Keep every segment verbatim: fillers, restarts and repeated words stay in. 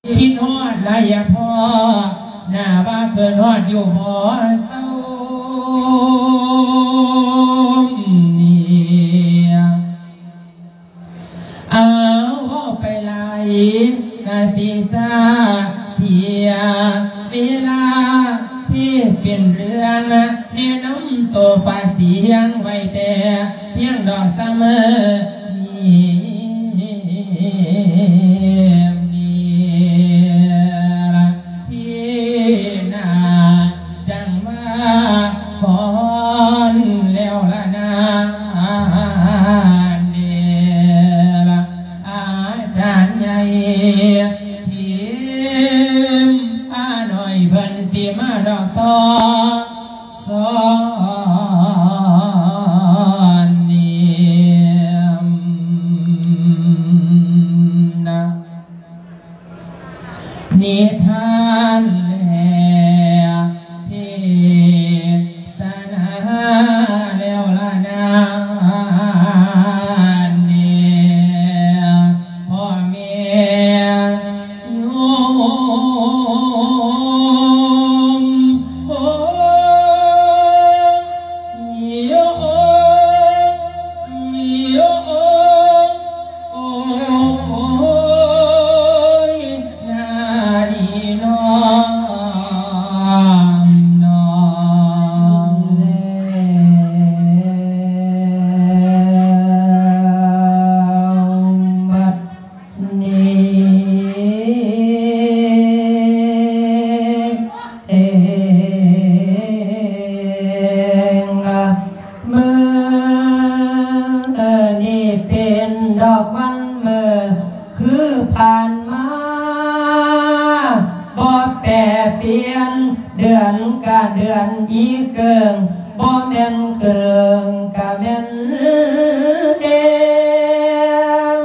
คิดฮอดละอย่าพอหน้าบ้าเกินฮอดอยู่บ่เศร้าเนี่ยเอาไปไหลกะสีซาเสียเวลาที่เป็นเรื่องแน่น้ำโตฟ้าเสียงไว้แต่เพียงดอกเสมอนิทานแลเทศนาแล้วละนาเนี่ยพ่อแม่โยมโอ้โยมโยมโอ้ดอกมันเมื่อคือผ่านมาบ่แปรเปลี่ยนเดือนกะเดือนอีเกิงบ่แม่นเกิงกะแม่นเดม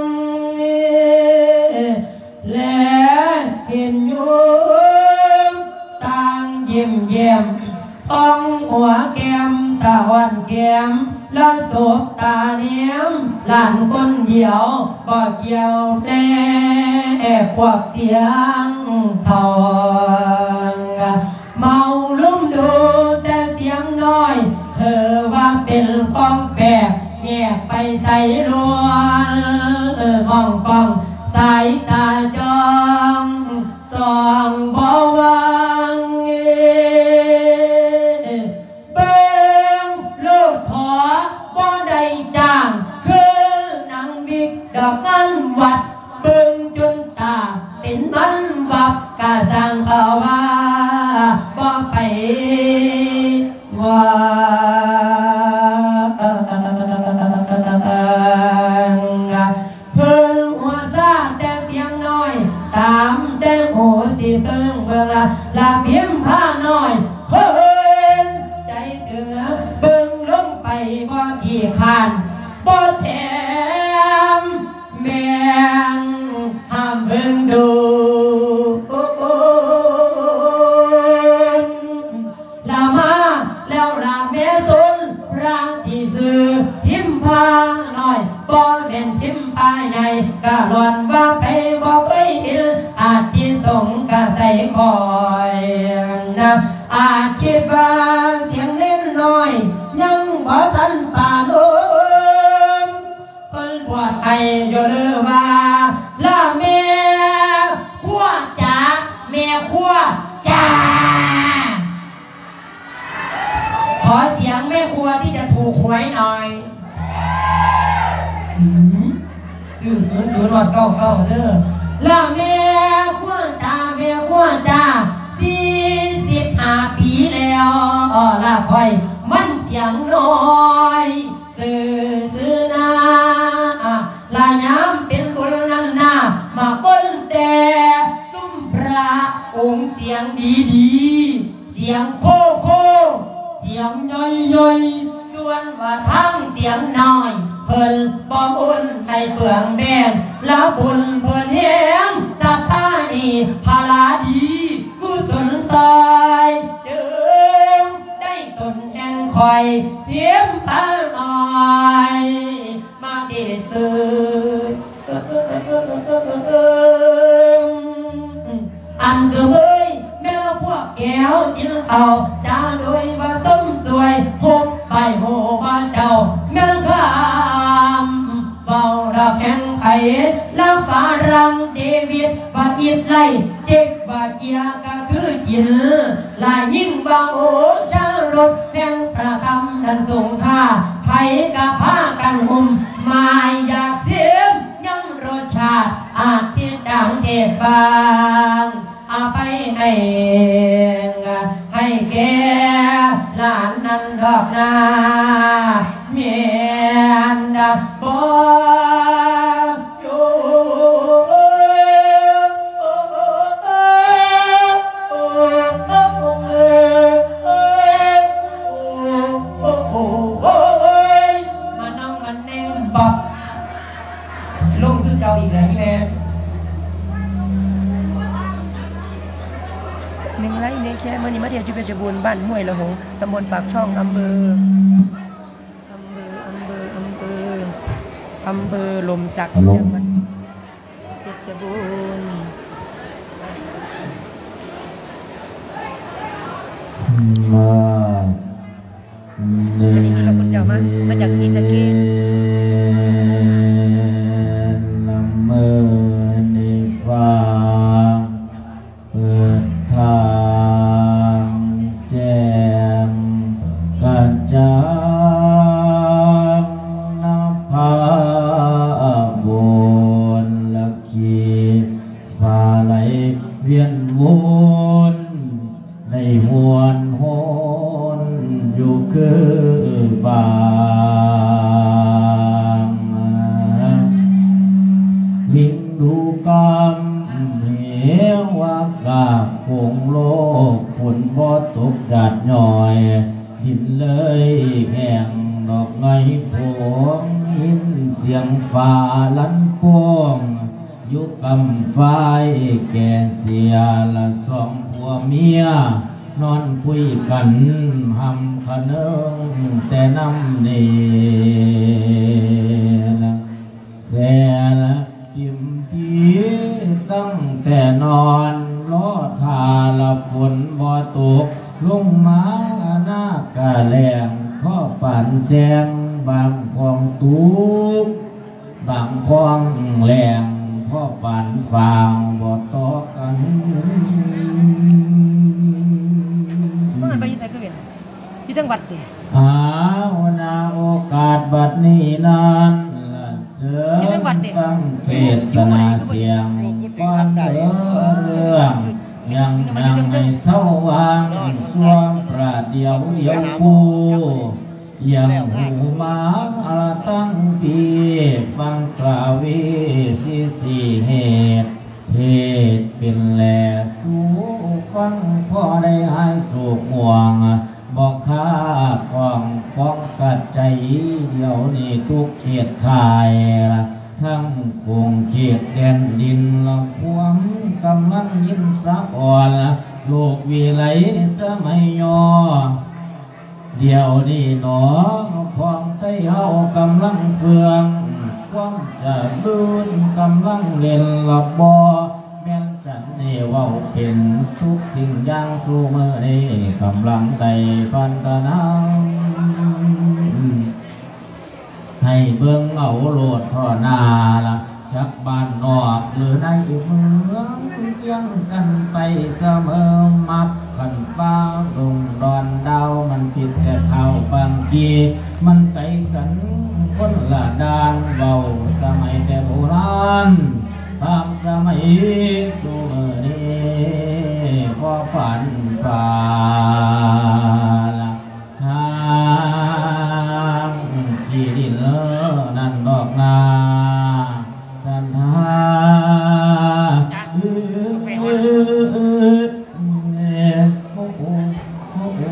และเห็นอยู่ต่างยิ้มแย้มท้องหัวแก้มตาหวานแก้มแล้วสบตาเนียมหลานคนเดียวบ่เกี่ยวแต่พวกเสียงทองเมาลุ่มดูแต่เสียงน้อยเธอว่าเป็นของแปลกแงกไปใส่ลวนมองกองสายตาจองส่องบ่วางจ้างคือนังบิกดอกนั้นวัดเบิ่งจนตาเป็นมันวับกะสังเขาว่าบ่ไปว่าเพิ่นหัวซาแต่เสียงน้อยตามแต่หูสิเพิ่งเบิ่งละละเพียงผ้าน้อยเพิ่นใจถึงเบิ่งลงไปบ่ขี้คร้านบ่แถมแม่งห้ามเบิ่งดูลามาแล้วลาแม่สนพระที่ซื้อทิมพาหน่อยบ่แม่นทิมภายในกะหลอนว่าไปบ่เคยเห็นอาจที่สงกะใส่คอยนะอาจคิดว่าเสียงเล่นน้อยยังบ่ทันป่าโนมเพิ่นปวดไข้อยู่เด้อว่าลาแม่ขั้วจ๋าแม่ขั้วจ๋าขอเสียงแม่ครัวที่จะถูกหวยหน่อยสื่อศูนย์ศูนย์วัดเก้าเก้าเด้อลาแม่ขั้วจ๋าแม่ขั้วจ๋าสี่สิบห้าปีแล้วลาคอยมันเสียงน้อยสื่อสื่อนาลาย้ำเป็นบุญนันนามาบนแต่ซุ่มพระองค์เสียงดีดีเสียงโคโคเสียงย่อยย่อยส่วนว่าทั้งเสียงน้อยเพิ่นบ่บุญให้เปลืองแบนละบุญเพิ่นเห็นสัทธานีพาลาดีกุศลซอยเดิมได้ตนแห่งคอยเพียมพาหน่อยมาเกศอันเกิมเอ้ยแม่เราพวกแก้วกินเอาจ้าโดยว่าส้มสวยหกใบโหบ้านเจ้าแม่เราข้ามเบาดับแห่งไผ่แล้วฝารังเดวิดบาดอิดไลเจ็กบาดเอียก็คือจินลายยิ่งบางโอชารถแห่งพระธรรมนั้นทรงค่าไผ่กับผ้ากันหุ่มมาอยากเสียมยังรสชาติอาจที่จังเทศบางเอาไปให้ให้แกหลานนั้นดอกนาเมียนดับบ่อยู่มันน้องมันเน่งบับลุงคือเจ้าอีกแล้วพี่แม่หนึ่งไร่เลี้ยงแค่เมื่อนี้มาเที่ยวจุฬาชบุญบ้านห้วยละหงตำบลปากช่องอำเภออำเภออำเภออำเภออำเภอลมสักจังหวัดเพชรบูรณ์มาเนรมามาจากศรีสะเกษละเมอในฟ้าเปิดทางแจ่มกระจ่างนภาบนละขีฟ้าไหลเวียนวนในมวลโหนอยู่คือบางลิงดูกำเหวกาคงโลกฝนบ่ตกหยาดหน่อยดินเลยแห้งดอกไม้โผงยินเสียงฟ้าลั่นป้องยุกำไฟแก่เสียละสองผัวเมียนอนคุยกันหำขะเนิงแต่น้ำเนละแสละติมทีตั้งแต่นอนล้อทาละฝนบ่ตกลงมาหน้ากะแรงพ่อปั่นแซงบางพองตูบบางพองแรงพ่อปั่นฟางบ่ต่อกันมันไปยี่ไสก็เป็นอยู่จังหวัดดิหาวนาโอกาสบัดนี้นานเสือฟังเทศนาเสียงก้อนเรื่องยังยังไม่เศร้าวางสวงประเดียวเดียวผู้ยังหูมาอาตั้งปีฟังกล่าววิสิสีเหตุเหตุเป็นแหล่สู่ฟังพ่อได้หายสู่ห่วงบอกข้ากองป้องกัดใจเดียวนี้ทุกเขตข่ายละทั้งคงเขตแดนดินละพวงกำลังยินสะอ่อนโลกวิไลสมัยย่อเดี๋ยวนี้หนอความไทยเฮากำลังเฟืองความจะลื่นกำลังเล่นละบ่แม่นฉันนี่ว่าเป็นทุกสิ่งอย่างสู้เมื่อนี้กำลังใดพันตนาให้เบิ่งเอาโลดพ่อนาละจักบ้านนอกหรือในเมืองยังกันไปเสมอมับขันฟ้าลงดอนดาวมันผิดแต่เขาบางทีมันไปกันคนละด้านเบาสมัยแต่โบราณตามสมัยสู่เมื่อนี้พอฝันฟ้าละทางที่ดินเลอนั่นดอกนาสันทาเออเออเออเนี่ยโอ้โหโอ้โห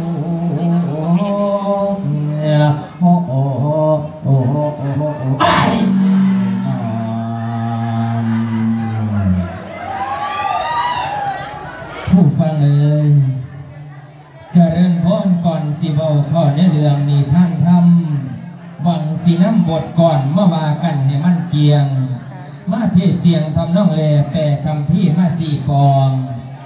เนี่ยโอ้โหโอ้โหโอ้โหโอ้โหผู้ฟังเอ่ยเจริญพรก่อนสิเว้าข้อในเรื่องนี้ท่านทำหวังสีน้ำบทก่อนมาว่ากันให้มันเกียงมาเทเสียงทำน้องแลแปลคำพี่มาสี่ปอง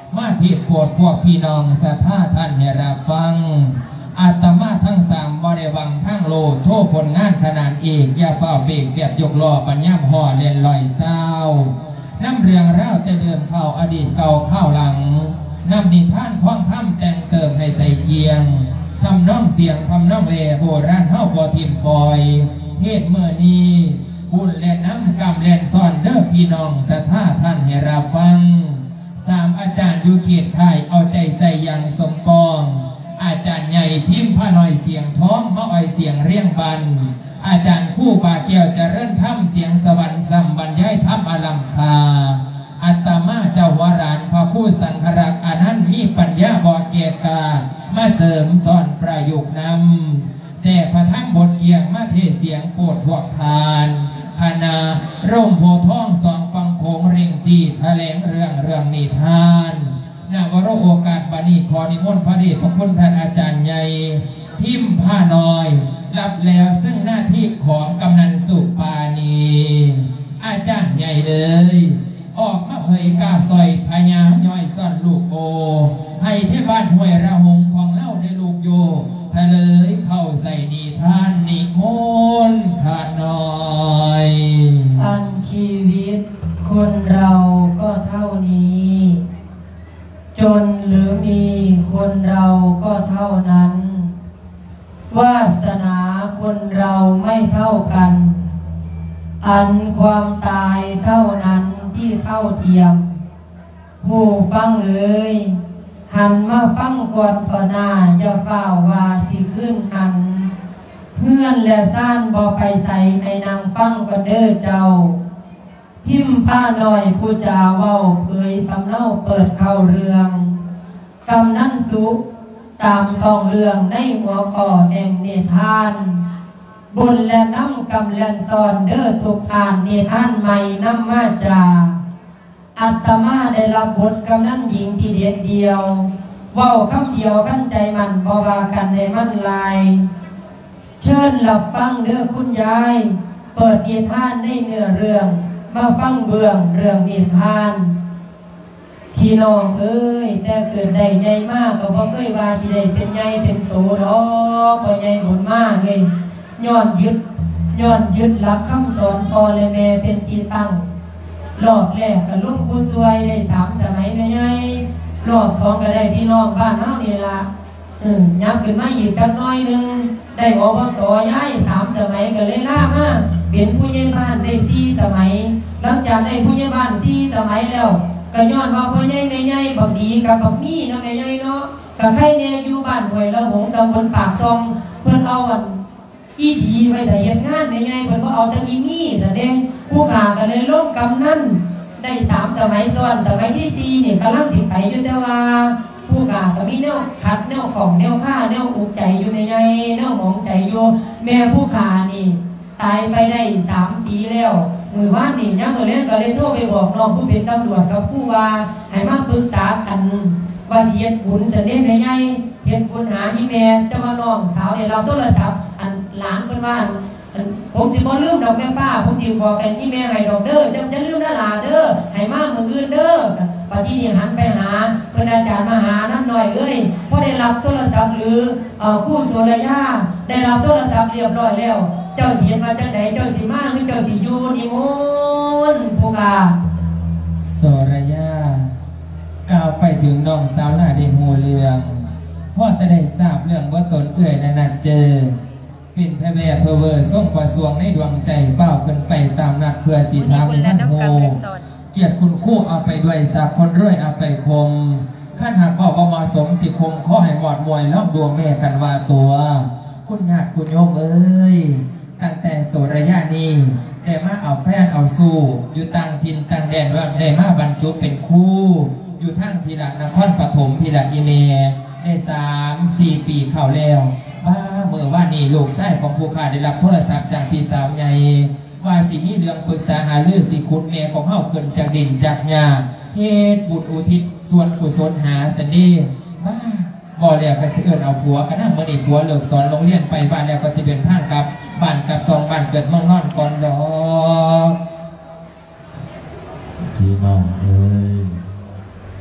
มาทิดโปรดพวกพี่น้องสัทธาท่านให้รับฟังอาตมาทั้งสามบริวังทั้งโลโชว์ผลงานขนาดอีกอย่าเฝ้าเบรกแบบยกล้อปัญญามห่อเลียนลอยเศร้าน้ำเรื่องเล่าแต่เดิมเข้าอดีตเก่าเข้าหลังน้ำนิทานท่องถ้ำแต่งเติมให้ใส่เกียงทำน้องเสียงทำน้องเลโบราณเฮ้าบ่ทิมปล่อยเทศเมื่อนี้บุญแลนน้ำกำแลนซ่อนเด้อพี่น้องสัทธาท่านให้รับฟังสามอาจารย์อยู่เขตข่ายเอาใจใส่อย่างสมปองอาจารย์ใหญ่พิมพ์ผ้าหน่อยเสียงท้องมะอ้อยเสียงเรียงบันอาจารย์คู่บาเกี่ยวจะเริ่นถ้ำเสียงสวรรค์สัมบรรยายถ้ำอลัมคาอัตมาเจ้าวรานพระคู่สังฆรักษ์อนันต์มีปัญญาบอเกียกามาเสริมสอนประยุกต์นำแส่พระทั้งบทเกียงมาเทเสียงโปรดพวกทานคณะร่มโพท้องสองฟังโขงเร่งจีแถลงเรื่องเรื่องนิทานนาวโรโอกาสบันิขอนิมนต์พระเดชพระคุณท่านอาจารย์ใหญ่พิมพ์ผ้าน้อยรับแล้วซึ่งหน้าที่ของกำนันสุปาณีอาจารย์ใหญ่เลยออกมาเผยกาซอยพญาย่อยซ่อนลูกโอให้เทพบ้านห้วยระหงของเล่าได้ลูกโยทะเลยเข้าใส่นิทานนิมนต์ขาดน้อยอันชีวิตคนเราก็เท่านี้จนหรือมีคนเราก็เท่านั้นวาสนาคนเราไม่เท่ากันอันความตายเท่านั้นที่เท่าเทียมผู้ฟังเอ่ยหันมาฟังก่อนพอหน้าอย่าเฝ้าว่าสิขึ้นหันเพื่อนและซ่านบ่ไปใส่ในนางฟังกันเด้อเจ้าพิมพ์ผ้าหน่อยผู้จาเว้าเผยสำเนาเปิดเข้าเรื่องกำนันสุขตามท้องเรื่องในหัวข้อแห่งเนทานบุญและน้ำกำแลนซอนเด้อทุกทานเนทานใหม่น้ำมาจาอัตมาได้รับบทกำนันหญิงที่เด็ดเดียวเว้าคำเดียวขั้นใจมันบ่ว่ากันในมันลายเชิญหลับฟังเด้อคุณยายเปิดเนทานในเนื้อเรื่องมาฟังเบื้องเรื่องเนทานพี่น้องเอ้ยแต่เกิดใดใหญ่มากก็เพราะเคยว่าสิได้เป็นใหญ่เป็นโตดอกพอใหญ่บุญมากเลยย้อนยึดย้อนยึดหลักคำสอนพ่อและแม่เป็นที่ตั้งรอบแรกกับลุงผู้ช่วยได้สามสมัยแม่ใหญ่รอบสองก็ได้พี่น้องบ้านเฮานี่ละเออยับขึ้นมาอีกกันน้อยนึงได้บอกว่าต่อย้ายสามสมัยก็เลยล่ามาเป็นผู้ใหญ่บ้านได้สี่สมัยหลังจากได้ผู้ใหญ่บ้านสี่สมัยแล้วก็ย้อนว่าพ่อใหญ่แม่ใหญ่บักดีกับบักนี่เนาะแม่ใหญ่เนาะกับใครเนี่ยอยู่บ้านห้วยละหงตำบลปากซองเพิ่นเอาวันอีดีไว้แต่เฮ็ดงานแม่ใหญ่เพิ่นบ่เอาแต่อีนี่แสดงผู้ขาก็เลยลงกำนันได้สามสมัยซ้อนสมัยที่สี่นี่กำลังสิไปอยู่แต่ว่าผู้ขาก็มีแนวคัดแนวของแนวค่าแนวอุกใจอยู่แม่ใหญ่แนวหมองใจอยู่แม่ผู้ขานี่ตายไปได้สามปีแล้วมือว่านนี่ยังมือเล่นก็เลยโทรไปบอกน้องผู้เป็นตำรวจกับผู้ว่าให้มาปรึกษากันว่าสิเฮ็ดบุญเสด็จแม่ใหญ่เฮ็ดบุญหาอีแม่แต่ว่าน้องสาวเนี่ยเราโทรศัพท์อันหลานเพิ่นว่าอันผมสิบ่ลืมดอกแม่ป้าผมสิบอกกันอีแม่ให้ดอกเด้อจะจะลืมนะหลาเด้อให้มามื้ออื่นเด้อปฏินี่หันไปหาเพิ่นอาจารย์มาหานั่นหน่อยเอ้ยพอได้รับโทรศัพท์หรือเอ่อผู้โสระยาได้รับโทรศัพท์เรียบร้อยแล้วเจ้าสิเฮ็ดมาจังได๋เจ้าสิมาหรือเจ้าสิอยู่นิมนต์ผู้กาโสระยากล่าวไปถึงน้องสาวหน้าได้หูเรื่องพ่อจะได้ทราบเรื่องว่าตนเอื่อยนันเจอเป็นพระแม่เพอเวอร์ส่งประสวงในดวงใจเป้าขึ้นไปตามนัดเพื่อสีทำนั่นโหเกียรติคุณคู่เอาไปด้วยสักคนรวยเอาไปคมขั้นหากบอกว่าเหมาะสมสิคมข้อให้หมอดมวยลอกดวงแม่กันว่าตัวคุณญาติคุณโยมเอ้ยตั้งแต่โสระยะนี้ได้มาเอาแฟนเอาสู้อยู่ตั้งทินตั้งแดนว่าได้มาบรรจุเป็นคู่อยู่ทั้งพิรักนครปฐมพิรักอีเมได้สามสี่ปีเข้าแล้วบ้าเมื่อว่านี่ลูกชายของผู้ขาได้รับโทรศัพท์จากพี่สาวใหญ่ว่าสิมีเรื่องปรึกษาหาเรื่องสิคุณเมย์ของเฮาขึ้นจากดินจากหญ้าเฮ็ดบุญอุทิศส่วนกุศลหาสันดีบ้าบ่แล้วก็สิเอิ้นเอาผัวกันนะมื้อนี้ผัวเลิกสอนโรงเรียนไปบ้านแล้วก็สิเดินทางกลับบ้านกับซองบ้านเกิดเมืองนอนก่อนดอกพี่น้องเอ้ย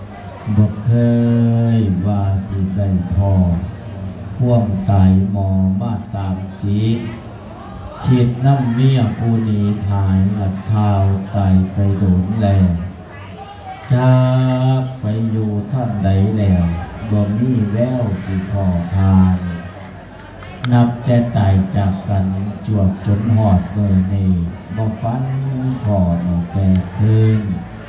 บ่เคยว่าสิได้พอพ่วงตายหมอมาตามจีคิดน้ำเมียผู้นี้ขายหลัดเท้าตายไปโดนแลจากไปอยู่ท่านใดแล้วบ่มีแววสิพอทานนับแต่ตายจากกันจวบจนหอดเบอร์นี้บ่ฟันพอดแต่คืน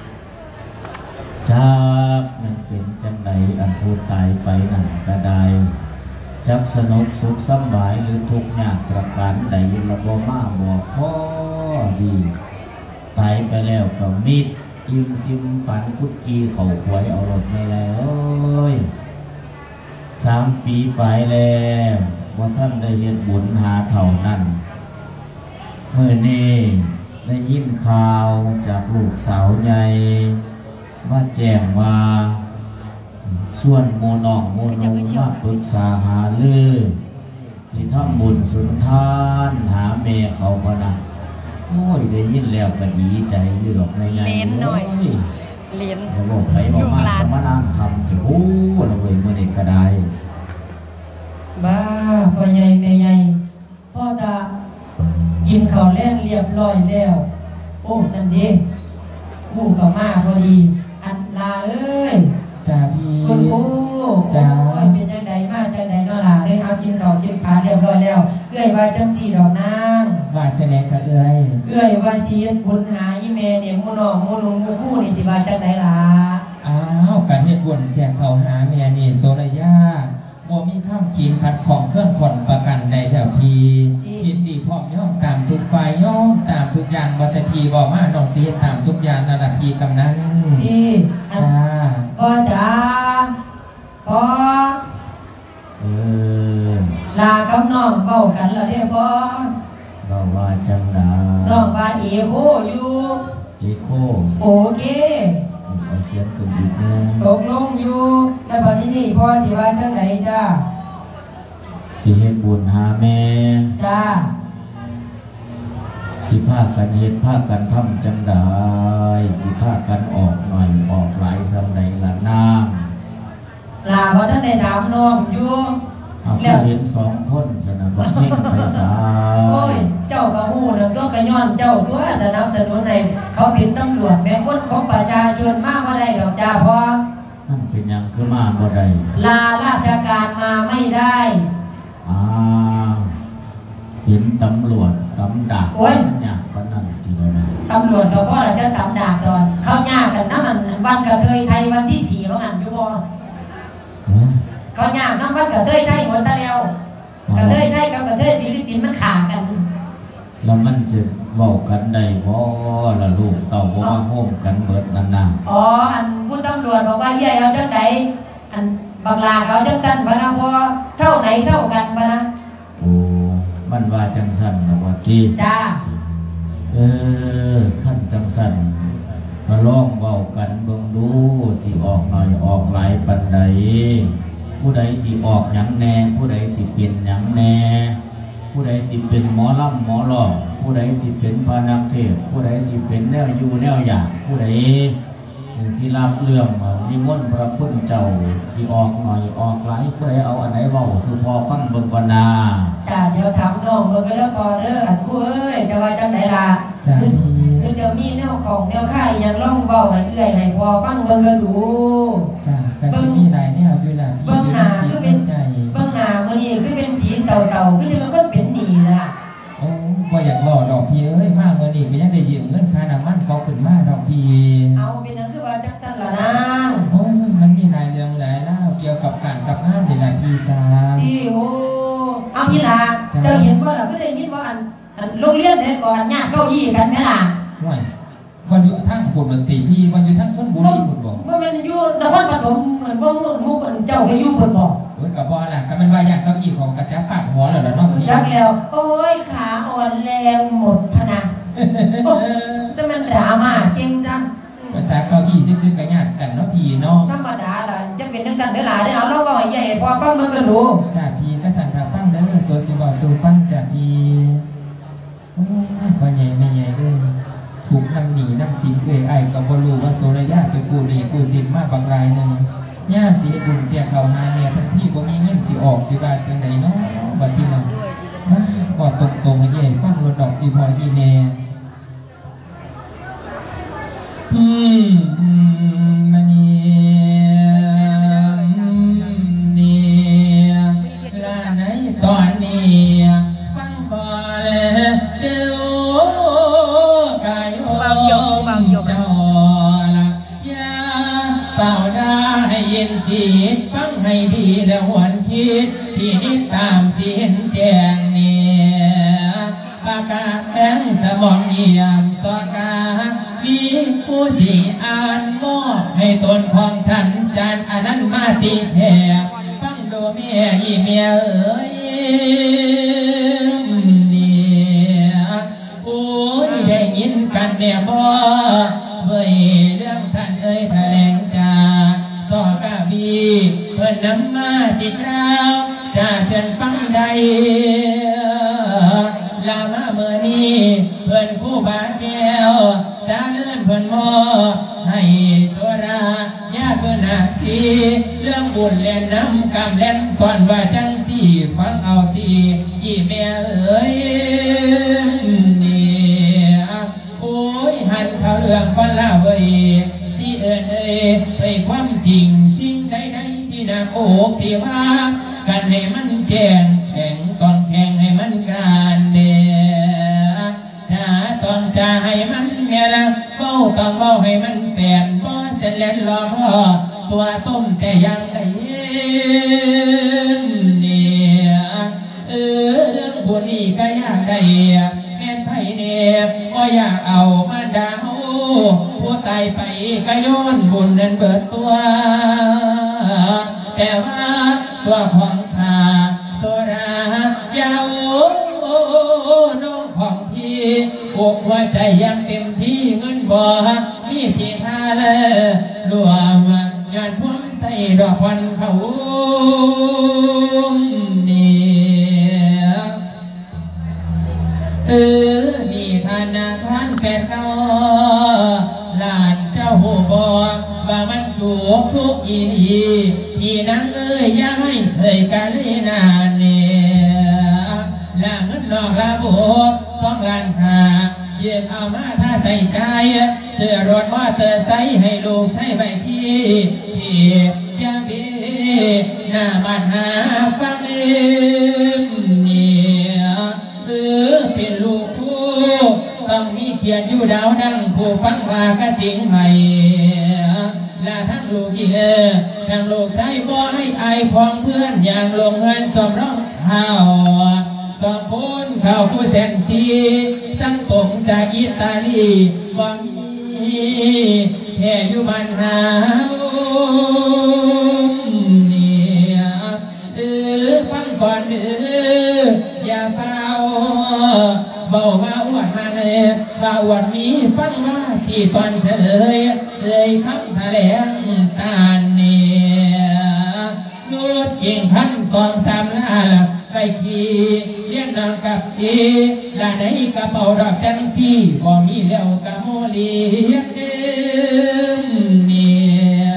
จากมันเป็นจังใดอันผู้ตายไปนั่นกระไดจักสนุกสุขสบายหรือทุกข์ยากประการใดระบ่มาบอกพ่อดีตายไปแล้วก็มิดอิ่มซิมปันคุดกีเขาหวยเอารถไม่ได้เอ้ยสามปีไปแล้วว่าท่านได้เห็นบุญหาเท่านั้นเมื่อนี้ได้ยินข่าวจากลูกสาวใหญ่มาแจ้งว่าส่วนโมนองโมนงมาปรึกษาหาเลือสิทำบุญสุนทานหาเมเขาพนักโอ้ยได้ยินแล้วก็ดีใจอยู่หรอกในงานเลนหน่อยเลนเราบอกไปบอกมาสมณะคำถือโอ้เราเว้ยเมื่อเด็กก็ได้บ้าพ่อใหญ่แม่ใหญ่พ่อตากินข้าวแล้งเรียบร้อยแล้วโอ้นั่นดีคู่เข้ามาพอดีอันลาเอ้ยจ้าพี่คุณครูจ้าเป็นจังใดมาจังใดเนาะล่ะได้เอากินข้าวกินปลาเรียบร้อยแล้วเอ้ยว่าจังสี่ดอกนางว่าจังได๋ค่ะเอ้ยเอ้ยว่าสิเฮ็ดบุญหาอีแม่เนี่ยหมู่น้องหมู่ลุงหมู่คู่นี่สิว่าจังไดล่ะอ้าวการเฮ็ดบุญแจกข้าวหาแม่นี่โสระยาบ่มีข้ามขีนขัดของเครื่องขนประกันใดแถวพียินดีพร้อมย่อมตามทุกฝ่ายย่อมตามทุกอย่างวัตพีบอกมาดอกสีตามทุกอย่างระดับพีกำนั้นพี่จ้าพ่อจ้าพ่อเออลากับน้องเบ้ากันแล้วเด้อพ่อเราว่าจังดาน้องว่าเอโคอยู่เอโคโอเคเอาเสียงขึ้นอีกนะตกลงอยู่แล้วบัดนี้พ่อสิว่าจังไดจ้าสิเฮ็ดบุญหาแม่จ้าสิพากันเฮ็ดพากันทำจังไดสิพากันออกหน่อยออกหลายสำใดละนางลาเพราะท่านได้ถามน้องอยู่แล้วเห็นสองคนสนับสนุนไปสาโอ้ยเจ้ากระหูนะตัวกระย้อนเจ้าตัวสนับสนุนในเขาเป็นตำรวจแม่คนของประชาชนมากว่าได้ดอกจ้าพ่อมันเป็นยังคือมาบ่ได้ลาราชการมาไม่ได้อ่าเห็นตำรวจตำดาบโอ้ยเนี่ยวันนั้นทีเดียวนะตำรวจกับพ่อเราจะตำดาบตอนเข้าหน้ากันน้ำมันวันกระเทยไทยวันที่สี่เขาหันอยู่บ่เขาหน้าน้ำวันกระเทยไทยหัวตะเลียวกระเทยไทยกับกระเทยฟิลิปปินส์มันขากันแล้วมันจะเว้ากันได้บ่ละลูกเต่าบ่มาโฮมกันเบิดนั่นน่ะอ๋ออันผู้ตำรวจบอกว่าเย่เอาจังไดอันบังลาเขาจังสั้นพะนะพอเท่าไหนเท่ากันพะนะโอ้มันว่าจังสั้นนะว่าที่จ้าเออขั้นจังสั้นก็ลองเว้ากันเบิ่งดูสิออกหน่อยออกหลายปานใดผู้ใดสิออกหยังแน่ผู้ใดสิเป็นหยังแน่ผู้ใดสิเป็นหมอลำหมอหลอกผู้ใดสิเป็นพานักเทศผู้ใดสิเป็นแนวอยู่แนวอยากผู้ใดสิรับเรื่องนิมนต์พระพุทธเจ้าสิออกหน่อยออกหลายผู้ใดเอาอันไหนเว้าสู่พอฟังเบิ่งก่อนนะจ้าเดี๋ยวถามน้องเบิ่งก็แล้วพอเด้ออันกูเอ้ยจะว่าจังไดล่ะจ้าคือจะมีแนวของแนวค่ายยังล่องเว้าให้เอื้อยให้พอฟังเบิ่งก็ดูจ้าก็สิมีหลายแนวอยู่ล่ะพี่เบิ่งหน้าคือเป็นใจเบิ่งหน้ามื้อนี้คือเป็นสีเศร้าๆคือจะมันก็เป็นหนีล่ะโอ้บ่อยากรอดอกพี่เอ้ยมามื้อนี้ก็ยังได้ยืมเงินค่าน้ำมันเขาขึ้นมาดอกพี่เอาเป็นนั่นคือว่าจังซั่นล่ะนางโอ้ยมันมีหลายเรื่องหลายเล่าเกี่ยวกับการกับงานนี่ล่ะพี่จ้าพี่โอ้เอาพี่ล่ะเจ้าเห็นบ่ล่ะคือได้ยินว่าอันอันโรงเรียนได้ก่อนญาติเก้าอี้กันแม่ล่ะห่วยวันอยู่ทางพุ่นดนตรีพี่วันอยู่ทางชลบุรีพุ่นบ่บ่แม่นอยู่นครปฐมเหมือนวงนู้นหมู่เจ้าไปอยู่พุ่นบ่โอ้ยก็บ่ล่ะก็มันว่าญาติเก้าอี้ของกระจับฝากหัวแล้วล่ะเนาะพี่จักแล้วโอ้ยขาอ่อนแรงหมดพะนะซะมันดราม่าเก่งจังภาษาเก้าอี้ซื่อๆก็ญาติกันเนาะพี่เนาะธรรมดาล่ะจังเป็นจังซั่นเด้อล่ะเด้อเอาลองเว้าให้ใหญ่พอฟังมันก็รู้จ้าพี่ก็สั่นถ้าฟังเด้อโซสิบ่สู่ฟังจ้าพี่โอ้ยพ่อใหญ่แม่ใหญ่เด้อถูกนำหนีนำสินเอ่ยไอ้กับบรูว่าโซระยะไปกูหนีกูสินมาบางรายหนึ่งามสีบุญแจกเขาหาแม่ทั้งที่ก็มีเงินสิออกสิบาทจังใดเนาะบัดที่เราบ้าบอกตรงๆให้ยัยฟังรถดอกอีพออีเมอืมมันนี่ลาไหนตอนนี้ฟังก่อนเดี๋ยวกายโอ้เจ้าละยาเป่าได้ให้เย็นจิตฟังให้ดีแล้วหวนคิดที่นิดตามสิเห็นแจ้งเนี่ยปากกาแดงสมองเยี่ยมสกาวีผู้สีอ่านมอบให้ตนของฉันจานอันนั้นมาตีแผ่ฟังดูเมียอีเมียเอ๋ยเนี่ยโอ้ยได้ยินกันแน่บ่เว้ยเรื่องฉันเอ้ยแถลงจากสกาวีเพิ่นนำมาสิคราวจะเชิญฟังใดลามาเมื่อนี้เพื่อนผู้บาดแก้วจะเลื่อนเพื่อนมอให้โซราญาเพื่อนนาทีเรื่องบุญเล่นน้ำกำเล่นสอนว่าจังสี่ฟังเอาตีอีแม่เอ๋ยเนี่ยโอ้ยหันเขาเรื่องฟันละเว้ยสิเอิญเอ้ยไปความจริงสิ่งใดๆที่น่าโอกเสียว่ากันให้มันแจ้งแข่งต้องแข่งให้มันการเดียจะต้องจะให้มันเมียละก็ต้องเบาให้มันเปลี่ยนบ่เสร็จแล้วรอพ่อตัวต้มแต่ยังได้เนี่ยเออเรื่องพวกนี้ก็อยากได้แม่นไผ่เนี่ยก็อยากเอามาดาวผู้ตายไปก็โยนบุญนั้นเบิดตัวแต่ว่าตัวของข้าโซรายาวน้องของพี่อกหัวใจยังเต็มที่เงินบ่มีสีทาเลยรวมงานพวงใส่ดอกควันเขาเนี่ยเออนี่ธนาคารแปดเก้าลานเจ้าหูบอว่ามันจูบทุกอีนีอีนางเอ้ยยังให้เคยกันเลยนานเนี่ยลาเงินนอกระบบสองล้านห้าเยี่ยมเอามาถ้าใส่ใจเสื้อรถมอเตอร์ไซค์ให้ลูกใช้ใบที่ที่ยาบีหน้าบ้านหาฟังเองเนี่ยเออเป็นลูกคู่ต้องมีเกียรติอยู่ดาวดังผู้ฟังว่าก็จริงไหมและทั้งลูกอีเอทั้งลูกใช้บ่ให้อายพองเพื่อนอย่างลงเงินสมร้องเท้าสองคนเข้าผู้แสนสีสังตงจากอิตาลีบ่มีแค่อยู่บ้านหาเนี่ยเออฟังก่อนเอออย่าเฝ้าเบาว่าอวดมาเลยว่าอวดมีฟังว่าที่ตอนเฉลยเลยคำแถลงตาเนี่ยนูดเก่งพันสองสามล้านไปขี่เลี้ยงนางกับทีด้านไหนกระเป๋าดอกจังสีบ่มีแล้วกะโมลีเดิมเนี่ย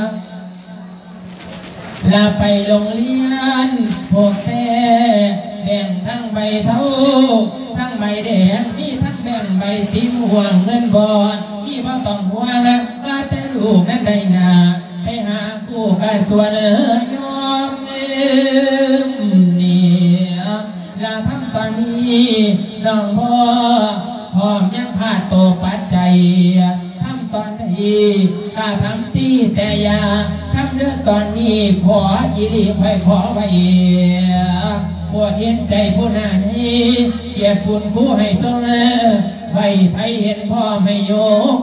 ลาไปโรงเรียนพวกแท้แบ่งทั้งใบเท่าทั้งใบแดงมีทั้งแบ่งใบสีม่วงเงินบอดมีบ่ต้องห่วงว่าแต่ลูกนั้นได้นาไปหาคู่กันส่วนเอ๋ยยอมเอ็มเนี่ยลาทำตอนนี้น้องพ่อพร้อมยังขาดตัวปัจจัยทำตอนนี้ข้าทำตีแต่ยาทำเรื่องตอนนี้ขออีรีค่อยขอไว้ปวดเห็นใจผู้นานี้เกียรติคุณผู้ให้จงไว้ไผเห็นพ่อไม่ยก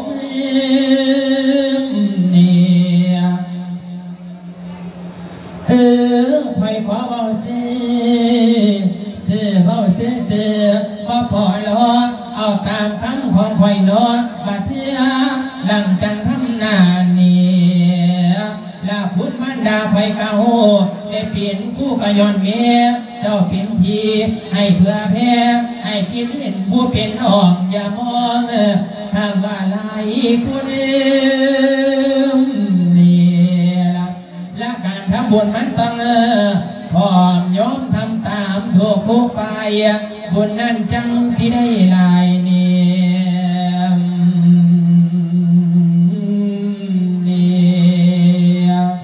เนี่ยเออค่อยขอเบาเสียเสือเบาเสือเสือว่าพอรอเอาตามคำของค่อยนอนบัดเทียหลังจังทำนานเนี่ยลาพุทธมันดาไฟเก่าได้เปลี่ยนคู่กยอนเมียเจ้าเป็นพีให้เพื่อแพ้ให้คิดเห็นผู้เป็นออกอย่ามองทำว่าลายคุณเอ็มเนี่ยละลาบุญมันต้องเออพร้อมโยมทำตามถูกทุกไปบุญนั้นจังสิได้ลายเนียมเนียม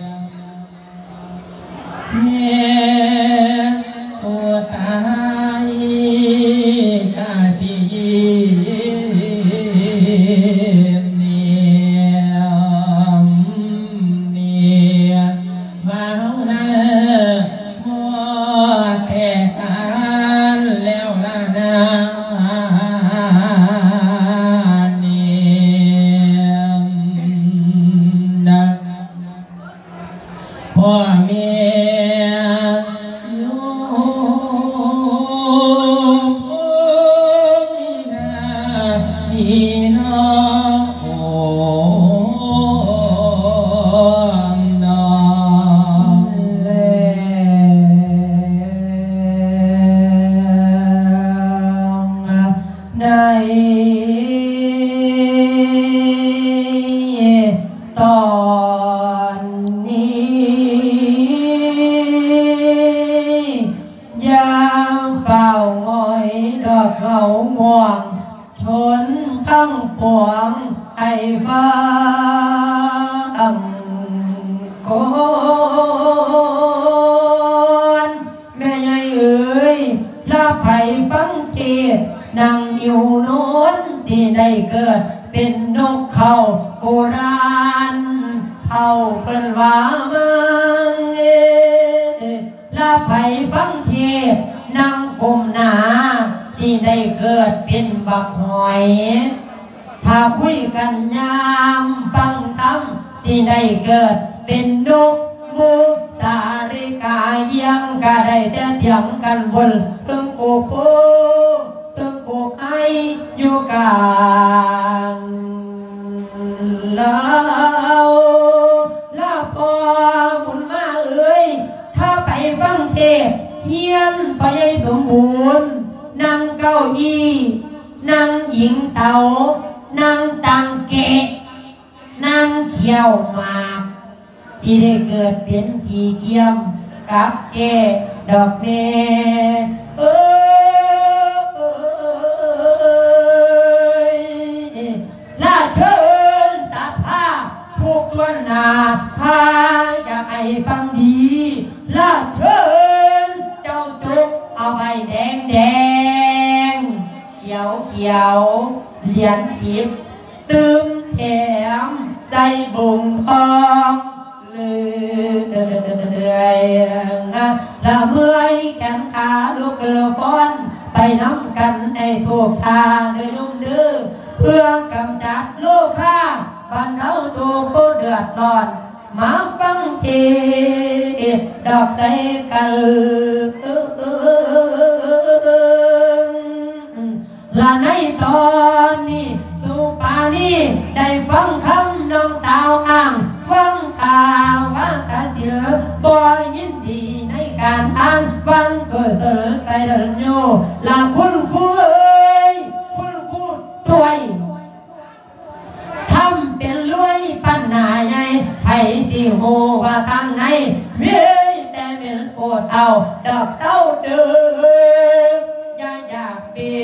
เนียโอตายกาสิเนียมเนียมมาเฮานะมัวแต่การแล้วล่ะนะเนียมนะพ่อแม่โยมนี่น้องโอ้น้องในตอนนี้ยามเฝ้าหอยดอกเกาม่วงชนข้างปวงไอ้บ้างโกนแม่ใหญ่เอ๋ยลาไผ่ฟังเทศนางอยู่โน้นสิได้เกิดเป็นนกเขาโบราณเท่าเพิ่นว่ามังเอลาไผ่ฟังเทศนางกลมหนาสิได้เกิดเป็นบักหอยถ้าคุยกันยามฟังธรรมสิได้เกิดเป็นนกมุสาริกาเยี่ยงก็ได้แต่เถียงกันบนตึงโกโปตึงโกไออยู่กลางลาวลาพอบุญมาเอ้ยถ้าไปฟังเทศเฮียนไปให้สมบูรณ์นั่งเก้าอี้นั่งหญิงเสานั่งตังเกะนั่งเขียวหมากที่ได้เกิดเป็นขี้เกียมกับแก่ดอกเมเอ้ยลาเชิญสัพพะผู้กวนนาพาอยากให้ฟังดีลาเชิญเจ้าจุกเอาใบแดงแดงเขียวเขียวเหรียญสิบตึมแถมใส่บุงทองเลยนะละเมื่อยแขนขาลูกกระป้อนไปน้ำกันให้ถูกทางเดินนุ่มดื้อเพื่อกำจัดโลกข้าบ้านเราตัวผู้เดือดร้อนมาฟังเทศดอกใส่กันละในตอนนี้สุปานีได้ฟังคำน้องสาวอ้างฟังข่าวว่าตาเสือบ่ยินดีในการอ่านวันเกิดเสริญไปเดินโยละคุณครูเอ้ยคุณครูถวยทำเป็นรวยปัญหาใหญ่ให้สิโหว่าทางไหนเว้ยแต่เป็นโอดเอาดอกเต้าเดิมอย่าอยาก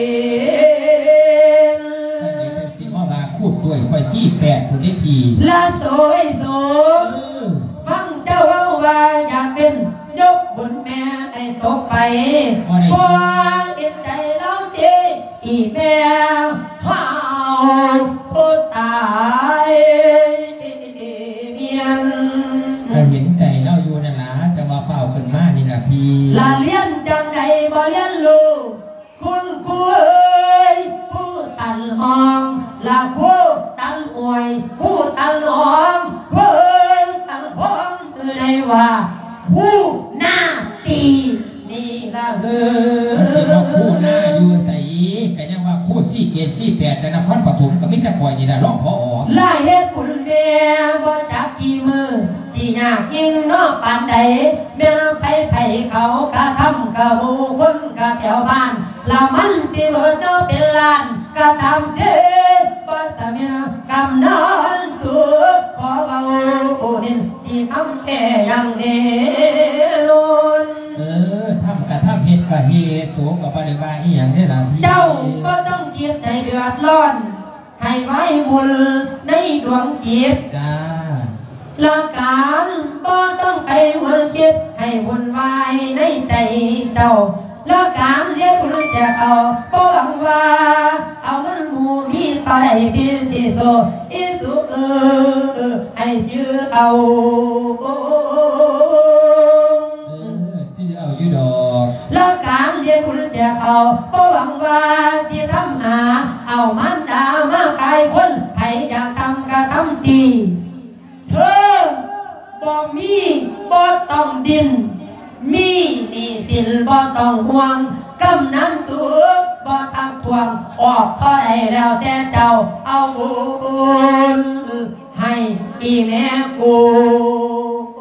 เป็นสิว่าบาคูดด้วยคอยซี่แปดผู้ได้ทีละสวยสมฟังเจ้าว่าอยากเป็นยกบุญแม่ให้ตกไปพอเห็นใจเราเจอีแม่เฮาผู้ตายเมียนก็เห็นใจเราอยู่นั่นล่ะจะมาเฝ้าขึ้นมานี่ล่ะพี่ลาเลี้ยนจังใดบ่เลี้ยนลูกคุณครูเอ้ยผู้ตันห้องลาผู้ตันอวยผู้ตันห้องผู้ตันห้องคือในว่าผู้หน้าตีนี่ละเฮ้อสิว่าคู่หน้าอยู่ใส่ก็ยังว่าคู่สี่เกศสี่แปดจากนครปฐมก็มิตรคอยนี่ล่ะร้องพอลาเฮ็ดบุญแม่บ่จับจีมือสิยากยิ่งนอกปานใดแม่ไผไผเขากะทำกะหมู่คนกะแถวบ้านละมันสิเบิดเนาะเป็นล้านกะทำเทปัสสะเมนะกำนันสุขอเบาเห็นสีทำแค่ยังเนรนเออทำกะทำเฮ็ดกะเฮ็ดสูกับปฏิบัติอีหยังได้ล่ะพี่เจ้าก็ต้องคิดให้เดือดร้อนให้ไว้บุญในดวงจิตจ้าละการบ่ต้องไปวนคิดให้วุ่นวายในใจเจ้าละการเรียนบุญจะเขาบ่หวังว่าเอาเงินหมู่มีต่อได้พิสิโซอิสุเออให้ยื้อเอาเออจื้อเอาอยู่ดอกละการเรียนบุญจะเขาบ่หวังว่าสิทำหาเอามันดามาขายคนใครอยากทำก็ทำดีเธอบ่มีบ่ต้องดินมีหนี้สินบ่ต้องห่วงกำนันสูงบ่ทักทวงออกเท่าใดแล้วแต่เจ้าเอาบุญให้อีแม่กูเอ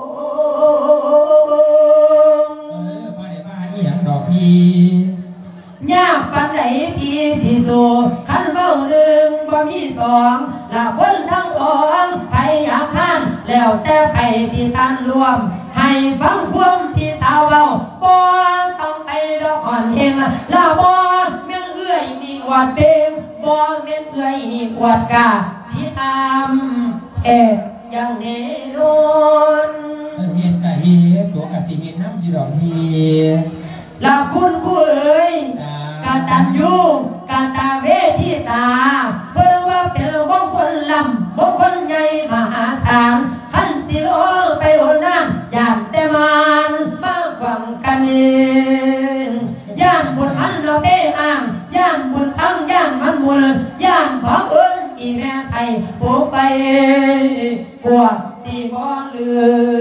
อบ่ได้ว่าอีหยังดอกพี่ยากปานใดพี่สิสู้คันเว้าหนึ่งบ่มีสองละคนทั้งพ้องไปอยากท่านแล้วแต่ไปที่ท่านรวมให้ฟังความที่สาวเว้าบ่ต้องไปดอกอ่อนเองละบ่แม่นเอื้อยนี่อวดเบ่งบ่แม่นเอื้อยนี่อวดกาสิทำเอ๊ะอย่างแน่นอนเฮ็ดกะเฮ็ดสูกะสิเฮ็ดนำอยู่ดอกพี่ละคุณคู่เอ๋ยกาตัญญูกาตาเวทิตาเพื่อว่าเป็นมงคลลำมงคลใหญ่มหาศาลขันสิโลไปโอนน้ำย่านแต่มันมากกว่ากันเองย่านบุญมันเราเป้อ้างย่านบุญทั้งย่านมันบุญย่านพร้อมเอิญอีแม่ไทยปลูกไปกว่าสี่บ่อเลื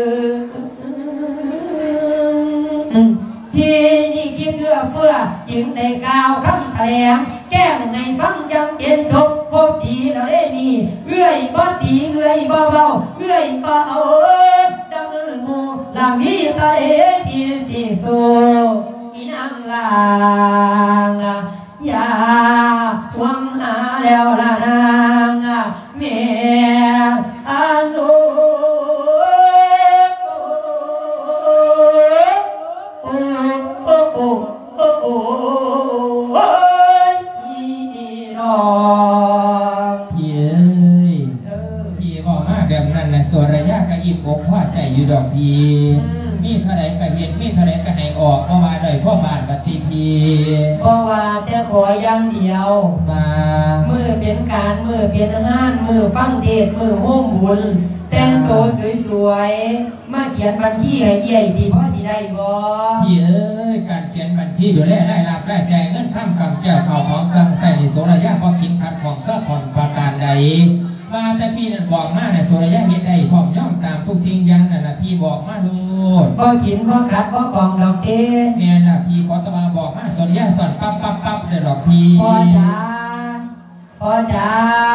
อพี่นี่คิดเพื่อเพื่อจึงได้กล่าวคำแถลงแก้งในฟังยังเจนทบพบดีแล้วได้นี่เอื้อยบ่ตีเอื้อยบ่เบาเอื้อยบ่เอาดังหมูลามีตาเอพี่สิโซอีนางลางอย่าหวังหาแล้วละนางแม่อานุโอ้โอ้โอ้โอ้โอ้ยอีรอพี่เอ้ยพี่บอกมาแบบนั้นนะส่วนระยะก็อิ่มอกพอใจอยู่ดอกพี่มีเท่าไรก็เห็นมีเท่าไรก็ให้ออกเพราะว่าโดยพ่อบาทกับตีพีเพราะว่าแต่ขออย่างเดียวมามือเป็นการมือเป็นห้านมือฟังเทศมือโฮมบุญแต่งตัวสวยๆมาเขียนบัญชีให้เบี้ยสิพ่อสิได้บ่พี่เอ้ยการเขียนบัญชีอยู่แล้วได้รับได้ใจเงินข้ามกำแก้วข่าวของเครื่องใส่ในโซระยะพอคิดพัดของเครื่องผ่อนประการใดมาแต่พี่นั่นบอกมาในโซระยะเห็นได้พร้อมย่อมตามทุกสิ่งอย่างนั่นนะพี่บอกมาดูพ่อขินพ่อขัดพ่อฟองดอกเต้เนี่ยนะพี่ขอตมาบอกมาโซระยะสอนปั๊บปั๊บปั๊บเลยดอกพี่พ่อจ๋าพ่อจ๋า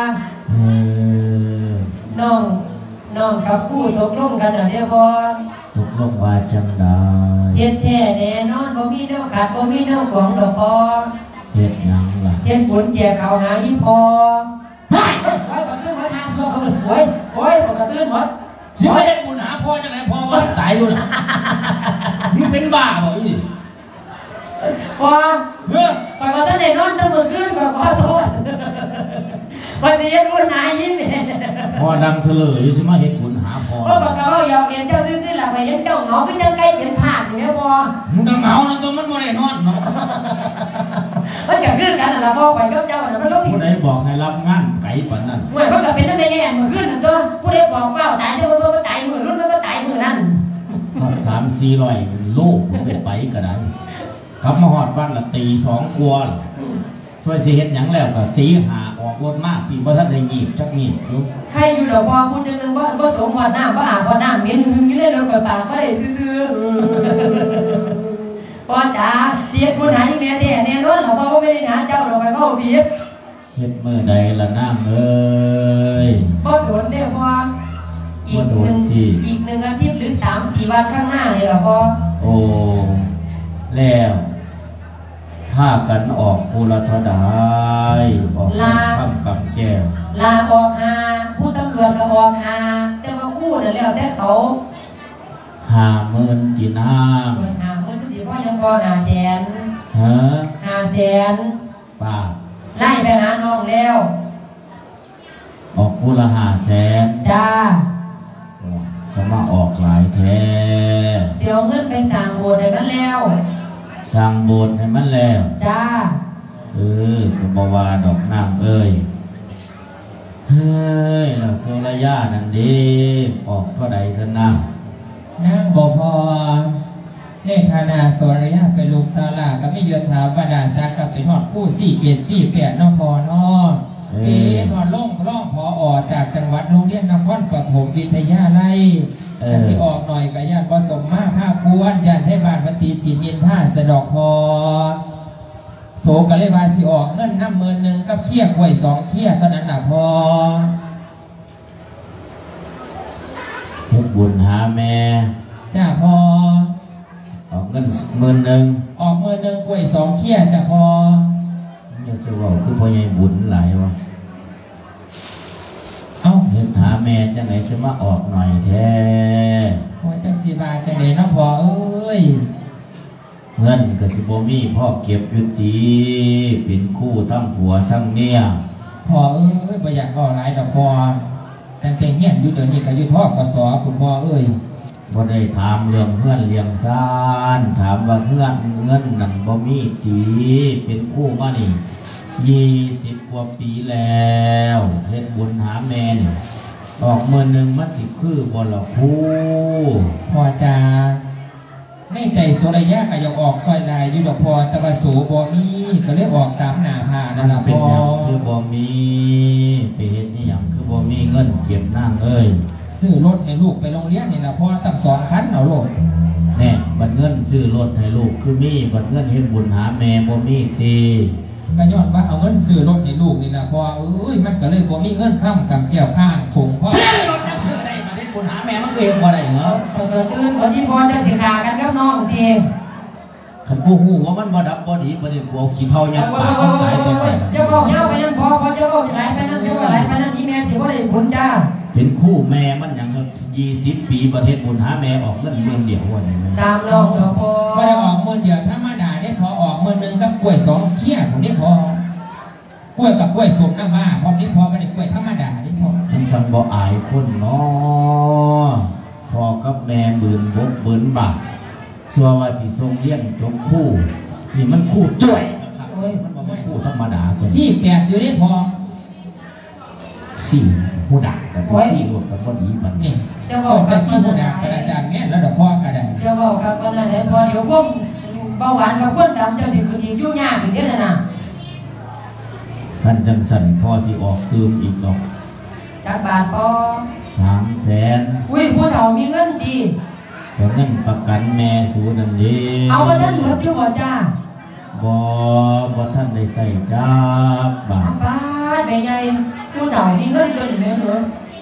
น้องน้องกับผู้ตกลงกันเหรอเนี่ยพ่อตกลงว่าจังได้เฮ็ดแท้แน่นอนบ่มีแนวขาดบ่มีแนวขวางดอกพ่อเฮ็ดหยังล่ะเฮ็ดบุญแจกข้าวหาอีพ่อเฮ้ยเฮ้ยบ่ตื่นมาหาซัวเขาโอ้ยโอ้ยบ่กระตื่นหมดสิมาเฮ็ดบุญหาพ่อจังได๋พ่อบ่ตายอยู่ล่ะมึงเป็นบ้าบ่อีนี่พ่อเฮ้ยข่อยบ่ทันได้นอนตั้งมื้อคืนก็ขอโทษพอสิเฮ็ดบุญหายิ้มพ่อดังเถลยสิมาเฮ็ดบุญหาพ่อพ่อบอกว่าอยากเห็นเจ้าซื่อๆล่ะไปเห็นเจ้าเหงาคือจังไก่เห็นภาพอยู่แม่พ่อมึงก็เหงาแล้วตัวมันบ่ได้นอนเนาะมันก็คือกันน่ะล่ะพ่อข่อยกับเจ้าน่ะมันบ่ผิดผู้ใดบอกให้รับงานไกลปานนั้นโอ้ยมันก็เป็นจังได๋แน่มื้อคืนนั่นตัวผู้ใดบอกว่าตายแต่บ่บ่ตายมื้อรุ่นมันบ่ตายมื้อนั้นฮอด สามสี่ร้อย โลผมได้ไปก็ได้ขับมาฮอดบ้านละตีสองกว่าช่วยสิเฮ็ดหยังแล้วก็ตีหาออกรถมากพี่บ่ทันได้งีบจักงีบอยู่ใครอยู่ดอกพอพูดจังนึงว่าบ่สมฮอดน้ำบ่อาบบ่น้ำเหม็นหึงอยู่ในรถก็ปากบ่ได้ซื่อๆพ่อจ๋าสิเฮ็ดบุญหาอีแม่แท้แน่นอนล่ะพ่อบ่ได้หาเจ้าดอกไปเว้าผิดเฮ็ดมื้อใดล่ะน้ำเอ้ยบ่โดนเด้อพ่ออีกหนึ่งอีกหนึ่งอาทิตย์หรือ สามสี่ วันข้างหน้านี่ล่ะพ่อโอ้แล้วทผ้ากันออกภูรัทดายออกคำกับแก้วลาออกหาผู้ตำรวจก็ออกหาแต่ว่ากู้เดี๋ยวแล้วแต่เขาหาเมินกี่น้ำเมินหาเมินสิพ่อยังพอหาแสนฮะหาแสนป้าไล่ไปหาน้องแล้วออกผู้ละหาแสนจ้าสมาออกหลายแท้เสียวเงินไปสั่งโบสถ์ให้มันแล้วสั่งโบสถ์ให้มันแล้วจ้าเออก็บวาดอกน้ำเอ้ยเฮ้ยเราโซลยานั่นดีออกเท่าใดซะนะนั่งบ่พอในฐานะโซลยาเป็นลูกสาวลาก็ไม่ยศถาบรรดาศักดิ์กับเป็นหอดคู่สี่เกศสี่แปดน้องพอน้อเป็นหอดล่องร่องพอออกจากจังหวัดโรงเรียนนครปฐมวิทยาลัยแต่ที่ออกหน่อยกับญาติผสมมาภาคพวนญาติให้บานปฏิสินินท่าสะดอกพอโสกะเลวาสิออกเงินน้ำเมินหนึ่งกับเขี้ยกล้วยสองเขี้ยตอนนั้นน่ะพอเฮ็ดบุญหาแม่จ้าพอออกเงินหมื่นหนึ่งออกเมินหนึ่งกล้วยสองเขี้ยจ้าพอจะจะว่าคือพ่อใหญ่บุญหลายวะเอ้าเฮ็ดหาแม่จังไหนจะมาออกหน่อยแท้โอ้ยจังสีบาจังไหนน้องพอเอ้ยเงินก็สิบ่มีพ่อเก็บอยู่ดีเป็นคู่ทั้งผัวทั้งเมียพ่อเอ้ยบ่อยากก็หลายดอกพ่อแต่แต่เงี้ยอยู่เดี๋ยวนี้ก็อยู่ทอดกสอคุณพ่อเอ้ยบ่ได้ถามเรื่องเงินเลี้ยงซ่านถามว่าเงินเงินนั่นบ่มีดีเป็นคู่มานี่ยี่สิบกว่าปีแล้วเฮ็ดบุญหาแม่นี่ออกมื้อนึงมันสิคือบ่ละคู่พ่อจ้าในใจโซระยะก็อยากออกซอยลายอยู่ดอกพอแต่ว่าสูบ่มีก็เลยออกตามหน้าผานั่นล่ะพ่อคือบ่มีไปเฮ็ดอีหยังคือบ่มีเงินเก็บนางเอ้ยซื้อรถให้ลูกไปโรงเรียนนี่ล่ะพ่อตั้งสองคันเอาลูกแน่บัดเงินซื้อรถให้ลูกคือมีบัดเงินเฮ็ดบุญหาแม่บ่มีติก็ย้อนว่าเอาเงินซื้อรถให้ลูกนี่ล่ะพ่อเอ้ยมันก็เลยบ่มีเงินค้ำกับแก้วข้างถุงพ่อซื้อรถซื้อได้มาเฮ็ดบุญหาแม่มันเองบ่ได้เหรอเกิดอื่นวันที่พ่อจะสิขากันกับน้องทีคันกูฮู้ว่ามันบ่ดับบ่ดีบ่ได้กูเอาขี้เท่ายัดปากมันหลายไปไปจะบอกเฮาไปนั่นพอพอจะบอกหลายไปนั่นจะว่าหลายไปนั่นอีแม่สิบ่ได้บุญจ้าเป็นคู่แม่มันหยังยี่สิบปีประเทศบุญหาแม่ออกเงินเมือนเดียววันนี้สามรอบเดียวพอไม่ได้ออกเมือนเดียวถ้ามาด่าได้พอออกเมือนหนึ่งกับกล้วยสองเขี้ยผมได้พอกล้วยกับกล้วยสมน้ำมาพร้อมนี้พอไม่ได้กล้วยธรรมดาได้พอมันสั่งบ่อายคนเนาะพอกับแม่บืนบกบืนบาสัวว่าสิทรงเลี้ยงจบคู่นี่มันคู่จ้วยนะครับมันบ่ไม่คู่ธรรมดาตัวสี่แปดอยู่ได้พอสี่ผู้ดักแต่สี่รถกับพอดีมันนี่จะบอกกับสี่ผู้ดักอาจารย์แม่แล้วเดี๋ยวพ่อกันได้จะบอกกับวันนั้นพอเดี๋ยวพวกเบาหวานกับคนดำจะสิขึ้นอีกยุ่งยากอีกเยอะนะขันจังสันพอสิออกตืมอีกดอกจากบาทพอสามแสนอุ้ยผู้เฒ่ามีเงินดีแต่เงินประกันแม่สูนันดีเอาไปท่านเหลืออยู่บ่จ้าบ่บ่ท่านได้ใส่จ้าบาทบาทเป็นไงผู้เฒ่ามีเงินจนไม่เหลือ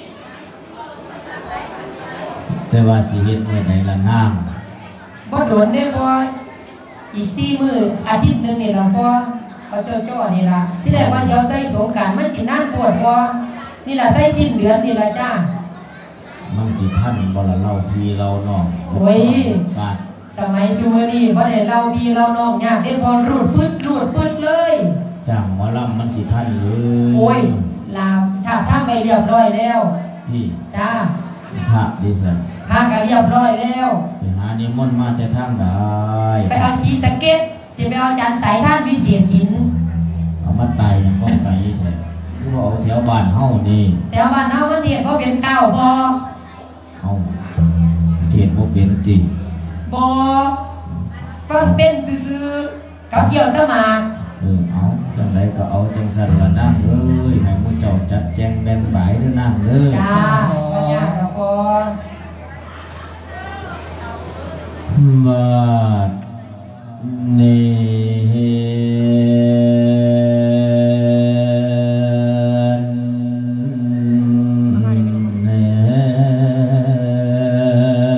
แต่ว่าสิเฮ็ดเมื่อใดละนางบ่โดนได้บ่อีกสี่มื้ออาทิตย์นึงนี่ล่ะพ่อเขาเจ้าจ้อนี่ล่ะที่แรกว่าเดี๋ยวใส่สงกรานต์มันสินานปวดบ่นี่ล่ะใส่สิ้นเดือนนี่ล่ะจ้ามันสิท่านบ่ละเล่าพี่เราน้องโอ้ยสมัยซุมื้อนี้บ่ได้เล่าพี่เล่าน้องยากได้พอรูดปึ๊ดรูดปึ๊ดเลยจ้างหมอลำมันสิท่านเลยโอ้ยลามถ้าทำไปเรียบร้อยแล้วพี่จ้าพระดิฉันพระก็เรียบร้อยแล้วไปหานิมนต์มาจะทางได้ไปเอาสีสะเก็ดสิไปเอาอาจารย์สายท่านวิเศษศิลป์เอามาตายยังบ่ไปเลยคือว่าเอาแถวบ้านเฮานี่แถวบ้านเฮามันเฮ็ดบ่เป็นเก้าบ่เอาเฮ็ดบ่เป็นติบ่ฟังเป็นซื่อๆกับเกี่ยวตะหมากเออเอาจังไดก็เอาจังซั่นล่ะนางเอ้ยให้มื้อเจ้าจัดแจงแบ่งบายเด้อนางเด้อจ้าบ่ยากดอกพ่อบัดนี้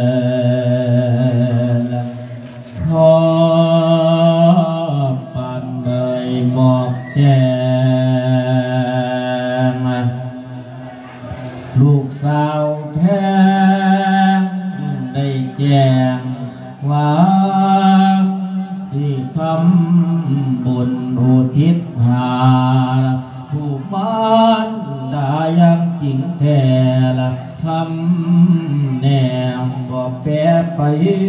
พอปันแจ้งว่าสิทำบุญอุทิศหาผู้มารดายังจริงแท้ละทำแนมบ่แปรไป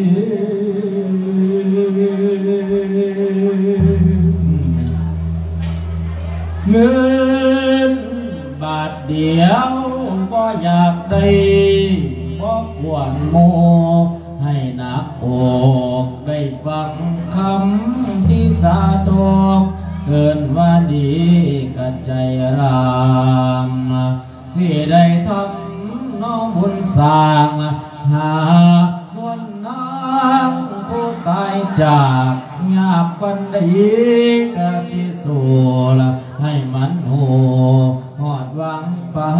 เงินบาทเดียวบ่อยากได้บ่ควรโมให้หนักอกได้ฟังคำที่สาดกเกินว่าดีกับใจรามสิได้ทำน้องบุญสร้างหานวลนางผู้ตายจากหยาบปันได้กะที่สู่ละให้มันโหหอดหวังปา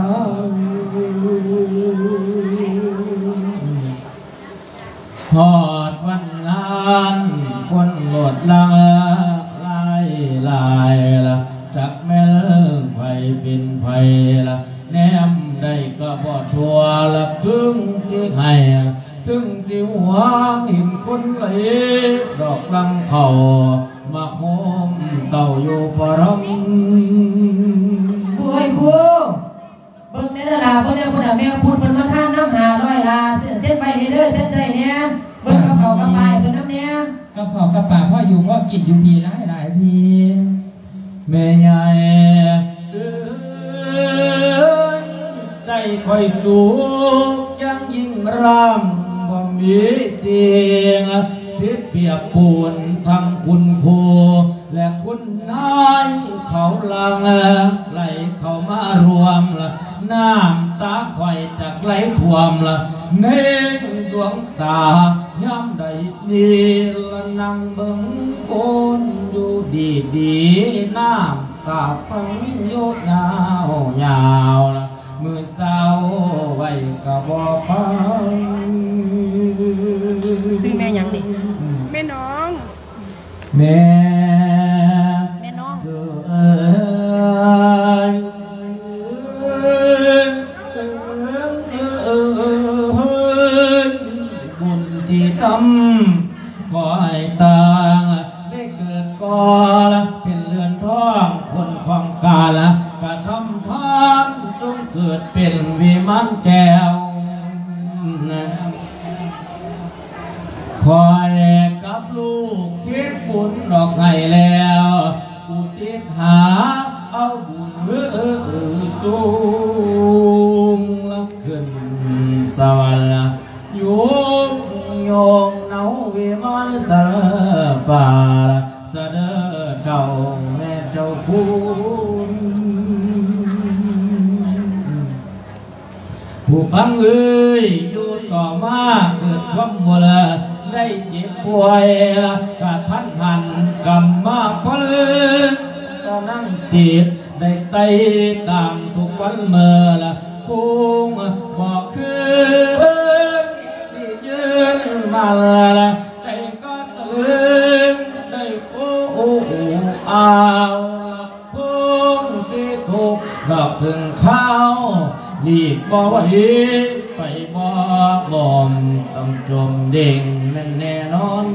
หอดวันนั้นคนโหลดละลายลายละจักแม่ไผเป็นไผละแนมได้ก็บ่ทัวละถึงที่ให้ถึงที่หัวหินคนไหลดอกลังเขามาโฮมเต่าอยู่ปรมผู้ให้ผู้เบิ่งในระดับเบิ่งในผู้ใดแม่พูดเพิ่นมาข้างน้ำหาร้อยลาเส้นไปเด้อเส้นใจเนี่ยเบิ่งกระเป๋ากระปายเพิ่นน้ำเนี่ยกระเป๋ากระป๋าพ่ออยู่พ่อกินอยู่พีหลายหลายพีแม่ใหญ่ใจคอยสูงยังยิ่งรำบ่มีเสียงเสียเปียกปูนทั้งคุณครูและคุณนายเขาลังไหลเข้ามารวมละน้ำตาคอยจากไหลท่วมละเน้นดวงตาย้ำใดดีละนั่งเบิ่งคนอยู่ดีดีน้ำตาพังโยกยาวยาวละมือเศร้าไว้ก็บ่ฟังซื้อแม่ยังนี่แม่น้องแม่แม่น้องเอ้ยบุญที่ทำขอให้ตางได้เกิดก่อละเป็นเรือนท้องคนของกาละกระทำพานจงเกิดเป็นวิมานแก้วคอยกับลูกคิดบุญดอกไห้แล้วอุทิศหาเอาบุญเออเออสูงลับขึ้นสวรรค์โยงโยงเนาวิมานสะฟ้าเสด็จเจ้าแม่เจ้าคุณผู้ฟังเอ้ยอยู่ต่อมาเกิดความมัวละได้เจ็บป่วยละกะทันหันกำมาพลก็นั่งติดได้ไต่ตามทุกวันเมื่อละคงบอกคือที่ยืนมาละใจก็ตื่นได้โอ้โอ้อ้าวคงที่ถูกดอกถึงข้าวรีบบ่ไหวไปบ่บ่มต้องจมเด้งแน่นอน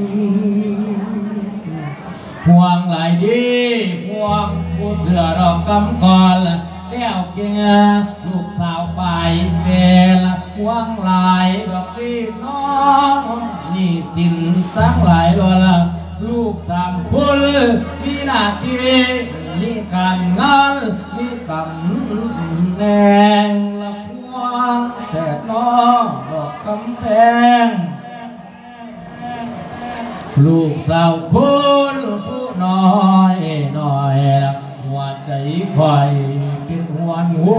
ห่วงหลายดีห่วงผู้เสือดอกกำก่อนแก้วเกียลูกสาวไปเวลห่วงหลายดอกรีบน้องนี่สินสังหลายวันละลูกสามคนมีหน้าที่มีการงานมีตำแหน่งละพวงแต่น้องดอกกำแพงลูกสาวคนผู้น้อยน้อยละหัวใจคอยเป็นหวนหู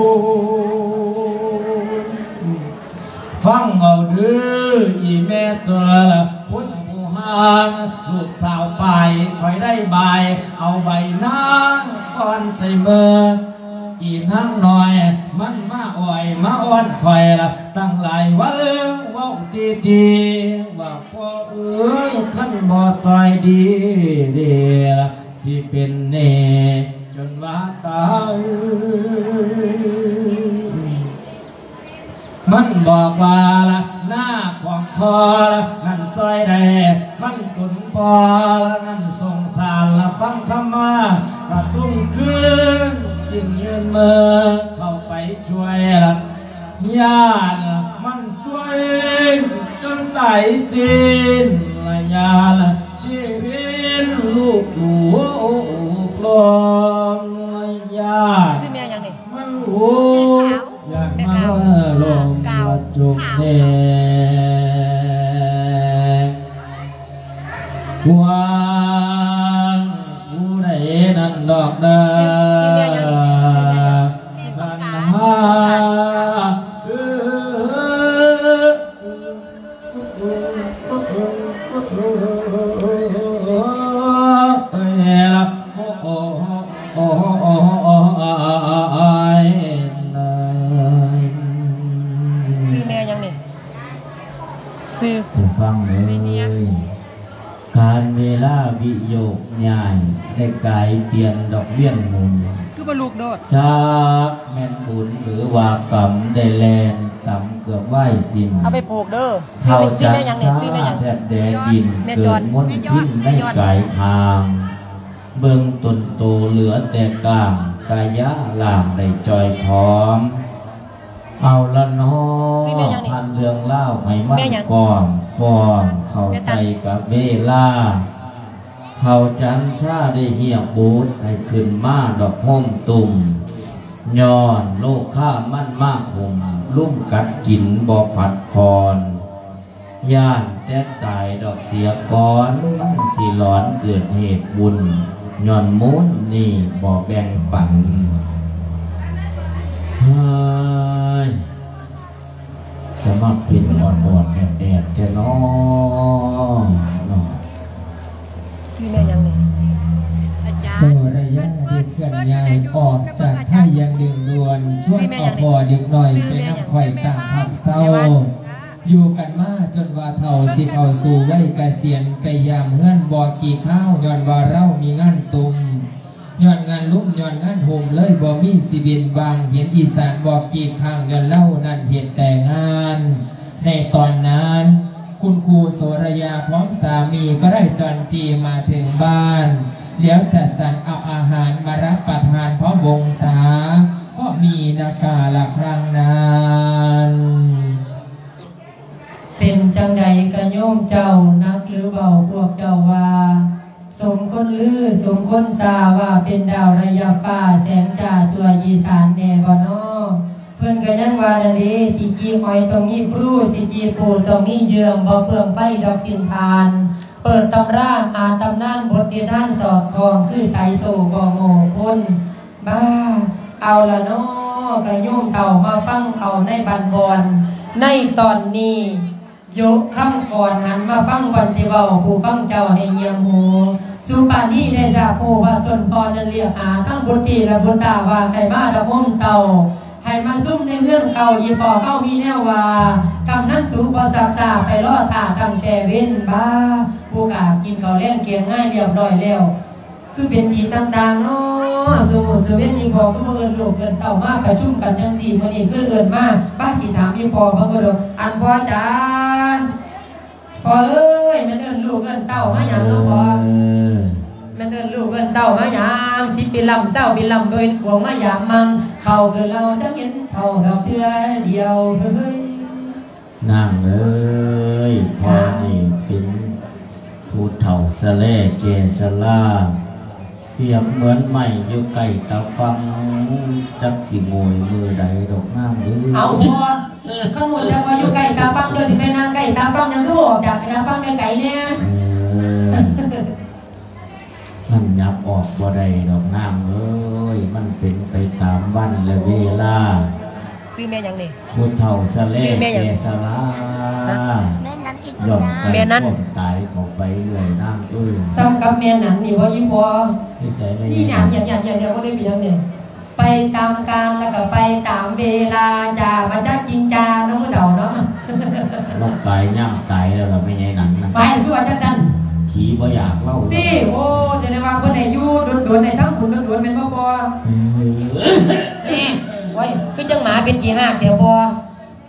ฟังเอาเด้ออีแม่ตัวละพุทธผู้หานลูกสาวไปคอยได้ใบเอาใบนางก่อนใส่มืออีนั่งหน่อยมันมาอ่อยมาอ้อนคอยละตั้งหลายวันว่าดีดีว่าพ่อเอ้ยขันบ่ซอยดีเดียสิเป็นเน่จนว่าตายมันบอกว่าละหน้าของคพอละนั่นซอยใดขั้นตุนพอละนั่นสงสารละฟังคำว่ากระสุ่มคืนจึงยืนมือเข้าไปช่วยละญาติมันช่วยจนไต่ตีนละญาติชีวิตลูกดูกลองละญาติมันหูอยากมาลงมาจุกเดวางผู้ใดนั่นดอกดาสันหาจะฟังเลยการเวลาวิโยกย้ายได้กลายเปลี่ยนดอกเบี้ยหมุนคือบรรลุโดดจากแม่นบุญหรือว่ากรรมได้แลนต่ำเกือบไหวสิ้นเอาไปปลูกเด้อเขาจะซาแทบแดนดินเกิดมนทิ้นได้กายทางเบื้องต้นโตเหลือแต่กลางกายะล่างได้จอยพร้อมเอาละน้อพันเรื่องเล่าให้มันก่อนฟองเขาใส่กับเวลาเขาจันชาได้เหี่ยบูดให้ขึ้นมาดอกห้มตุ่มย้อนโลกข้ามั่นมากหงลุ่มกัดกินบ่อผัดคอนย่านแตกตายดอกเสียก้อนสิหลอนเกิดเหตุบุญย้อนมุนนี่บ่แบ่งปันสมัครเป็นอ่อนๆแอบๆจะน้องซื้อแม่ยังเลยโซระยะเด็กเกินใหญ่ออกจากท่ายังดึงดวนช่วงออกบ่อเด็กหน่อยไปน้ำข่อยต่างผักเศร้าอยู่กันมาจนว่าเท่าสิเอาสู่ไว้เกษียณไปยามเฮือนบ่อกี่ข้าวย้อนว่าเรามีงานตุ่มย้อนงานลุ่มย้อนงานโฮมเลยบ่มีสิบินบางเห็นอีสานบอกกี่ครั้งย้อนเล่านั่นเหตุแต่งานในตอนนั้นคุณครูโสระยาพร้อมสามีก็ได้จอนจีมาถึงบ้านแล้วจัดสรรเอาอาหารมารับประทานพร้อมวงศาก็มีนาคาละครั้งนั้นเป็นจังใดกระโยมเจ้านักหรือเบาพวกเจ้าว่าสมคนลือสมคนสาว่าเป็นดาวระยะป่าแสงจ่าตัวยีสานแน่บ่นอเพื่อนก็ยังว่าดังนี้สิจีหอยตรงนี้ครูสิจีปูตรงนี้เยืองบ่เปลืองไฟดอกสินพานเปิดตำราอ่านตำนานบทเดียท่านสอดคองคือสายโซ่บ่โง่คนบ้าเอาละนอกระโยมเต่ามาฟังเอาในบันบอนในตอนนี้ยกคำก่อนหันมาฟังวันสิเบาผู้ฟังเจ้าให้เยี่ยมหูสุปานีได้จากผู้ว่าต้นพอนั้นเรียกหาทั้งบุตรีและบุตรตาว่าให้มาดำมเต่าให้มาซุ่มในเรื่องเก่ายีปอเข้ามีแนวว่ากำนั้นสูบอสับสาไปรอดตาตั้งแต่เว้นบ้าผู้ขากินเขาเลี้ยงเกียงง่ายเรียบร้อยแล้วคือเป็นสีต่างๆเนาะสมุทรสวีนี่บอกก็เอิญลูกเอิญเต่ามาไปชุ่มกันยังสี่มันนี่คือเอิญมาป้าสีถามยี่ปอเขาก็เลยอันพ่อจ๋าพอเอ้ยมันเอิญลูกเอิญเต่ามาอย่างเนาะพอมันเอิญลูกเอิญเต่ามาอย่างสิปีลำเศร้าปีลำโดยหวงมาอย่างมังเขาเกิดเราจะเห็นเขาดอกเทือเดียวเฮ้ยนางเอ้ยพอนี่เป็นผู้เฒ่าสะเล่เกศลาเปรียบเหมือนไม่อยู่ไก่ตาฟังจักสิโงยมือใดดอกน้ำหรือเอาพอข้างบนจะมาอยู่ไก่ตาฟังเดี๋ยวสิไปนางไก่ตาฟังยังก็บอกจากตาฟังไก่เนี่ยมันยับออกบ่ได้ดอกน้ำเอ้ยมันเป็นไปตามวันและเวลาซื้อแม่ยังนี่ผู้เฒ่าสะเล่เกศลาย่อมไก่ต้มตายออกไปเรื่อยนั่งอื้อซ้ำกับแม่นั้นนี่ว่ายิ่งพอนี่หยาบหยาบหยาบหยาบเดียวก็ได้เปลี่ยนเนี่ยไปตามการแล้วก็ไปตามเวลาจ่ามาจักจริงจ่าน้องเดาเนาะเราตายย่ำตายแล้วเราไม่ใช่หนังนะไปคือว่าจักจันผีบ่อยากเล่าตีโอ้จะได้ว่าคนไหนยูโดนโดนในทั้งขุนโดนโดนเป็นพ่อปอโอ้ยคือจังหมาเป็นจีห้าเดี๋ยวปอค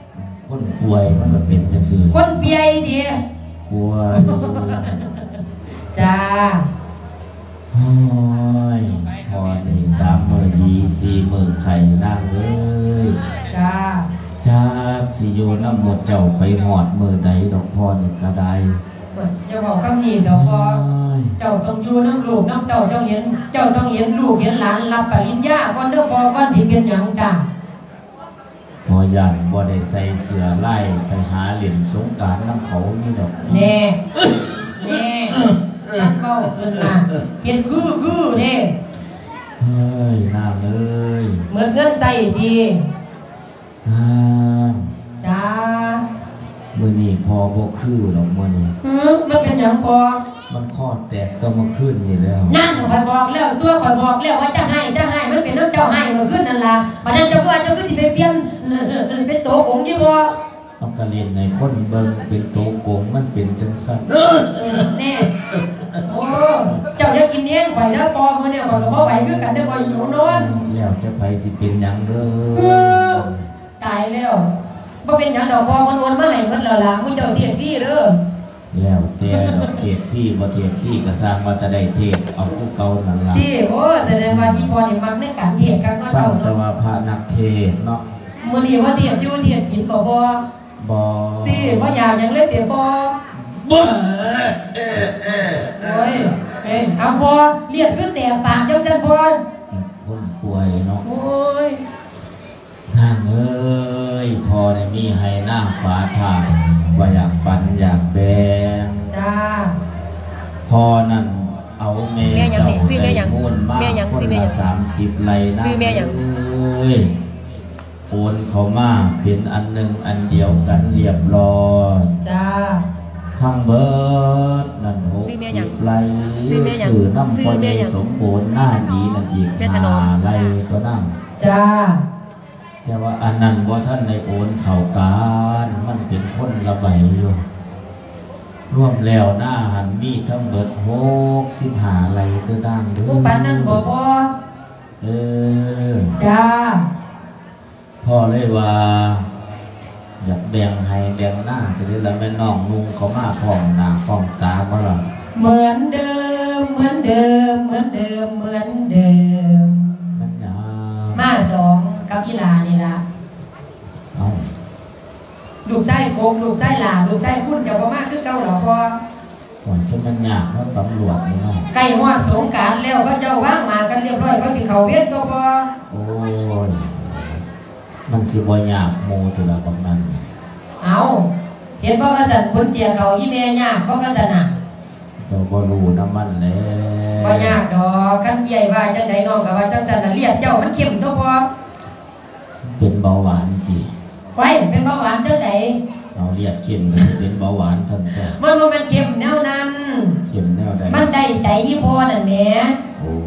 คนป่วยมันก็เป็นจังซี่คนเปียดีป่วยจ้าโอ้ยพอนี่สามมื้อดีสี่มื้อไข่นั่งเอ้ยจ้าจากสิโยน้ำหมดเจ้าไปหอดมือใดดอกพอนี่ก็ได้จะบอกคำนี้ดอกพอเจ้าต้องอยู่น้ำลูกน้ำเจ้าเจ้าเห็นเจ้าต้องเห็นลูกเห็นหลานรับปริญญาก่อนเด้อพอก่อนสิเป็นหยังจ้าพอยันบ่ได้ใส่เสื้อไล่ไปหาเหรียญสงกรานต์น้ำเขานี่ดอกแน่แน่นั่นเบ้าขึ้นมาเห็นคือคือเน่เฮ้ยน้าเลยเหมือนเงินใส่ดีน้าจ้ามื้อนี้พอบ่คือหรอกมื้อนี้หือมันเป็นหยังพอมันข้อแตกก็มาขึ้นนี่แล้วนั่นข่อยบอกแล้วตัวข่อยบอกแล้วว่าจะให้จะให้มันเป็นน้ำเจ้าให้มาขึ้นนั่นล่ะวันนั้นเจ้าก็เจ้าก็สิไปเปลี่ยนเป็นโตกงยี่บ่เอากระเรียนในคนเบิ่งเป็นโตกงมันเป็นจังซั่นแน่โอ้เจ้าจะกินเลี้ยงข่อยเด้อปอมื้อนี้ข่อยก็บ่ไหวคือกันเด้อข่อยอยู่นอนแล้วจะไปสิเป็นหยังเด้อตายแล้วบ่เป็นหยังดอกพอมันโอนมาให้หมดแล้วล่ะมึงเจ้าเทียฟรีเด้อแล้วแต่ดอกเทศฟรีบ่เทศฟรีก็สร้างว่าจะได้เทศเอาผู้เก่านั่นล่ะที่โอ้แสดงว่าที่พอนี่มักในการเทศกันเนาะเจ้าแต่ว่าพระนักเทศเนาะมื้อนี้ว่าเทศอยู่เทศกินบ่บ่บ่ที่บ่อยากหยังเลยเตะบ่บ่โอ้ยเอ้เอาพอเลียดคือแต่ปากจังซั่นพอคนป่วยเนาะโอ้ยนางเอ้ยพอได้มีให้นางฟ้าทาว่าอยากปันอยากแบ่งจ้าพอนั่นเอาแม่เจ้าได้มูลมากคนละสามสิบไร่นะเอ้ยโอนเขามาเป็นอันหนึ่งอันเดียวกันเรียบร้อยจ้าทั้งเบิดนั่นหกสิบไร่สื่อน้ำพอใหญ่สมบูรณ์หน้าดีนั่นอีกห้าไร่ก็นั่งจ้าแต่ว่าอันนั้นว่าท่านในโอนเข่าการมันเป็นคนละใบอยู่ร่วมแล้วหน้าหันมีทั้งเบิดหกสิบหาไรก็ดังด้วยปานนั้นบ่พอเออจ้าพ่อเลยว่าอยากแบ่งให้แบ่งหน้าจะได้ละแม่น้องนุ่งเขามาพองหน้าพองตาเมื่อไรเหมือนเดิมเหมือนเดิมเหมือนเดิมเหมือนเดิมมันยามาสองกับอีหลานี่ละเอาลูกไส้โคกลูกไส้หลาลูกไส้พุ่นจะบ่มากคือเก่าหรอพ่อก่อนจะมันยากเพราะตำรวจนี่เนาะใกล้ฮอดสงกรานต์แล้วก็เจ้าว่างมากันเรียบร้อยเขาสิเข้าเวรตัวพ่อโอ้ยมันสิบ่ยากโมตัวละประมาณเอาเห็นพ่อกษัตริย์คนเจียเขาอีแม่ยากพ่อกษัตริย์น่ะเจ้าบ่รู้น้ำมันแล้วบ่ยากดอกคันใหญ่ว่าจังไดน้องก็ว่าจังซั่นน่ะเรียกเจ้ามันเข้มตัวพ่อเป็นเบาหวานจีไว้เป็นเบาหวานเท่าไหร่เราเรียกเข้มเป็นเบาหวานท่านก็มันว่ามันเข้มแนวนั้นเข้มแนวใดมันได้ใจยี่พ่อนั่นแหละโอ้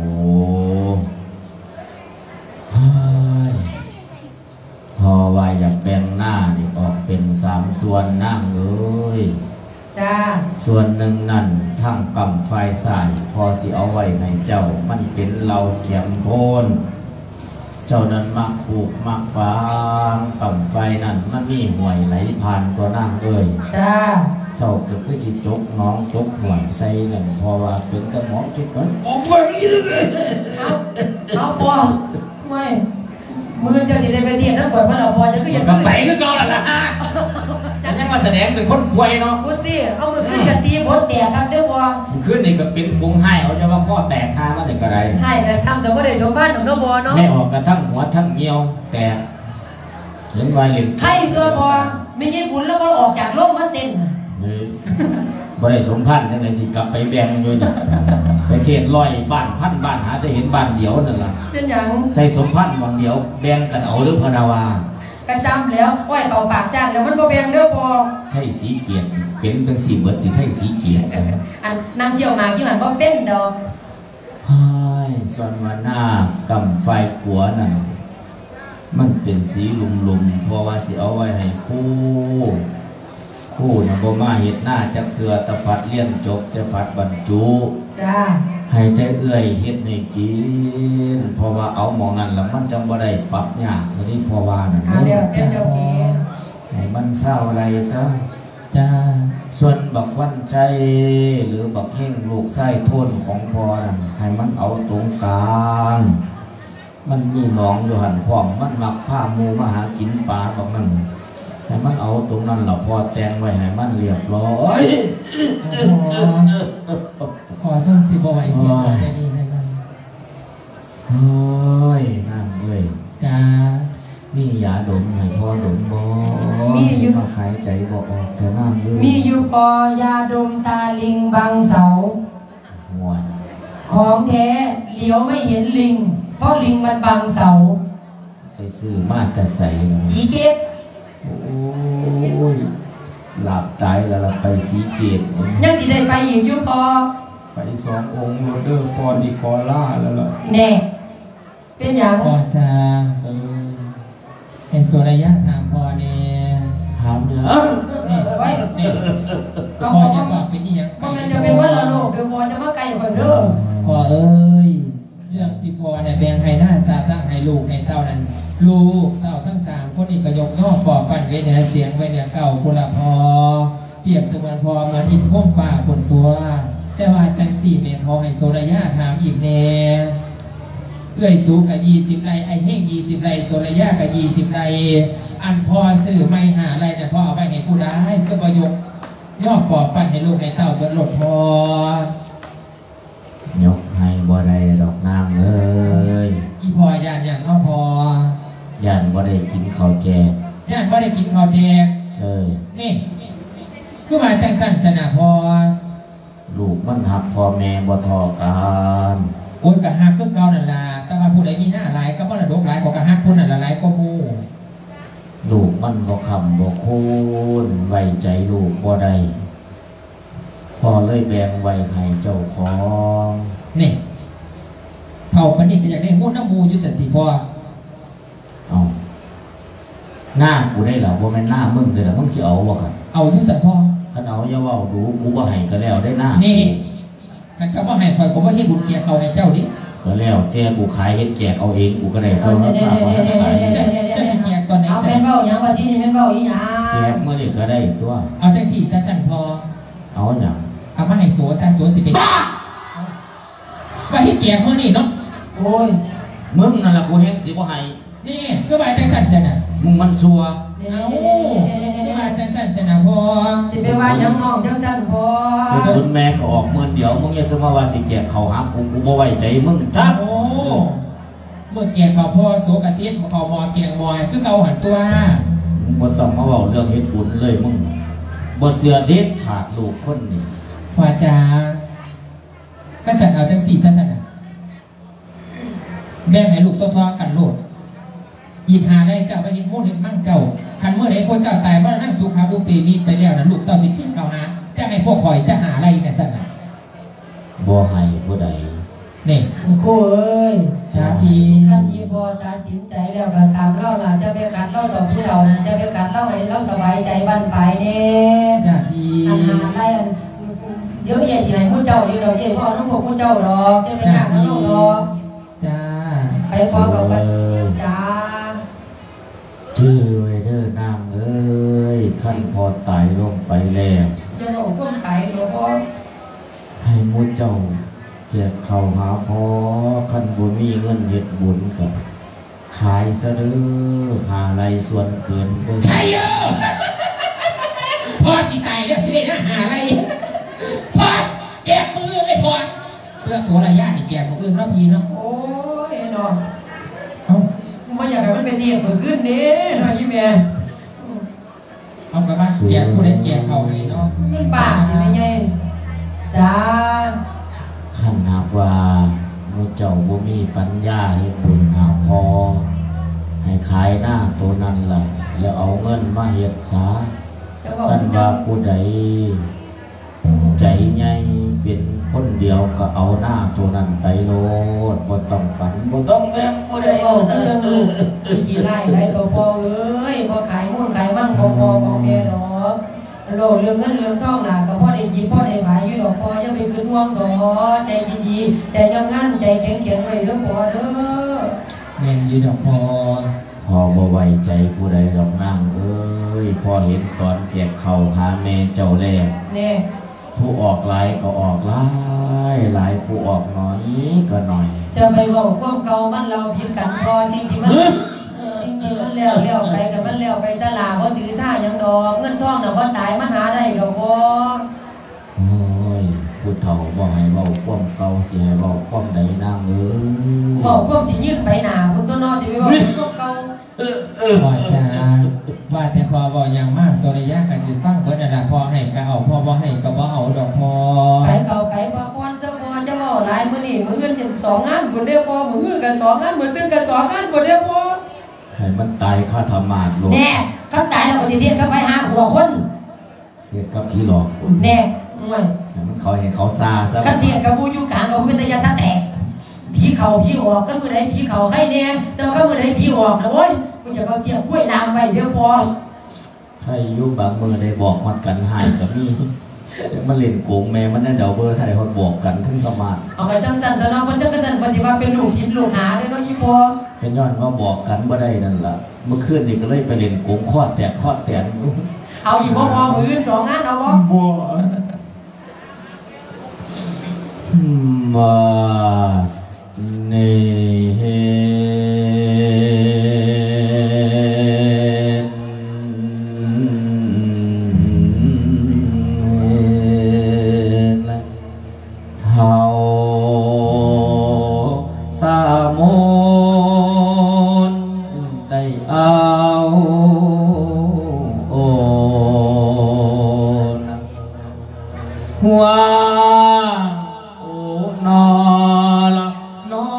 พอว่าอยากแบ่งหน้านี่ออกเป็นสามส่วนนั่งเอ้ยจ้าส่วนหนึ่งนั่นทั้งกำไฟใส่พอที่เอาไว้ในเจ้ามันเป็นเราเขียมโพนเจ้านั้นมักผูกมักฟางต่ำไฟนั่นมันมีห่วยไหลผ่านตัวนั่งเอ้ยจ้าเจ้าก็คือจิจกน้องจกห่วยใส่นั่นพอว่าเป็นกระหม่อมคิดกันออกไปเลยเอาเอาพอไม่มือจะสิได้ไปเทียนนั่นก่อนมันเราพอจะก็ยังไปก็ก่อนละฮะยังมาแสดงเป็นคนป่วยเนาะพุทธิเอามือขึ้นกับตีบดแตกครับเด้อพอขึ้นนี่ก็เป็นปุงให้เอาจะมาข้อแตกคามาได้ก็ได้ให้แต่ทำแต่ว่าได้สมบัติของน้องพอเนาะไม่ออกกันทั้งหัวทั้งเงี้ยวแตกเห็นไวเห็นใครตัวพอไม่ใช่บุญแล้วก็ออกจากโลกมันเต็มบ่ได้สมพันธ์จังไดสิกลับไปแบ่งอยู่นี่ไปเทศร้อยบ้านพันบ้านหาจะเห็นบ้านเดียวนั่นล่ะเป็นหยังใส่สมพันธ์บางเดียวแบ่งกันเอาหรือพนาวากระจำแล้วอ้อยเป่าปากซ่านแล้วมันบ่แบ่งเด้อพอให้สีเกียรติเป็นจังสี่เบิดที่ให้สีเกียรติอันนางเที่ยวมาอยู่หันบ่เป็นดอกเฮ้ยส่วนว่าหน้ากำไฟขัวนั่นมันเป็นสีลุ่มๆเพราะว่าสิเอาไว้ให้คู่คู่นะบ่มาเฮ็ดหน้าจักเทื่อตะพัดเรียนจบจะพัดบรรจุจ้าให้แต่เอื้อยเฮ็ดให้กินเพราะว่าเอาหมองนั้นแล้วมันจังบ่ได้ปรับยากทีนี้เพราะว่านั่นเด้อเดี๋ยวเดี๋ยวให้มันเศร้าอะไรซะจ้าส่วนบักวันใจหรือบักเฮงลูกไส้ทุ่นของพ่อนั่นให้มันเอาตรงกลางมันมีหนองอยู่หันพร้อมมันมักผ้ามูมาหากินปลาตรงนั้นให้มันเอาตรงนั้นเราพอแตงไว้ให้มันเรียบร้อยขอส่งสิบไหวเพียงได้ดีได้ไหมเฮ้ยนั่นเลยจ้านี่ยาดมให้พ่อดมบ่มีอยู่มาขายใจบ่ออกแต่นั่นเลยมีอยู่ปอยาดมตาลิงบางเสาของแท้เหลียวไม่เห็นลิงเพราะลิงมันบางเสาไปซื้อมาแต่ใส่สีเกตโอ้ยหลับตายแล้วไปสีเกตยังสิได้ไปอีกอยู่ปอไปสององค์โรเดอร์ปอดีคอล่าแล้วล่ะแน่เป็นอย่างพ่อจะเห็นสุริยะถามพ่อเนี่ยถามเนี่ยนี่ไว้นี่พ่อจะตอบเป็นนี่ยังพ่อมันจะเป็นว่าละโลกเดี๋ยวพ่อจะมาไกลคนเด้อพ่อเอ้ยเรื่องที่พ่อเนี่ยแบ่งให้หน้าซาตั้งให้ลูกให้เต้านั้นลูกเต้าทั้งสามคนอีกกระยกย่อปอบปั่นไว้เหนือเสียงไว้เหนือเก่าคุณละพอเปรียบเสมือนพอมาอินพุ่มป่าคนตัวแต่ว่าจังสี่เมตรพอให้โซดายาถามอีกแน่เอื้อยสูงกับยี่สิบไรไอเฮงยี่สิบไรโซดายากับยี่สิบไรอันพอสื่อไม่หาไรแต่พอเอาไปให้ผู้ได้ก็ประยกย่อปอบปั่นให้ลูกให้เต้าเกิดหลดพอยกให้บ่ได้ดอกนางเลยอีพอยานอย่างก็พอยานบ่ได้กินข้าวแกงยานบ่ได้กินข้าวแกงเออนี่คือมาจังสั่นสนาพอลูกมันหักพ่อแม่บ่ทอกันโอ้ยกะหักคือเก่านั่นล่ะแต่ว่าผู้ใดมีหน้าหลายก็บ่ระดกหลายของกะหักผู้นั้นละหลายก็มู่ลูกมันบ่คำบ่คูนไว้ใจลูกบ่ได้พ่อเลยแบ่งไว้ให้เจ้าของนี่เท่าปานนี้ก็อยากได้มูน้ำมูอยู่สันติพ่อเอาหน้ากูได้เหรอว่ามันหน้ามึงเลยเหรอมึงจะเอาบ่ครับเอาอยู่สันพ่อขันเอาอย่าว่าดูกูบ่ให้ก็แล้วได้หน้านี่ขันเจ้าบ่ให้คอยกูบ่ให้บุญเกียรเขาให้เจ้าดิก็แล้วแต่กูขายเฮ็ดแจกเอาเองกูก็ได้เท่านั้นฝากมาขายจะให้แจกตอนไหนเอาเป็นเบ้าอย่างว่าที่นี่เป็นเบ้าอีหยังแจกเมื่อนี้ก็ได้ตัวเอาจังสี่สั้นพอเอาอย่างเอามาให้โซ่ซะโซ่สิเป็นบ้าว่าให้แจกเมื่อนี้เนาะโอ้ยมึงนั่นล่ะกูเฮ็ดสิบ่ให้นี่คือว่าจังสั่นจังน่ะมึงมันซัวเอาคือว่าจังสั่นจังน่ะพอสิไปว่ายังน้องจังสั่นพอคุณแม่ก็ออกเมื่อเดียวมึงอย่าสมาว่าสิแจกเขาหากูกูบ่ไว้ใจมึงจ้าโอ้เมื่อแจกเขาพอโสกะซิดเขามอเกียงมอยคือเก่าหันตัวมึงบ่ต้องมาเว้าเรื่องเฮ็ดบุญเลยมึงบ่เสือเด็ดขาดลูกคนนี้ว่าจ้าก็สั่นเอาจังสี่สั่นน่ะแบ่งให้ลูกตัวๆกันโลดยิบหาได้เจ้าก็ยิบโม่เห็นมั่งเจ้าคันเมื่อไหร่พวกเจ้าตายว่านั่งสุขาบุปีมีไปแล้วนะลูกเต้าสิทิ้งเขาหาจะให้พวกคอยจะหาอะไรเนี่ยสั่นบ่ให้ผู้ใดนี่โอ้ยชาพีท่านยีบอตัดสินใจแล้วก็ตามเล่าล่ะจะไปกัดเล่าต่อผู้เรานะจะไปกัดเล่าให้เราสบายใจบ้านไปเนี่ยชาพีอาหารอะไรเดี๋ยวเย่สิให้ผู้เจ้าดีเราเย่พ่อน้องพวกผู้เจ้าหรอกจะไปหาน้องหรอกจ้าไปฟ้องกับจ้าชื่อไว้เด้อนางเอ้ยขั้นพอตายลงไปแล้วจะหลงคนตายหลวงพ่อให้มุดเจ้าแจกเข้าหาพ่อขั้นบุญมีเงินเฮ็ดบุญกับขายซะเด้อหาอะไรส่วนเกินก็ใช่เยอะพ่อสิตายแล้วสิได้นะหาอะไรพ่อแกมือไม่พอเสื้อโสระยะนี่แกก็อื่นแล้วพีเนาะโอ้ยนอนเอ้าไม่อยากให้มันเป็นเดียบขึ้นนี่หน่อยยี่เมียเอากลับบ้านแกผู้เล่นแกเขาให้เนาะมันป่าจะเป็นไงจ้าขันหากว่ามูเจ้าบ่มีปัญญาให้บุญหาพอให้ขายหน้าตัวนั้นล่ะแล้วเอาเงินมาเฮ็ดซะท่านว่าผู้ใดใจใหญ่เป็นคนเดียวก็เอาหน้าตัวนั้นไปโลดบ่ต้องฝันบ่ต้องแม่ผู้ใดเอาเรื่องลูกกี่ไร่ไรตัวพ่อเอ้ยพอขายมุ่นขายมั่งพอพอพอแม่หรอกโลกเรื่องเงินเรื่องทองหนากับพ่อได้จีพ่อได้ขายอยู่ดอกพ่อยังไปขึ้นห่วงดอกใจดีๆใจยังงั้นใจแข็งแข็งไว้เรื่องพ่อเด้อแม่นอยู่ดอกพอพอบ่ไว้ใจผู้ใดหรอกนั่งเอ้ยพอเห็นตอนแจกเข่าหาแม่เจ้าแล่เนี่ยผู้ออกหลายก็ออกหลายหลายผู้ออกน้อยก็น้อยจะไปบอกพวกเก่ามันเราผิดกันพอสิ่งที่มันสิ่งที่มันเลี้ยวเลี้ยวไปกับมันเลี้ยวไปสลาเพราะถือซ่ายังดอกเงินทองน่ะว่าตายมันหาได้ดอกบ่โอ้ยผู้เฒ่าบอกให้เบาความเก่าสิให้เบาความใดนางเอ้ยบอกความสิยื่นไปหนาคุณตัวนอสิไปบอกพวกเก่าว่าจ้าว่าแต่พอบอกอย่างมากโซริยะกันสิฟังเบิดน่ะพอให้ก็เอาพอบ่ให้ก็บ่เอาดอกพอไปเก่าไปพอพรซะพอจะบ่หลายมื้อนี้มื้ออื่นจะสองงานบ่ได้พอมื้ออื่นก็สองงานมื้อตื่นก็สองงานบ่ได้พอให้มันตายข้าธรรมาสโลกแน่เขาตายแล้วก็สิเทียนก็ไปหาหัวคนเทียนกับผีหลอกแน่ม่วยมันเขาให้เขาซาซะกันเทียนกับผู้อยู่กลางก็เป็นตะยาซะแตกผีเข้าผีออกก็มื้อใดผีเข้าใครแน่แต่ก็มื้อใดผีออกนะโว้ยกูจะเอาเสียงกล้วยน้ำไว้เดี๋ยวพอใครยุ่บางมือได้บอกมันกันหายกับมีจะมาเล่นโกงแม่มันนั่นเดาเบอร์ถ้าได้คนบอกกันทั้งสมาร์ทเอาไปจังสันแต่เนาะมันจะกระสันปฏิบัติเป็นลูกศิษย์ลูกหาด้วยเนาะยี่ปอเป็นย้อนว่าบอกกันบ่ได้นั่นล่ะเมื่อคืนนี่ก็เลยไปเล่นโกงข้อแตกข้อแตกเอาอีกบ่พอมือสองงานเอาบ่บ่มาเนเฮว่าโอ้นอละนอ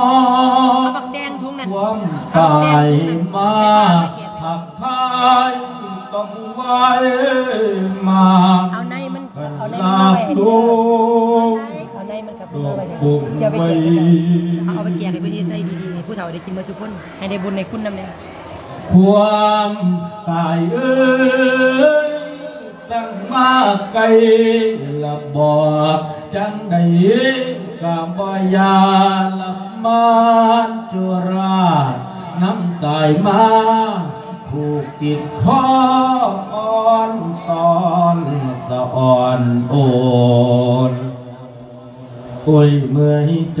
ความตายมาหักทายต้องไว้มาเอาในมันเอาในมันไว้ให้ดูเอาในมันกับเอาไว้เสียไปแจกเอาไปแจกให้ไปดีใส่ดีๆผู้เฒ่าได้กินมาสุขคนให้ได้บุญในคุณนำเนี่ยความตายเอ้ยตั้งมาไกลละบอกจังใดกะบ่ยาละมาจุราน้ำตายมาผูกติดคออ่อนตอนสะอ่อนโอนโอ้ยเมื่อยใจ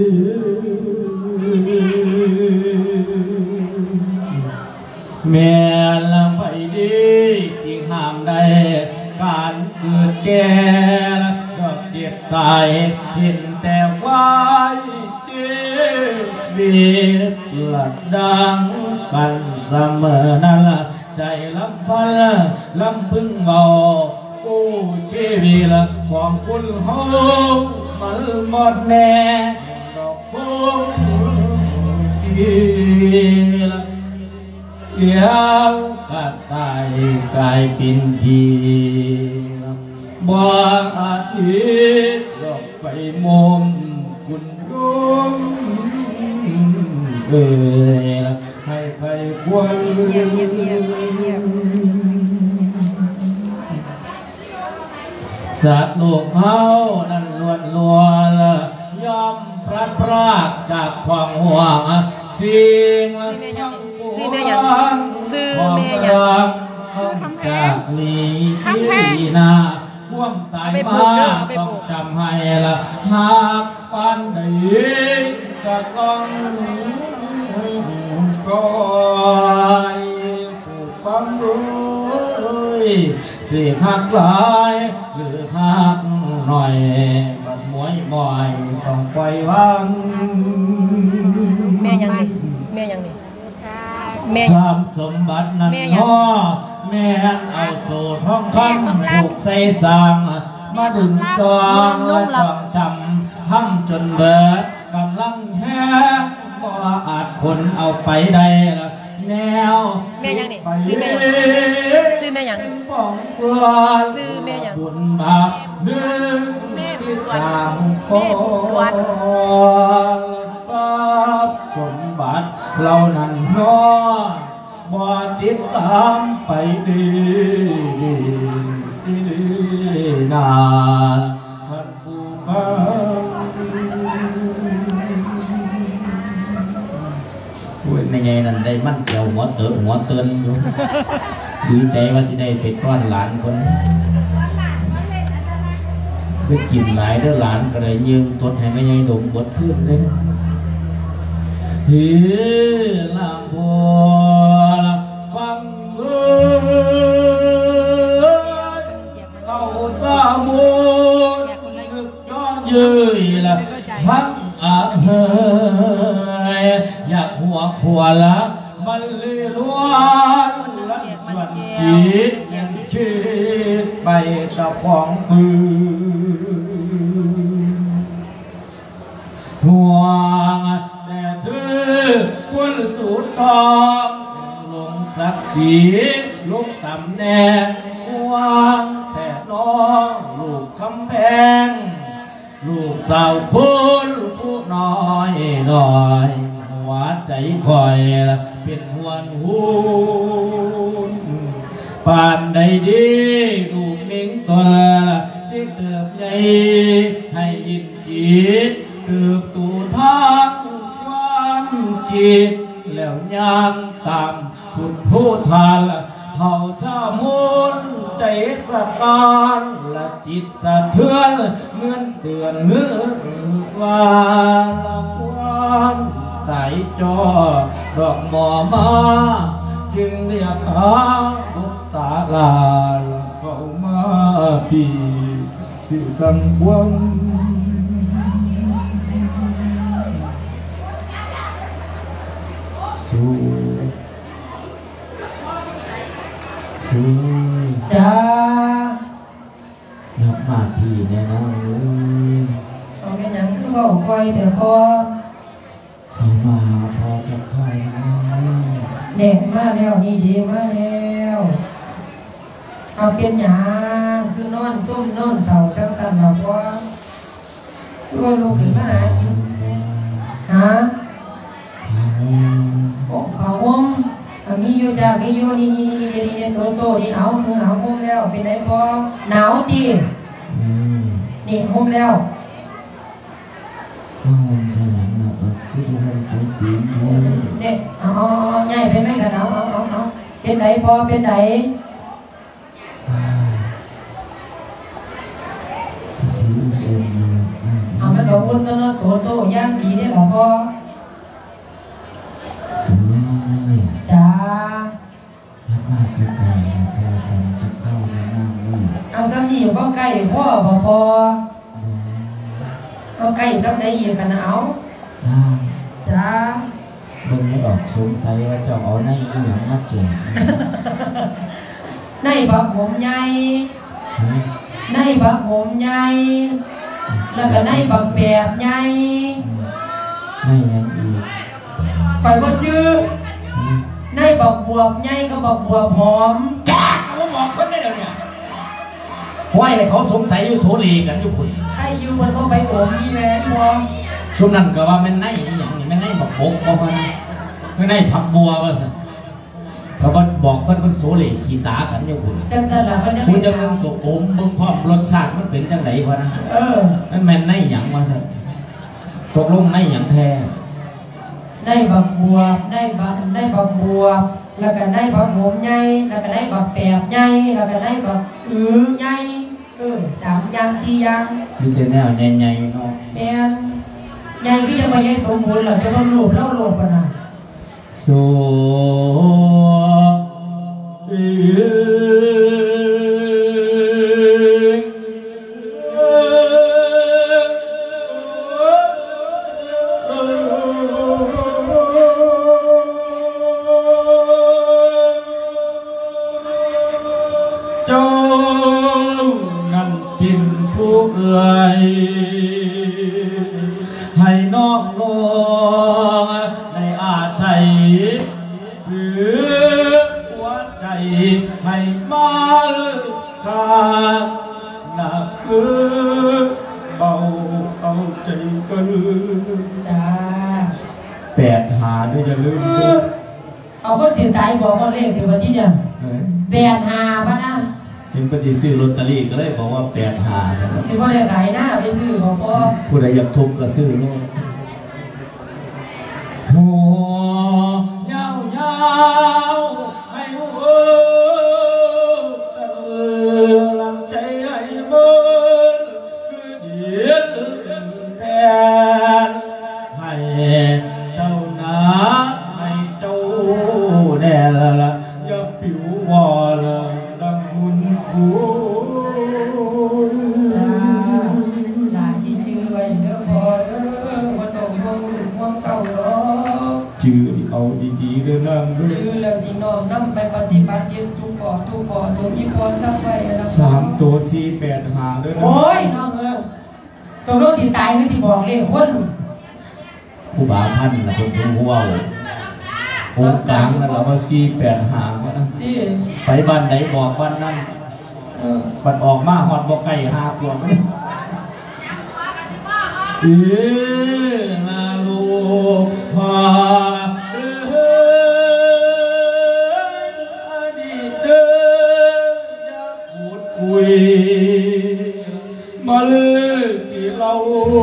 แม่ละไปดีที่ห้ามได้การเกิดแก่ก็เจ็บตายเห็นแต่ไว้ชีวิตหลักดังกันเสมอนั่นละใจลำพันลำพึงเบากู้ชีวิตของคุณเฮามันหมดแน่ดอกพุ่งทีละเดี๋ยวก็ตายกลายเป็นผีบ่อาทิตย์ดอกไปมมคุณดุงเอ่ยให้ใครควรสัตว์ลูกเฮานั้นล้วนล้วนยอมพลัดพรากจากความห่วงสิ่งซื้อแม่ยังซื้อแม่ยังจากนี้ที่นาพ่วงตายมาต้องจำให้ละหากปันใดก็ต้องปล่อยผู้ฟังด้วยสิหักหลายหรือหักหน่อยบัดมวยบ่อยต้องปล่อยวางแม่ยังนี่แม่ยังนี่สามสมบัตินั้นพ่อแม่เอาโซ่ทองคำถูกใส่สางมาดึงจองและจองจำทำจนเบิดกำลังแห้งบ่อาจคนเอาไปได้แนวแม่ยังนี่ซื้อแม่ซื้อแม่ยังซื้อแม่ยังบุญบาปดึงที่สามก้อนสมบัติเหล่านั้นน้อบ่ติดตามไปดีดีนาท่านผู้ฟังพูดในไงนั่นได้มั่นเกี่ยวเติมหัวเตือนอยู่ดีใจว่าสิได้ไปต้อนหลานคนไปกินหลายเด้อหลานก็เลยยืมตดให้ไม่ใหญ่ดงบดขึ้นเลยเฮ้ลำโพฟังเอ้ยเก่าสามูนึกย้อนยืยละพังอาเฮยอยากหัวขวละมันลีล้วนและจวนจิตยังชิดไปตะปองปืนห่วงแต่เธอควรสูดทองลงศักดิ์ศรีลงตำแหน่งห่วงแต่น้องลูกคำแพงลูกสาวคุณผู้น้อยน้อยหัวใจคอยเป็นหวนหูปานใดดีลูกนิ่งตัวสิเติบใหญ่ให้ยินจิตเติบตูทางความจิตแล้วย่างตามพุทธผู้ทานเฮาสามุนใจสะท้านและจิตสะเทือนเหมือนเตือนเมื่อว่าความไต่จอดอกหมอมาจึงเรียกหาบุตตาลาเข้ามาปีที่สังวรสู้สู้จ้ารับมาพี่แน่นอนเอาเป็นอย่างคือว่าคอยแต่พอเขามาพอจะใครเด็กมาแล้วนี่ดีมาแล้วเอาเป็นอย่างคือนอนซุ่มนอนเสาจังสันหรอพ่อตัวลูกขึ้นมาหากินฮะโอ้เผาห่มมีอยู่จ้ามีอยู่นี่นี่นี่นี่นี่โตโตนี่เอามือเอาห่มแล้วเป็นไงพ่อหนาวจีนี่ห่มแล้วห่มใช่ไหมนะเออคือห่มใช่ปีนเด็กเอาเอาเอาใหญ่ไปไหมกันเอาเอาเอาเอาเป็นไหนพ่อเป็นไหนเอาไม่ต้องวุ่นต้นโตโตย่างดีได้หรอพ่อสวยจ้าแล้วมาไกลๆพอสั่งจะเข้าในน้ำนู่นเอาซ้ำนี่อยู่ก็ใกล้พ่อบ่พอเอาใกล้ซ้ำไหนอีกกันนะเอาจ้าเบิ่งไม่ออกสงสัยว่าเจ้าเอาในอีหยังมาแจกในบักผมใหญ่ในบักผมใหญ่แล้วก็ในบักแบบใหญ่ในยังอีกไปว่าจื้อในบักบวบใหญ่ก็บักบวบหอมจ้าเขาบอกคนได้เดี๋ยวนี้ว่าให้เขาสงสัยอยู่โสเลกันอยู่พุ่นใครอยู่บนก็ไปโอมนี่แม่พอช่วงนั้นก็ว่ามันในนี่อย่างนี้มันในบักบกบอกว่ามันในผักบัวว่าสิเขาบอกคนคนโสเลขี้ตากันอยู่พุ่นจังสันละมันคุณจะมึงตัวโอมมึงความรสชาติมันเป็นจังไหนวะนะเออมันแม่นในหยังว่าสิตกลงในหยังแท้ได้บักบัวได้บักได้บักบัวแล้วก็ได้บักผมใหญ่แล้วก็ได้บักแปบใหญ่แล้วก็ได้บักอือใหญ่เออสามอย่างสี่อย่างมีแต่แนวใหญ่ๆเนาะแม่นใหญ่ที่จะมาใหญ่สมบูรณ์หรอจะมาหลบเล่าหลบกันนะโซให้น้องลงในอาศัยฝืนหัวใจให้มันขาดหนักเกินเบาเอาใจกันจ้าแปดหาด้วยจะลืมเอาคนตื่นตายบอกว่าเลขถือว่าที่เนี่ยแปดหาป่ะนะเห็นปฏิซื้อลอตเตอรี่ก็เลยบอกว่าแปดหาซื้อว่าได้ไหนหน้าไปซื้อของพ่อผู้ใดอยากทุกข์ก็ซื้อโลดหัวยาวยาวเย็นทุกขอทุกขอสมยิพรสักไว้นะสามตัวสี่แปดหาด้วยนะโอ้ยน้องเออตัวโน้ตที่ตายคือที่บอกเลยคนผู้บ่าวพันนะคนถึงหัวองค์กลางนั่นเรามาสี่แปดหาก็นะไปบ้านไหนบอกบ้านนั้นบัดออกมาหอดบอกไก่หาพวงนี่เออมาลูกพอเอออดีตเดิมอย่าพูดคุยมาเลยที่เรา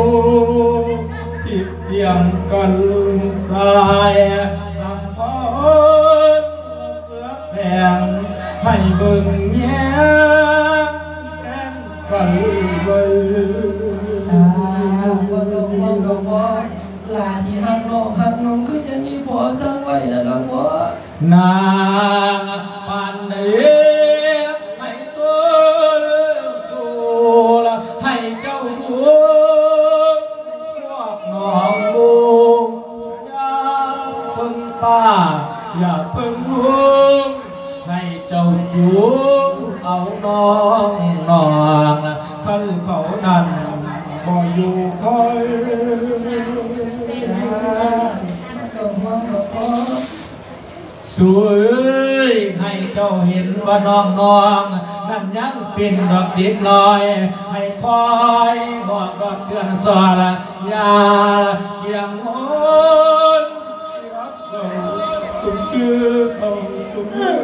ติดเตียงกันสายสัมพันธ์เพื่อแผ่นให้เบิ่งแย้มแก้มกันไว้อ่าบ่ต้องบ่ต้องบ่ลาสิหักน้องหักน้องคือจะมีผัวสักไว้แล้วล่ะบ่นางปานใดให้ตัวเรื่องตัวละให้เจ้ารู้พวกน้องลูกอย่าเพิ่งป้าอย่าเพิ่งรู้ให้เจ้าจูงเอาน้องนอนท่านเขานั่นบ่อยู่คอยสวยให้เจ้าเห็นว่าน้องน้องนั่นยังเป็นดอกดิบลอยให้คอยบอกดอกเตือนสอละอย่าเกี่ยงโอนรับเจ้าสุขชื่อเอาสุข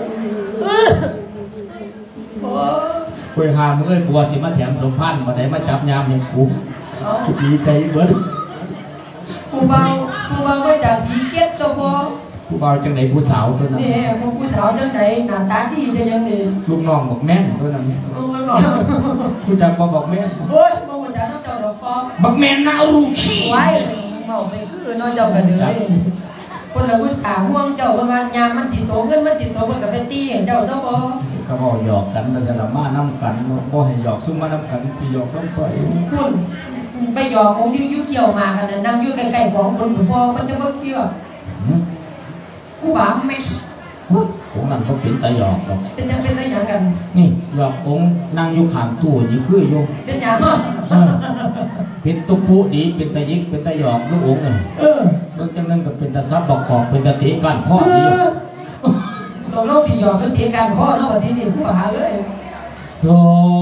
คุยหามึงเอ้ยกลัวสิมาแถมสมพันธ์มาได้มาจับยามยังกูกูดีใจเบิดผู้เบาผู้เบาไม่จากสีเก็ตตัวพอผู้เบาจังไหนผู้สาวตัวนั้นนี่ผู้สาวจังไหนหน้าตาดีจะยังดีลูกน้องบอกแม่นตัวนั้นโอ้ยบอกผู้จักบอกบอกแม่นโอ้ยบอกว่าจะน้องเจ้าดอกฟอบอกแม่นน่ารู้ขี้ไว้บอกไปคือน้องเจ้ากันเลยคนละผู้สาวห่วงเจ้าประมาณยามมันติดโตเงินมันติดโตมันกับเป็นตีเจ้าเจ้าพอก็บอกหยอกกันแต่ละมาน้ำกันบ่ให้หยอกซุ่มมาน้ำกันที่หยอกต้องปล่อยคุณไปหยอกของยุ่ยเกี่ยวมากันนั่งยุ่ยไกลๆของคนพอมันจะเบิกเกี่ยวกูบ้าไม่องค์นั้นก็เป็นตาหยอกหรอกเป็นยังเป็นได้ยังกันนี่หยอกองค์นั่งอยู่ข้างตู้นี่คือโยมเป็นยังอ่ะเป็นตุ๊กผู้ดีเป็นตายิกเป็นตาหยอกลูกองค์เลยเออเบื้องจังนั้นก็เป็นตาซับบอกกอกเป็นตาตีการข้อดีตรงโลกที่หยอกเป็นตีการข้อเนาะวันที่นี่กูบ้าเลยโซ่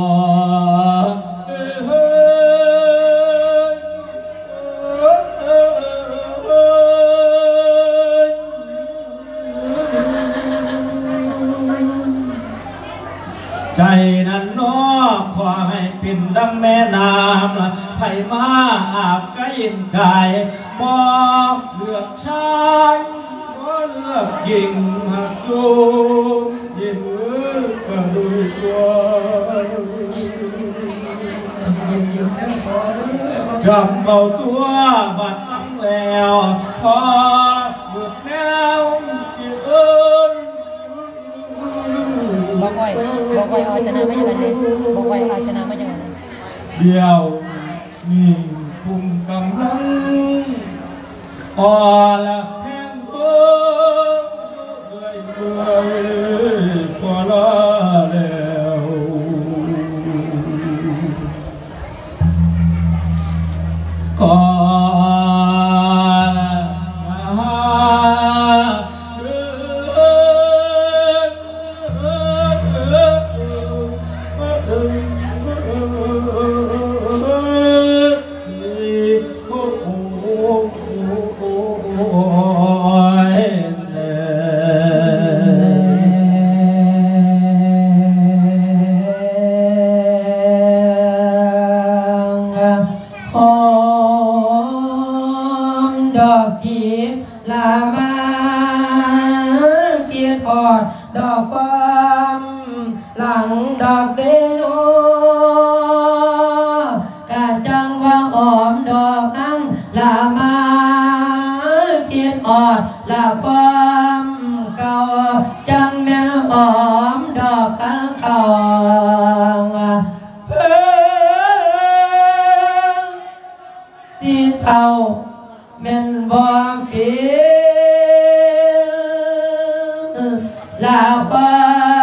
ใจนั้นนอกขอให้เป็นดังแม่น้ำไผ่มาอาบกายกายมองเลือกชายก็เลือกยิงหักจูยิงก็ดูตัวจำเอาตัวบัดตั้งแล้วพอหยุดแนวที่เอิญบอกไว้บอกไว้อาสนะไม่ยังไงบอกไว้อาสนะไม่ยังไงเดียวนี่คุมกำลังอ่อนละแห้งเบื่อเบื่อพอละแล้วก่อนดอกความหลังดอกเดโนกะจังว่าหอมดอกอังลามาเพียนออดลาความเก่าจังแม่นหอมดอกกันเก่าเพิ่งสิเท่าแม่นบ่เป็นลาความ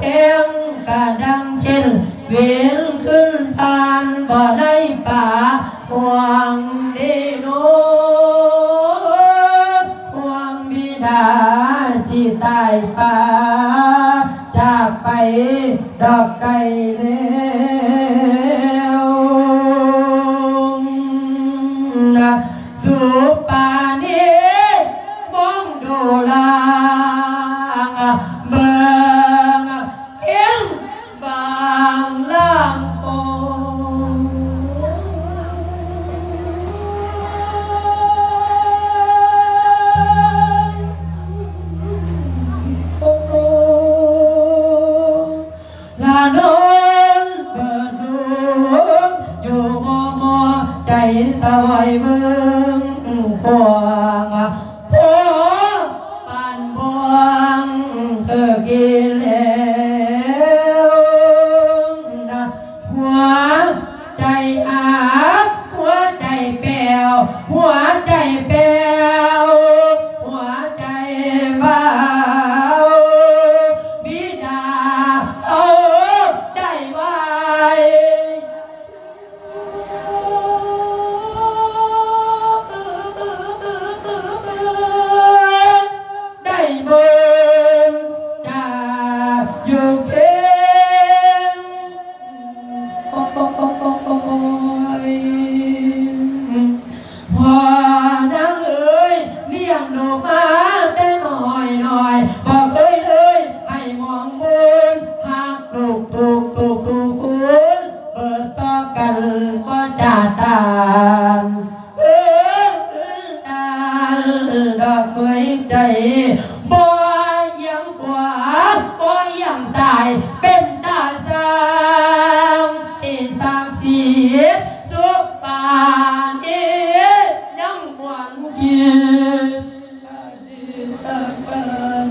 เพลงกระดังเช่นเวียนขึ้นทานบ่อในป่าห่วงดีโนห่วงบิดาที่ตายป่าจากไปดอกไก่เลี้ยวสู่ป่านี้มองดูลางเบิ่งเพียงบางลำโพงลานนเปิดดูอยู่มอมอใจสวายเบิ่งพวงพวงปานบวงเธอกินแล้วหัวใจอาบหัวใจแป้วหัวใจแป้วหัวใจบ้าวบิดาเอาได้ไว้ได้เบิ่งจากอยู่เพียงโอ้โอ้โอ้โอ้โอ้ยพอดังเอ้ยเลี้ยงดูมาแต่น้อยน้อยบอกเคยเลยให้มองบนหากถูกถูกถูกถูกคุณเปิดต่อกันก็จะตานเอ้ยตานดอกไม้ใจบ่ยังกว่าบ่ยังสายเป็นตาสางที่สางสีสุปานเอ๋ยังหวนคิดตากัน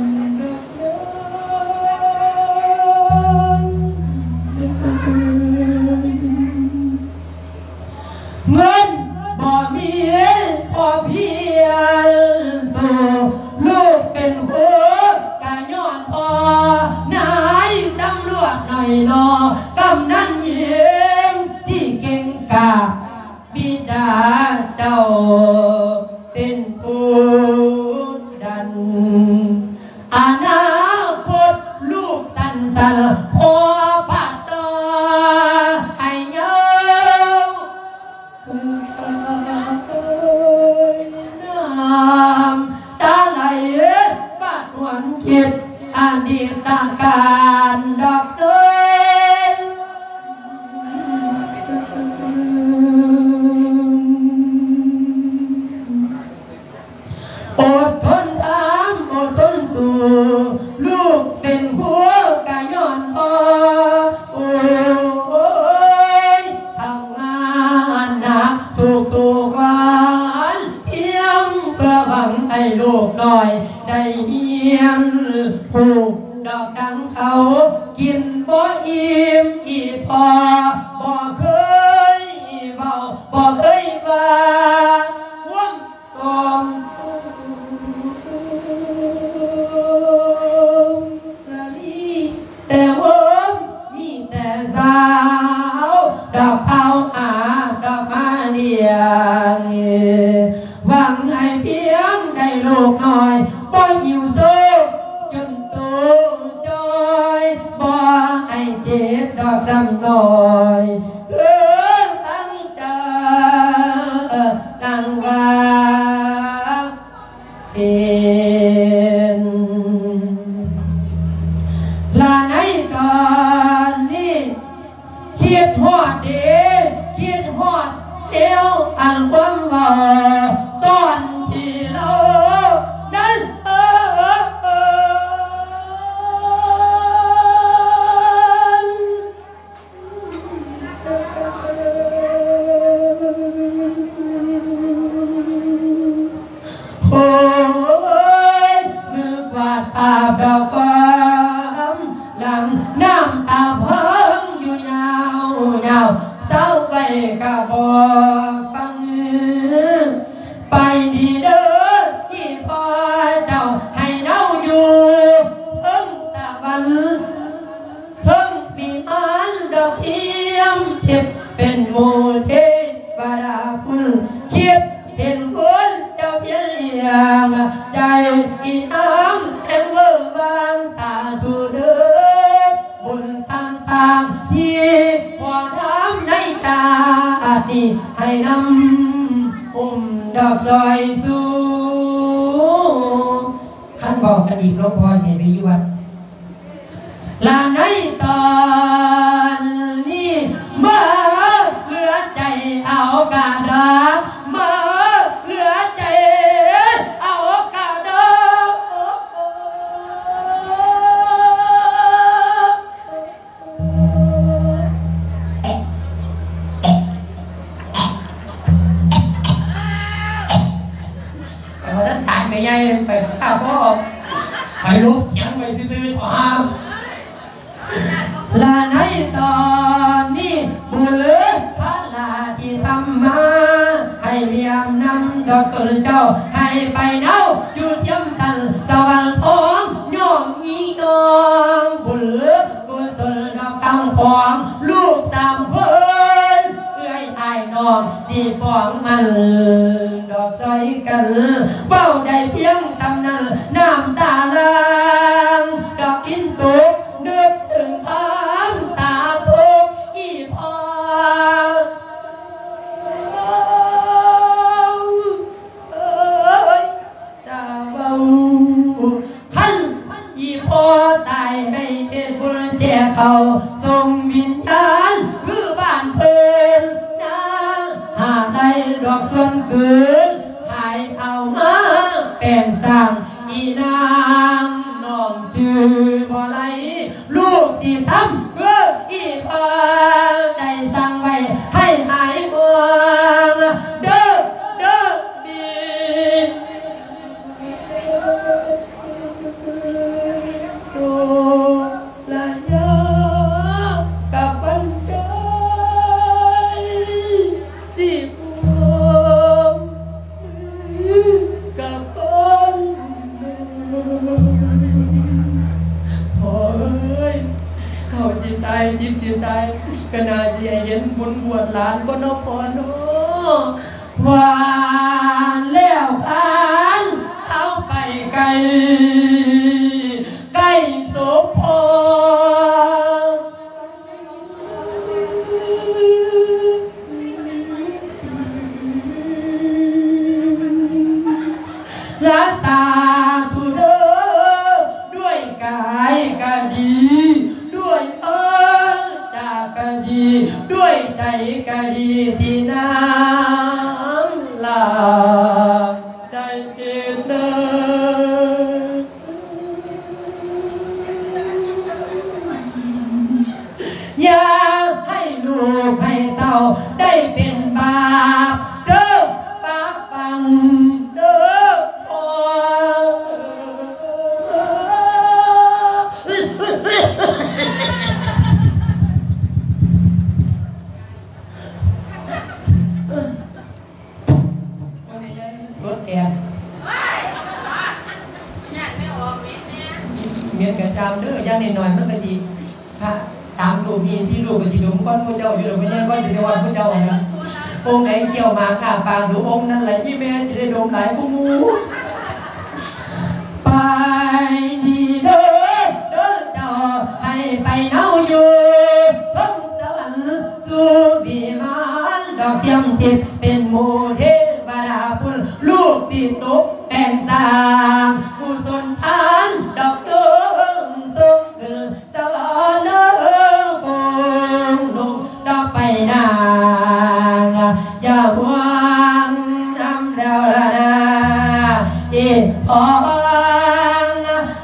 เงินบ่มีพอเพียงสู่ลูกเป็นหัวกะย้อนพอนายตำรวจหน่อยนอกำนันเยี่ยมที่เก่งกาบิดาเจ้าเป็นผู้ดันอนาคตลูกสันสันพอปัดต่อให้เยอะน้ำตาไหลบาดหวนคิดอดีตการดอกเดินอดทนตามอดทนสู้ลูกเป็นหัวกะย้อนพอโอ้ยทำงานหนักทุกทุกวันเพียงเพื่อหวังให้ลูกหน่อยได้เมียนผูกดอกดังเขากินบ่อิ่มอีพอบ่เคยเบาบ่เคยว่าว่างกอมแต่ผมมีแต่สาวดอกเผาหาดอกมาเดียงหวังให้เพียงได้ลูกหน่อยบ่หิวโซจนตัวจอยบ่ให้เจ็บดอกซ้ำหน่อยเพื่อตั้งใจตั้งว่าเป็นลาในตอนนี้คิดฮอดเด้คิดฮอดเที่ยวอันความเบาตอนที่เรานั้นเออเออโอ้ยนึกว่าภาพดอกฟ้าหลังน้ำตาเพิ่งอยู่ยาวยาวเศร้าไปกะบอกฟังไปดีเด้อที่พ่อเจ้าให้เน่าอยู่เพิ่งตะวันยมเทพเป็นโมเทวดาคุณคิดเป็นคนเจ้าเพียงเลี้ยงใจอีน้ำแห่งเบิ่งบางสาธุเด้อบุญต่างๆที่พอทำในชาตินี้ให้นำอุ้มดอกซอยสู่ท่านบอกกันอีกหลวงพ่อเสียไปอยู่วัดลาในตอนนี้เมื่อเหลือใจเอากาดาเมื่อเหลือใจเอากาดาไปว่าท่านตายไม่ใหญ่ไปข้าวพ่อไปลุกเสียงไปซื้อๆขอลาในตอนนี้บุรุษพระลาที่ทำมาให้เลี้ยงนำดอกต้นเจ้าให้ไปเน่าอยู่เทียมสันสวรรค์ทองโยมมีน้องบุรุษกุศลดอกตั้งพองลูกสามคนเอื้อยอายน้องสีปองมันดอกซอยกันเบ้าได้เพียงสำนั้นน้ำตาลางดอกกินตุกนึกถึงคำสาธุอีพอเอ้ยจะเบาท่านอีพอตายให้เทศบุญแจกเขาส่งวิญญาณคือบ้านเพิ่นนะหาได้ดอกส่วนเกินขายเอามาแปลงสร้างอีนางน้องจือบ่ไหลลูกสิทำเพื่ออีพอได้สั่งไว้ให้หายห่วงเด้อเด้อดีสุลายากับบันใจสิบวงกับคนพอเอ้ยเขาสิตายสิบสิตายก็น่าสิเห็นบุญบวชหลานก็นพอเนาะหวานแล้วคานเข้าไปไกลใกล้โสพรักษาทุเดอด้วยกายก็ดีด้วยเอิญจากก็ดีด้วยใจก็ดีที่น้ำลาได้เห็นเดินอย่าให้ลูกให้เต้าได้เป็นบาปเด้อปากฟังเด้อพอรถแกเมียนกับสามเด้อย่างนิดหน่อยมันก็ดีพระสามลูกมีสี่ลูกก็สิดุมก้อนผู้เจ้าอยู่หรือไม่ใช่ก้อนสิดุมผู้เจ้านะองค์ไหนเกี่ยวมาค่ะปางดูองค์นั้นแหละที่แม่จะได้ดมหลายผู้มูไปดีเด้อเด้อเจ้าให้ไปเน่าอยู่ทั้งสวรรค์สู่บิมานดอกเทียมทิพย์เป็นหมู่เทวดาพุ่นลูกสิตกแต่งสร้างกุศลทานดอกเดิมส่งขึ้นสวรรค์คงลงดอกไปนางอย่าหวังนำแล้วละนะอีพอเอ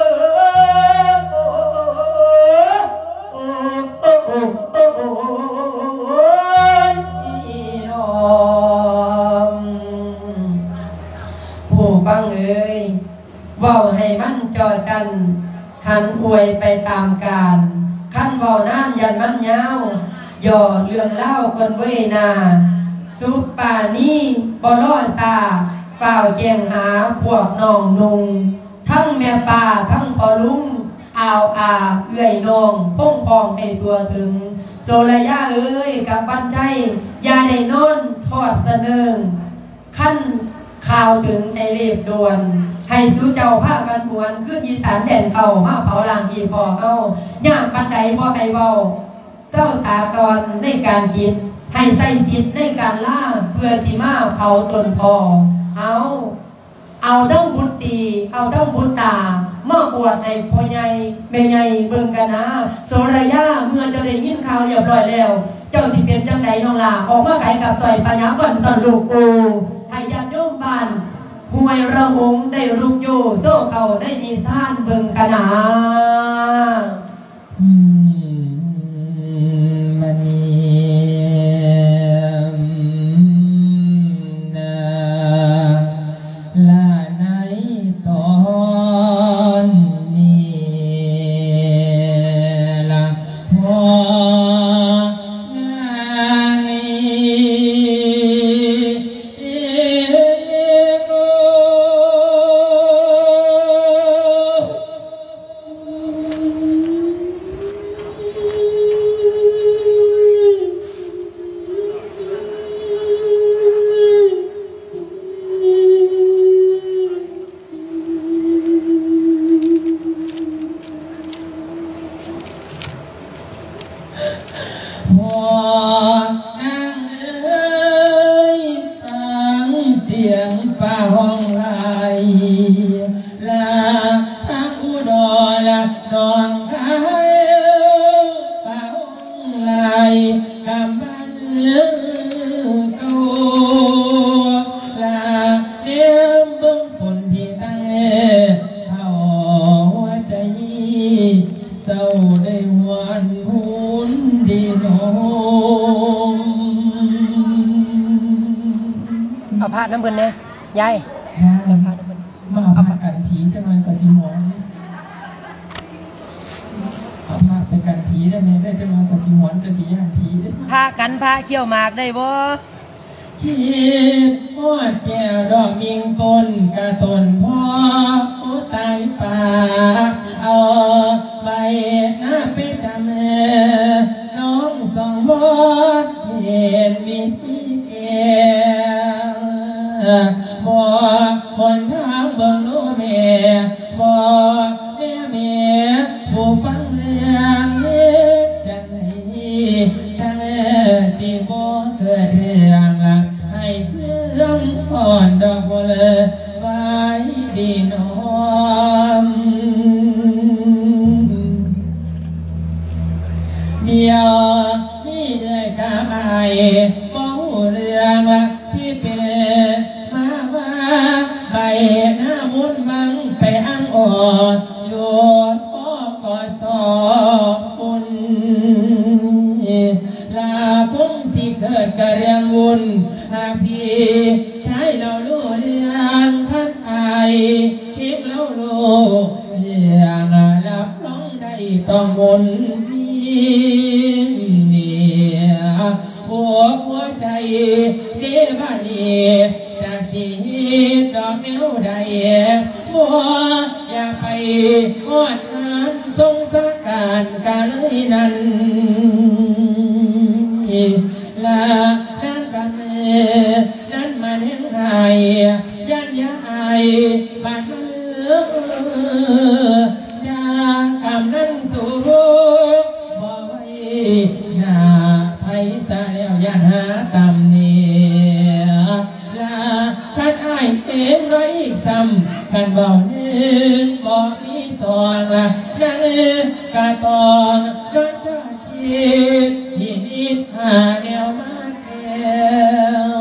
ผู้ฟังเอ่ยเว้าให้มันจอกันหันอวยไปตามกาลขั้นเว้านานยันมันยาวย่อเรื่องเล่ากันเว้ยนาสุปปานี้บ่รอซาเฝ้าแจ้งหาพวกน้องนุงทั้งแม่ป่าทั้งพ่อลุงอาวอาเอื้อยนองพงพองให้ตัวถึงโซลายาเอ้ยกับบันใจยาได้นอนทอดเสนอขั้นข่าวถึงในเรียบด่วนให้สู้เจ้าผ้ากันบวนขึ้นอีสานแดนเก่ามาเผาลางอีพอเอาย่างปันใดพอให้เบาเจ้าสากรในการจิตให้ใส่สิทธิ์ในการล่าเพื่อสีมาเผาตนพอเอาเอาดั้งบุตรีเอาดั้งบุตตาเมื่อบวชให้พ่อใหญ่แม่ใหญ่เบิ่งกันนะโสระยะเมื่อจะได้ยินข่าวเรียบร้อยแล้วเจ้าสิเป็นจังใดน้องล่ะออกมาขายกับซอยปัญญาก่อนสอนลูกกูให้ญาติโยมบ้านห่วยระหงได้รุกโยโซ่เขาได้นิทานเบิ่งกันนะมันนีเอาผ้าน้ำเบิ่นเนี่ยยายเอาผ้าน้ำเบิ่นมาเอาผ้ากันผีจะมากับสิหมอนเอาผ้าไปกันผีได้ไหมได้จะมากับสิหมอนจะสีย่านผีได้ผ้ากันผ้าเขี้ยวหมากได้บ่ชีพมอดแก้วดอกยิงปนกระตนพ่อโอ้ตายป่าเอาใบหน้าไปจำน้องสองบดเห็นมีเอบ่คนทางเบิ่งโนเมบ่แม่เมียผู้ฟังเรื่องเฮ็ดจังไหนจังสิบ่เกิดเรื่องละให้เพื่อนอ่อนดอกบัวเลยไว้ดีน้อมเดียวนี่เลยข้าอายบ่เรื่องละที่เป็นมาว่าใบหน้ามุนมังไปอังอ่อนอยู่พ่อกอสอปุ่นลาคงสิเกิดกระเรียงวุ่นหากพี่ใช้เราลู่เรื่องท่านอายทิพเราลู่เรื่องรับร้องได้ต้องมนมีหัวหัวใจเด้บ้านนี้จากสีดอกแนวใดบัวอยากไปหอดงานทรงสการกาเลยนั้นลานั่นกันเมื่อนั้นมาเลี้ยงไห้ยันยาไอบาดมือยาคำนั้นสู่บ่ไว้หน้าไผสาแล้วยันหาตำเนียลาคันอ้ายเองไว้อีกซ้ำคันบ่เนื้อบ่มีสอนละนั่งกระตองนั่นก็คิดที่นิดหาแนวมาแก้ว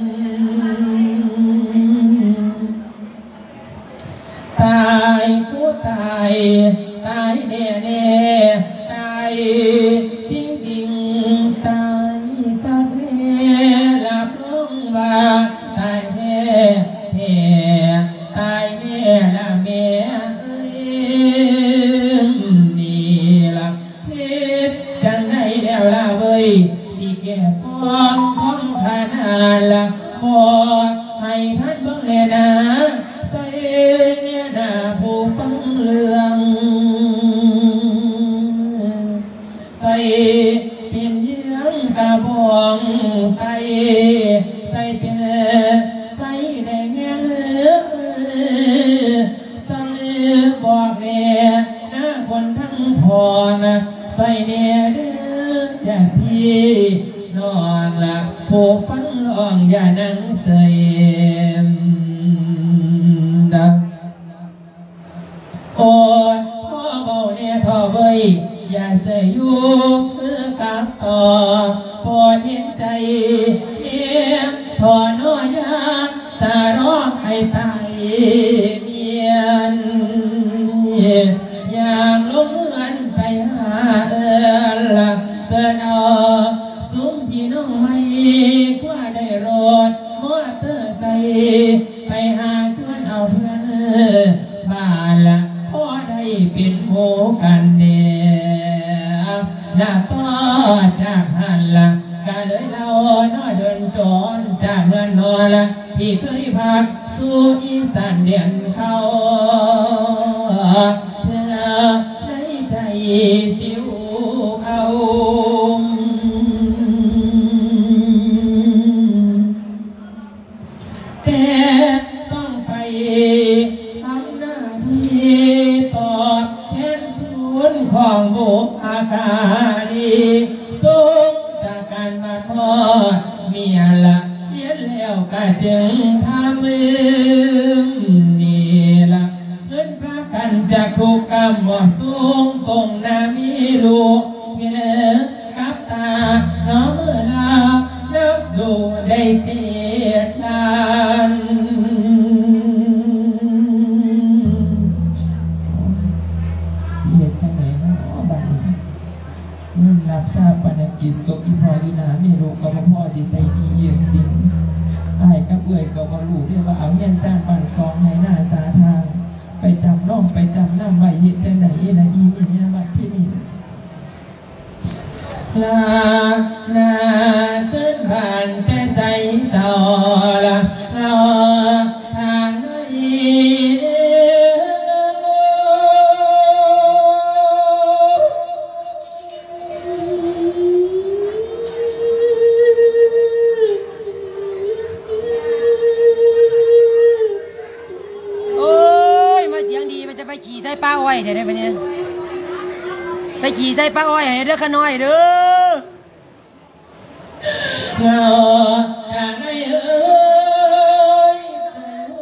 ตายกูตายตายแน่แน่ตายจริงจริงตายกับแม่หลับลงว่าตายแท้แท้ตายแน่ละแม่เอ้ยนี่ละเพชรจังไหนแล้วล่ะเว้ยสิแก่ปองของขนาดละบอกให้ท่านเบิ่งแน่นะใส่เนี่ยนะผู้ฟังเรื่องใส่เป็นระบองไตใส่เป็นไฟแดงเงี้ยสั่งบอกแน่หน้าคนทั้งพอนะใส่เน่เด้ออย่าพี่นอนหลับผูกฟังร้องอย่านั่งเสยดังโอ้ยพ่อเบาเนี่ยทอเว้ยอย่าเสยอยู่เพื่อกับต่อพอเห็นใจเยี่ยมพอน้อยยาสารอกให้ตายเมียนอย่างลงเงินไปหาเอิญละเพื่อนเอาซุ้มพี่น้องไม่กว่าได้รถมอเตอร์ไซค์ไปหาชวนเอาเพื่อนบ้านละพอได้เป็นโมกันเดียหน้าต่อจากหันละก็เลยเราน้อยเดินจรจากเงินนอนละที่เคยพักสู่อีสานเดียนเขาเพื่อในใจสิวเอาแต่ต้องไปทำหน้าที่ตอบแทนคุณของบุคอาการีสูงสาการมาทอดเมียละเลี้ยนแล้วก็จึงทำมือนี่ละเงินพระกันจะคุกกรรมว่าสูงตรงนามีลูกเงี้ยกับตาน้องมือนานับดูได้เจ็ดล้านเสียจังเลยเนาะบ้านเงินรับทราบปนกิจสุอีพออยู่นามีลูกก็มาพ่อจีใส่ดีเยี่ยมสิ่งอายกับเอื่อยก็มารู้ได้ว่าเอาเงี้ยสร้างบ้านซองให้หน้าสาทางไปจำน้องไปจำน้ำใบเห็ดจังไหนละอีมีเนี่ยบัดที่นี่ลาหน้าซึ้งบานแต่ใจเศร้าละเราทางไหนไปขี่ใส่ป้าอ้อยเดี๋ยวได้ปะเนี่ยไปขี่ใส่ป้าอ้อยให้เด้อขน้อยเด้อเราทางไหนเอ้ยใจ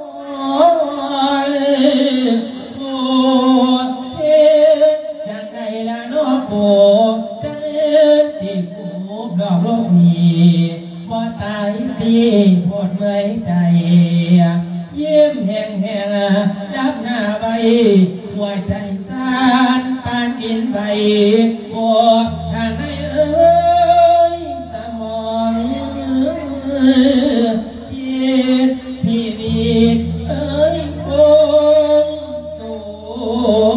โอ้เฮ็ดจังใดละน้อกูจังสิกูดอกโลกนี้บ่ตายตีปวดเมื่อยใจยิ้มแห้งแห้งดับหน้าใบหัวใจสั่นปานดินใบปวดทางไหนเอ้ยสมองคิดชีวิตเอ้ยคงจบ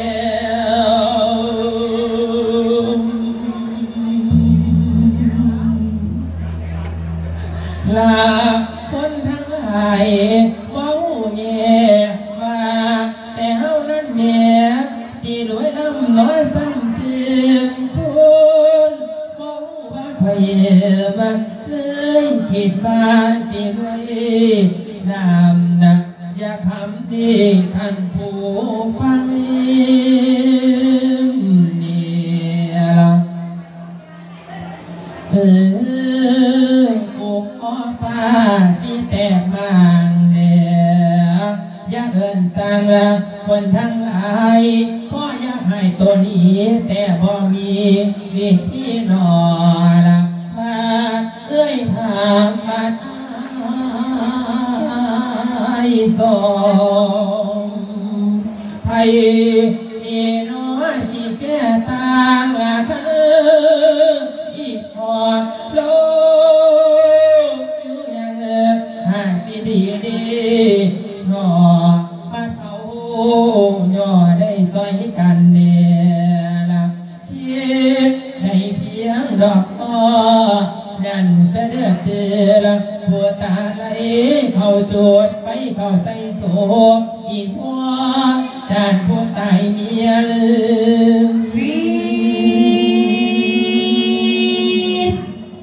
แล้วลาคนทั้งหลายว้าวเย่ว่าแต่เฮานั้นเมียสิรวยล้ำน้อยซ้ำเติมคุณว้าวว่าใครมาเลยคิดว่าสิรวยนำนักอย่าคำดีท่านผู้ฟังนี่ละเอออกอ้อฟ้าสิแตกมางเดียอย่าเอินสั่งละคนทั้งหลายก็อยากให้ตัวนี้แต่บ่มีวิธีนอละมาเอ้ยพามาไอ้สองไผ่อีน้อยสิแก่ตางละคืออีกพอโลอยู่อย่างหาสิดีดีหน่อบ้านเขาหน่อได้ซอยกันเนี่ยละคิดในเพียงดอกอ้อนั่นเสด็จเตือนผัวตาไหลเข้าโจดไปเข้าใส่โศกอีกพ่อจานผู้ตายเมียลืมวีด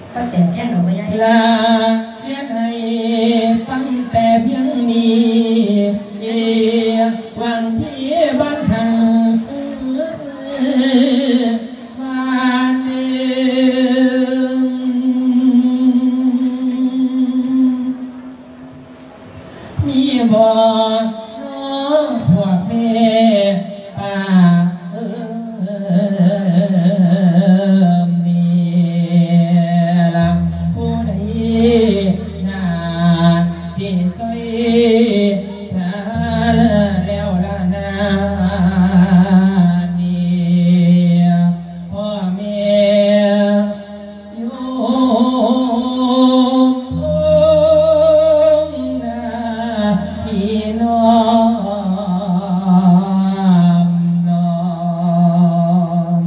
ก็แต่แค่หนูไม่ใช่ลาเรียนให้ฟังแต่เพียงนี้วังที่บ้านทางมาเดิมมีบ่น้องพวกแม่ป้าเอิมนี่ละผู้ใดน่าสิสวยชาแล้วละนานี่พ่อแม่อยู่พี่น้องน้อง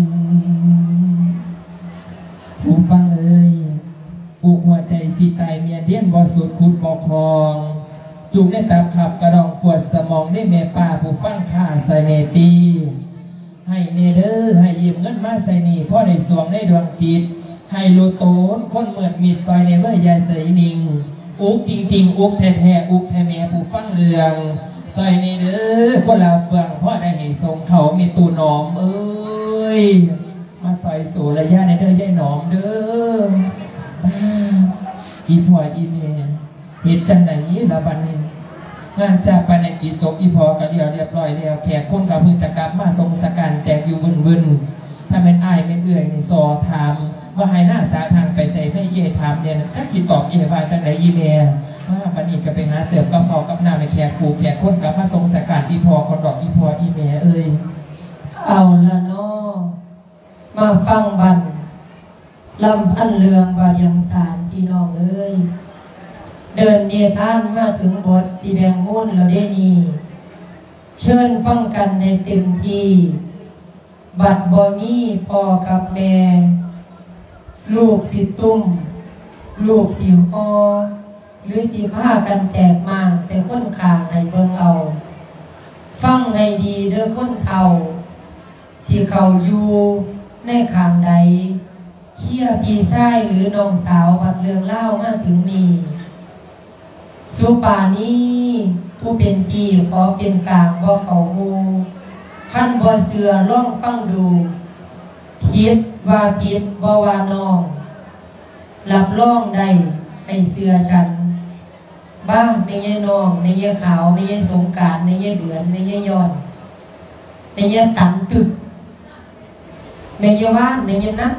ผู้ฟังเอ่ยอุกหัวใจสิตายเมียเดียนบ่สุดคุดบ่คองจุกได้ตามขับกระดองปวดสมองได้แม่ป่าผู้ฟังข่าใส่เนตีให้เนเดอร์ให้ยืมเงินมาใส่นี่พ่อได้สวงได้ดวงจิตให้โลโตนคนเหมือนมีซอยเนเวอร์ยายเสยนิงอุกจริงๆอุกแท้ๆอุกแท้แม่ผู้ฟังเรืองใส่เนเดอร์คนลาเฟืองพ่อได้ให้ทรงเขามีตูหนอมเอ้ยมาซอยสู่ระยะในเด้อยายหนอมเด้อบ้าอีพ่ออีเมียเหตุจันไหนละบันนี้งานจากไปในกีศพอีพอกันเดียวเรียบร้อยแล้วแขกคนกับพึงจะกลับมาทรงสกันแตกอยู่วุ่นวุ่นถ้าเป็นอ้ายเป็นเอื่อยในซอถามว่าให้หน้าสาทางไปใส่ไม่เย่ถามเนี่ยถ้าสิตอบเอว่าจังไหนอีเมียว่าบันนี้ก็ไปหาเสริมกับพอกับหน้าไปแขกปูแขกคนกลับมาทรงสกันอีพอคนดอกอีพออีเมียเอ้ยเอาละเนาะมาฟังบันลำพันเรืองบาดยังสารพี่น้องเอ้ยเดินเดียท่านมาถึงบทสีแบงมุ่นเราได้นีเชิญฟังกันในเต็มที่บัดบอมีพ่อกับแม่ลูกสิตุ้มลูกสิฮอหรือสิผ้ากันแตกมากแต่ค้นขางในเบิ่งเอาฟังให้ดีเด้อค้นเข่าสิเข่าอยู่ในขางใดเชี่ยพี่ชายหรือน้องสาวผัดเรื่องเล่ามาถึงนี่สุป่านี้ผู้เป็นพี่ขอเป็นกลางบ่เขามูขั้นบ่เสือล่องฟังดูผิดว่าผิดบ่ว่าน้องหลับล่องได้ให้เสือฉันบ้าไม่ใช่น้องไม่ใช่ขาวไม่ใช่สงกรานต์ไม่ใช่เดือนไม่ใช่ย้อนไม่ใช่ตันตึกไม่ใช่ว่านไม่ใช่นั่น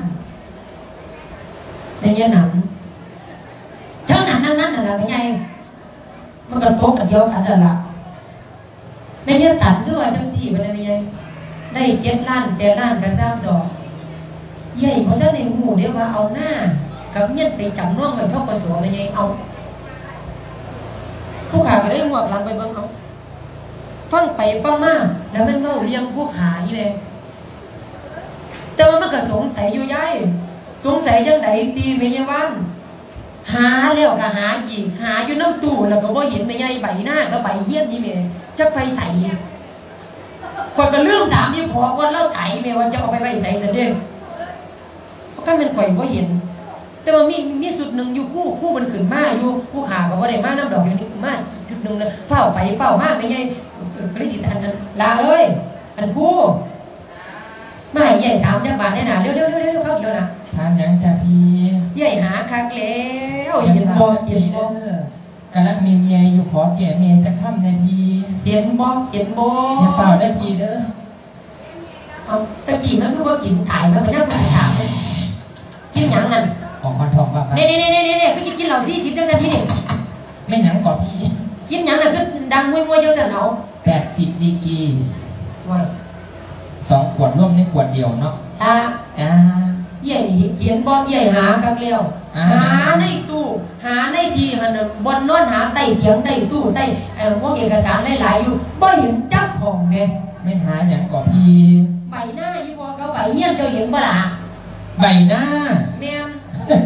ไม่ใช่หนังเท่านั้นนั่นนั่นอะไรไม่ใช่มันก็โต๊ะกันเดียวกันนั่นแหละไม่ใช่ตันด้วยทั้งสี่มันไม่ใช่ได้เจ็ดล้านแปดล้านกระซ้ำดอกใหญ่เพราะถ้าในหมู่เดียวว่าเอาหน้ากับเงี้ยไปจับน้องไปเข้ากระสวงไม่ใช่เอาผู้ขาก็ได้หมวกหลังไปเบิ้งเอาฟังไปฟังมาแล้วมันเล่าเลี้ยงผู้ขาอีเลยแต่ว่ามันก็สงสัยอยู่ยัยสงสัยยังไงตีไม่ใช่ว่านหาแล้วก็หาอีกหาอยู่น้ำตู้แล้วก็บ่เห็นไม่ใช่ใบหน้าก็ใบเฮี้ยนนี่เมย์จะไปใส่คนก็เรื่องถามที่พอคนเล่าไก่เมย์ว่าจะเอาไปไปใส่ซะเด้อเพราะก็มันข่อยบ่เห็นแต่ว่ามีมีสุดหนึ่งอยู่คู่คู่มันขึ้นมาอยู่ผู้ขาก็ว่าได้มาน้ำดอกอยู่นี่มาจุดหนึ่งเลยเฝ้าไปเฝ้ามาไม่ใช่กระสิทธิ์อันนั้นลาเอ้ยอันผู้ไม่ใหญ่ถามจะบาดแน่น่ะเร็วเร็วเร็วเร็วเข้าเดียวนะถามยังจะพี่ใหญ่หาคักแล้วเห็นบ่เห็นบ่กำลังมีเมียอยู่ขอแก่เมียจะค่ำในพี่เห็นบ่เห็นบ่อย่าเปล่าได้พี่เด้อเอาตะกี้มันคือว่ากินถ่ายมาไปนั่งไปถามเลยกินหยังนั่นออกคอนทองบ้างเนี่ยเนี่ยเนี่ยเนี่ยคือกินเหล้าสี่สิบจังแต่พี่นี่ไม่หนังก่อพี่กินหยังน่ะคือดังมวยมวยเยอะจังเนาะแปดสิบดีกีว่าสองขวดร่วมในขวดเดียวเนาะอ่าอ่าใหญ่เขียนบ่ใหญ่หาครับเร็วหาในตู้หาในที่หันบนนอนหาใต้เตียงใต้ตู้ใต้เอ่อพวกเอกสารหลายๆอยู่บ่เห็นจักห้องแม่ไม่หาหยังก่อพี่ใบหน้าอีพอเขาใบเฮี้ยนเจ้าเห็นบ่ล่ะใบหน้าแม่น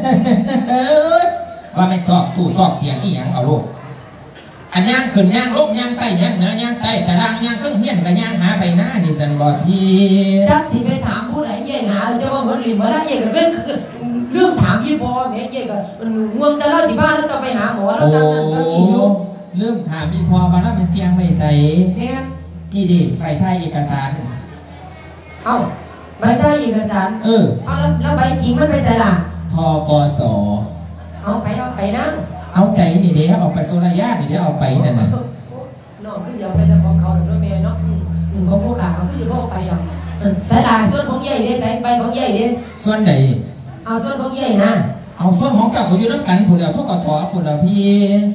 ว่าไม่ซอกตู้ซอกเตียงอีหยังเอาลูกอันย่างขึ้นย่างลบย่างใต้ย่างเหนือย่างใต้แต่ล่างย่างเครื่องเฮี้ยนกับย่างหาใบหน้านี่สันบ่พี่จักสิไปถามผู้ใดใหญ่หาเจ้าว่าบ่รีบ่ได้ใหญ่ก็เรื่องเรื่องถามามยี่พอแม่เจ๊ก็ง่วงแต่ละสิบ้านแล้วก็ไปหาหมอแล้วตามนั้นก็กินอยู่เริ่มถามยี่พอมาแล้วเป็นเสียงไม่ใส่เนี่ยนี่ดิไปไทยเอกสารเอ้าใบไทยเอกสารเออเอาแล้วแล้วใบจริงมันไปใส่ล่ะทกสเอาไปเอาไปนะเอาใจนี่เดี๋ยวเอาไปโซลายานี่เดี๋ยวเอาไปนั่นน่ะน้องคือจะเอาไปแต่ของเขาหรือแม่เนาะอืมของพวกขาเขาคือจะเอาไปหรอกใส่ล่ะส่วนของใหญ่เด้ใส่ใบของใหญ่เด้ส่วนไหนเอาส่วนของใหญ่นะเอาส่วนของเก่าเขาอยู่น้ำกันผู้เดียวทกสผู้เดียวพี่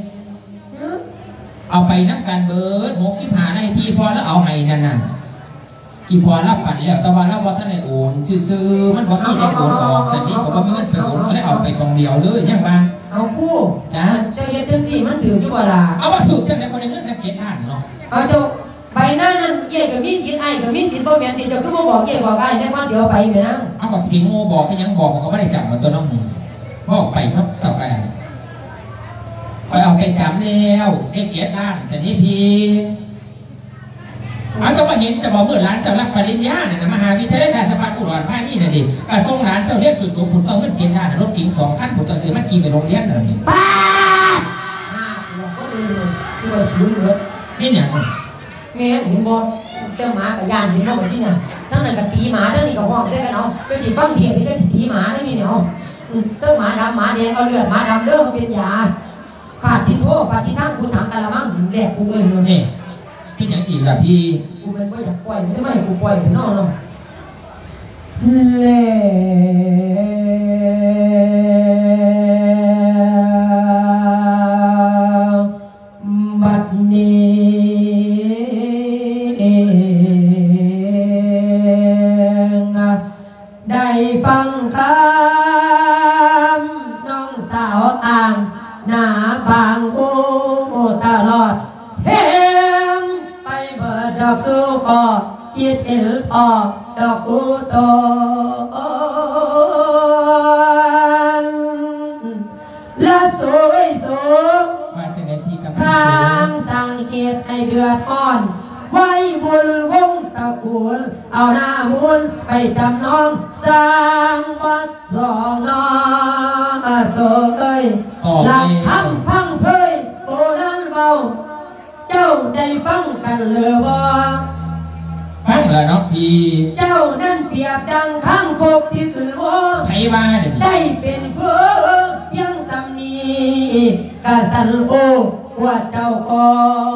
เอาไปน้ำกันเบิร์ดหกสิบห้าในที่พอแล้วเอาให้นั่นน่ะอีพอรับปั่นแล้วแต่ว่ารับว่าท่านในโอนซื้อมันว่ามีได้โอนออกสันนี้ก็ว่ามีเงินไปโอนเขาได้เอาไปกองเดียวเลยยังบ้างเอาคู่จ้าเจ้าเฮ็ดจังสี่มันถืออยู่บ่ล่ะเอาว่าถือจังได๋คนในเงินนักเก็ตอ่านเนาะเอาเจ้าใบหน้านั้นเย่ก็มีสิทธิ์ไอ้ก็มีสิทธิ์บ่แม่นติเจ้าคือบ่บอกเย่บอกไอ้ในความสิเอาไปแม่นางเอาก็สิโง่บอกก็ยังบอกก็บ่ได้จับมันตัวน้องนี่บอกไปเนาะเจ้าก็ได้ไปเอาไปจำแล้วไอ้เก็ตอ่านจะนี่พี่เอาจะมาเห็นจะบอกเมื่อร้านจะรับปริญญาเนี่ยนะมหาวิทยาลัยราชภัฏอุดรธานีน่ะดิการส่งร้านเจ้าเรียกจุดจบผลเอาเงินเกณฑ์ได้รถเก๋งสองคันผลต่อซื้อมาขี่ไปโรงเรียนน่ะนี่ป้าห้าหัวก็เลยตัวสูงเลยนี่เนี่ยแม่เห็นบ่เจ้าหมากับยานเห็นบ่เหมือนที่น่ะทั้งนั้นกับตีหมาทั้งนี้กับห้องใช่กันเนาะก็สิฟังเพียงนี่ก็ตีหมาได้มีเนี่ยเจ้าหมาดำหมาแดงเอาเลือดหมาดำเด้อเป็นยาปาดที่โทษปาดที่ทั้งคุณถามกันละมั้งแหลกกูเลยนี่พี่ยังอีกล่ะพี่กูเป็นว่าอยากปล่อยไม่ไม่กูปล่อยถึงนอกเนาะเลบัดนี้ได้ฟังคำน้องสาวอ่างหน้าบางกูตลอดเฮงไปเบิดดอกสู้กอจิตเอลออกดอกกูโตนละสวยสูงสร้างสร้างเหตุให้เดือดร้อนไว้บุญวงตะกูลเอาหน้าบุญไปจำน้องสร้างวัดสองน้องโสเอ้ยหลักคำพังเพยโบราณเบาเจ้าได้ฟังกันเลยว่าฟังแล้วเนาะพี่เจ้านั้นเปรียบดังข้างโคกที่ขึ้นว่าใครว่าได้เป็นเพื่อเพียงสำนีกะสันโอว่าเจ้าขอ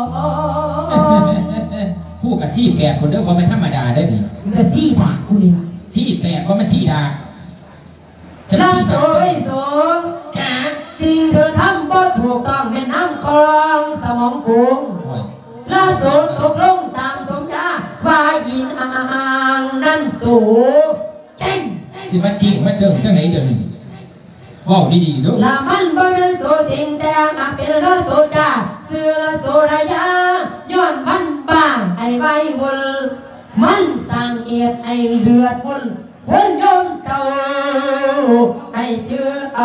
คู่กับซี่แปดคนเด้อว่าไม่ธรรมดาได้ดิมันก็ซี่ดากูนี่ละซี่แปดว่าไม่ซี่ดาลาโสยโสจ้าสิ่งเธอทำบ่ถูกต้องแม่น้ำคลองสมองกุ้งลาโสตกลงตามสมญาว่ายินห่างนั่นสูเก่งสิมาจริงมาเจิงจังไหนเดี๋ยวนี้ว้าวดีๆด้วยละมันบ่เป็นโสสิ่งแต่มาเป็นลาโสดาเสือลาโสระยะย้อนมันบ้างไอ้ใบบุญมันสร้างเหตุไอ้เลือดบุญคนยมเก่าให้เจอเอา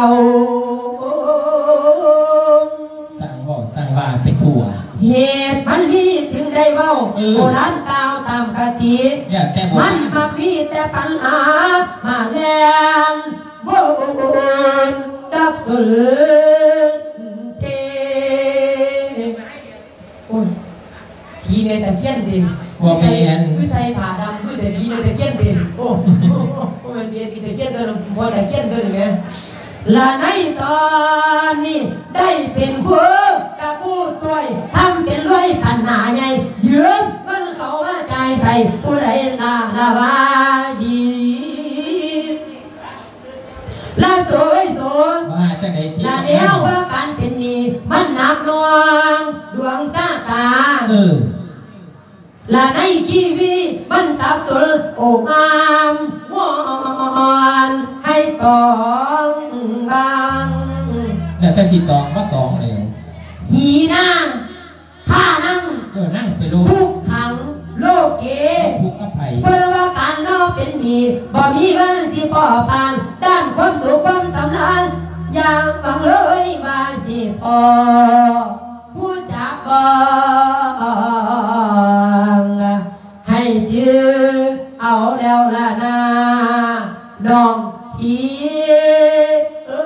สั่งบอกสั่งว่าไปทั่วเหตุมันมีถึงได้เว้าโบราณกล่าวตามกติมันมามีแต่ปัญหามาแรงบุญดับสุลเทโอ้ยผีเมตตาเขียนดีว่าแมนคือใส่ผ้าดำคือแต่ผีเมตตาเขียนดีโอ้โอ้มันเบียดผีตะเขียนเดินพอตะเขียนเดินไหมและในตอนนี้ได้เป็นผู้กระพูดตัวทำเป็นรวยปัญหาใหญ่ยืมมันเขาว่าใจใส่ผู้ใดลาลาวาดีลาสวยสวยลาเดียวว่าการเป็นนี้มันหนักหน่วงดวงตาตาและในชีวิตมันสับสนโอ้งามวอนให้ตองบางแล้วแต่สิตองว่าตองเร็วหีนั่งท่านั่งเออนั่งไปโลทุกขังโลกเกทุกข์กับไผ่เพื่อว่าการเล่าเป็นดีบ่มีวันสิป่อปานด้านความสุขความสำราญอย่างฟังเลยว่าสิป่อผู้จักบ่ให้จื้อเอาแล้วละนาน้องพี่เอ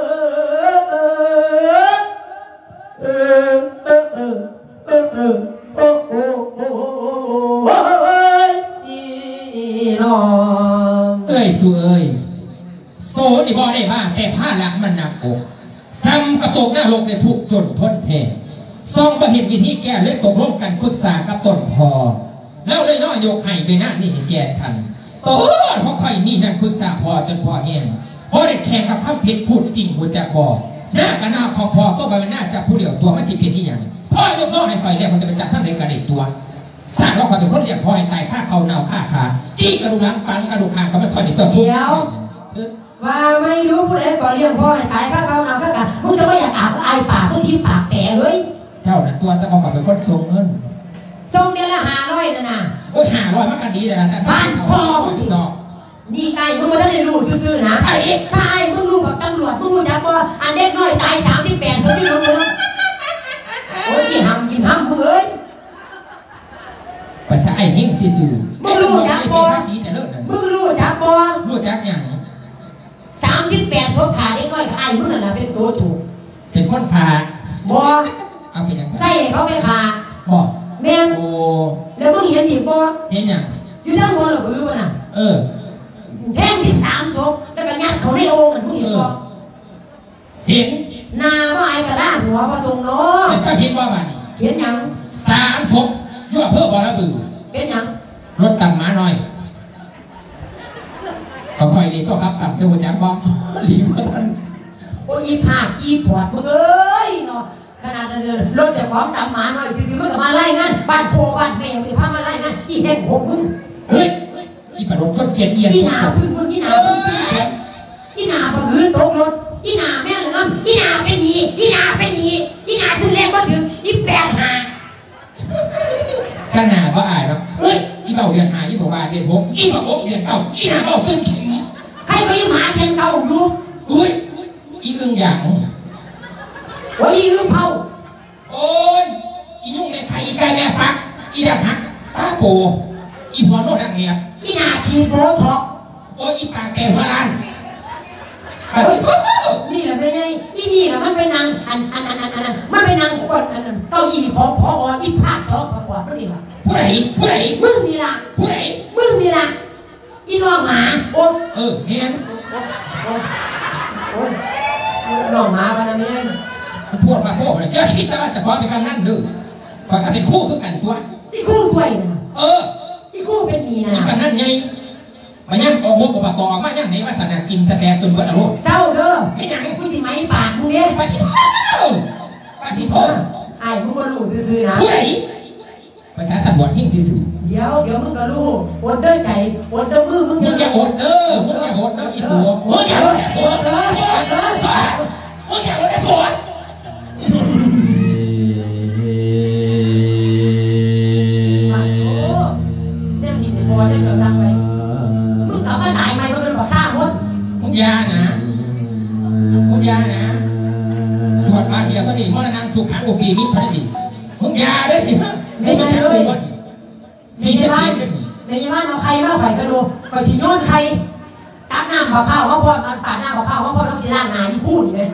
เออเออเออเออโอ้โอ้โอ้โอ้ยอีน้องเอ้ยสู้เอ้ยโซนี่บ่ได้บ้าแต่ผ้าหลังมันหนักอกซ้ำกระตกหน้าลงในทุกจนทนแท้ซองประเห็นวิธีแก้เลยตกลงกันปรึกษากับต้นพอแล้วเลยน้อยยกให้ไปหน้านี่ให้แก่ฉันโต้เขาค่อยนี่นั่นปรึกษาพอจนพอเห็นพอได้แข่งกับคำผิดพูดจริงหัวจักบอกหน้ากับหน้าของพอก็ไปเป็นหน้าจับผู้เดียวตัวไม่สิเป็นที่อย่างพ่อยกน้องให้คอยเรียกมันจะไปจับท่านใดกันเด็กตัวสร้างว่าคอยเป็นคนเรียกพอให้ตายฆ่าเขาเน่าฆ่าขาจี้กระดูกหลังปันกระดูกคางก็ไม่คอยเด็กตัวสู้ว่าไม่รู้ผู้ใดก่อนเลี้ยงพ่อให้ตายฆ่าเขาเน่าฆ่าขามึงจะไม่อยากอาบอายปากมึงที่ปากแต่เฮ้ยเจ้าน่ะตัวตะกองกับเป็นคนทรงเงินทรงเดือนละห้าร้อยนะนะโอ้ยห้าร้อยมันก็ดีเลยนะแต่บ้านพ่อมึงดอกนี่ไงมึงมาได้รู้ซื่อๆนะไอ้ไอ้มึงรู้แบบตำรวจมึงรู้จักว่าอันเด็กน้อยตายสามที่แปดคนที่รู้เลยโอ้ยกินห้ำกินห้ำมึงเอ้ยภาษาไอ้หิ้งที่สื่อมึงรู้จักบ่มึงรู้จักบ่รู้จักอย่างสามที่แปดศพขาเด็กน้อยไอ้มึงนั่นแหละเป็นตัวถูกเป็นคนขาบ่เอาเป็นอย่างใส่เขาไปขาบ่แม่นโอ้แล้วมึงเห็นอีกบ่เห็นอย่างอยู่ด้านบนหรืออยู่บนน่ะเออแทงสิบสามศพแล้วก็ยัดเขาในโอ่งมึงเห็นบ่เห็นนาว่าไอ้กระด้างหัวผสมเนาะเป็นเจ้าเห็นว่ามันเห็นยังสามศพยั่วเพิ่มบอระบือเป็นยังรถต่ำมาหน่อยก็ค่อยดีก็ครับต่ำจะหัวจักบ้องรีบมาทันโอ้ยอีผาจีปวดมึงเอ้ยเนาะขนาดนั้นเลยรถจะของต่ำมาหน่อยสิสิมึงจะมาไล่งานบ้านโพบ้านแม่สิพามาไล่งานอีแห่งหกมึงเฮ้ยอีปะรถชนเกียร์เอียนอีหนาพึ่งมึงอีหนาพึ่งอีหนาปะคืนตกรถอีหนาแม่เหลือมอีหนาเป็นหีอีหนาเป็นหีอีหนาซื้อแรงมาถึงอีแปดหาขนาดว่าอายครับเฮ้ยอีเบาเรียนหาอีบอกว่าเรียนหกอีบอกเรียนเก่าอีหนาเบาขึ้นขิงใครก็ยิ่งหาเรียนเก่าอยู่อุ้ยอีอึ่งอย่างโอ้ยอีอึ่งเผาโอ้ยอีนุ่งแม่ไข่อีไก่แม่ฟักอีดับหักตาโปอีหัวโนดังเงียบอีหนาชีโบทอกโอ้ยอีปากแก่หัวล้านนี่แหละเป็นไงอีนี่แหละมันเป็นนางอันอันอันอันอันมันเป็นนางคนอันนั้นเก้าอี้พอพออีพาดทอกพอนั่นเองว่ะผู้ใดผู้ใดมึงนี่ล่ะผู้ใดมึงนี่ล่ะอีน้องหมาโอ้เออเห็นโอ้น้องหมากันนะเมียมันพูดมาพูดเลยอย่าคิดว่าจะขอเป็นการนั่นดื้อขอจะเป็นคู่คือกันตัวที่คู่ตัวเองเออที่คู่เป็นนี่นะนี่กันนั่นไงมาย่างออกมุกออกปากต่อมาย่างไหนว่าสนากินสแตนตุนเบิร์ดอารมณ์เศร้าเด้อไม่ยังกูสิไหมปากมึงเนี่ยปาทิโต้ปาทิโต้ไอ้มึงก็รู้ซื่อๆนะผู้ใดภาษาตำรวจหิ้งซื่อเดี๋ยวเดี๋ยวมึงก็รู้อดเด้อใจอดเด้อมือมึงมึงอย่าอดเด้อมึงอย่าอดเด้ออีสัวมึงอย่าอดเด้อมึงอย่าอดเด้อมึงอย่าอดเด้อสัวเนี่ยนี่จะพอได้เกิดสั่งไปมึงกลับมาตายไหมมึงเป็นบอกสร้างคนมึงยานะมึงยานะสวดมาเดียวก็ดีมรณะสุขังอุปีมิตรดีมึงยาเลยสิไม่ได้เลยในยี่บ้านในยี่บ้านเอาใครมาไข่กระดูกก็สิโยนใครตักน้ำเผาๆว่าพอมันปาดน้ำเผาๆว่าพอต้องสิล่างนาที่พูดเลย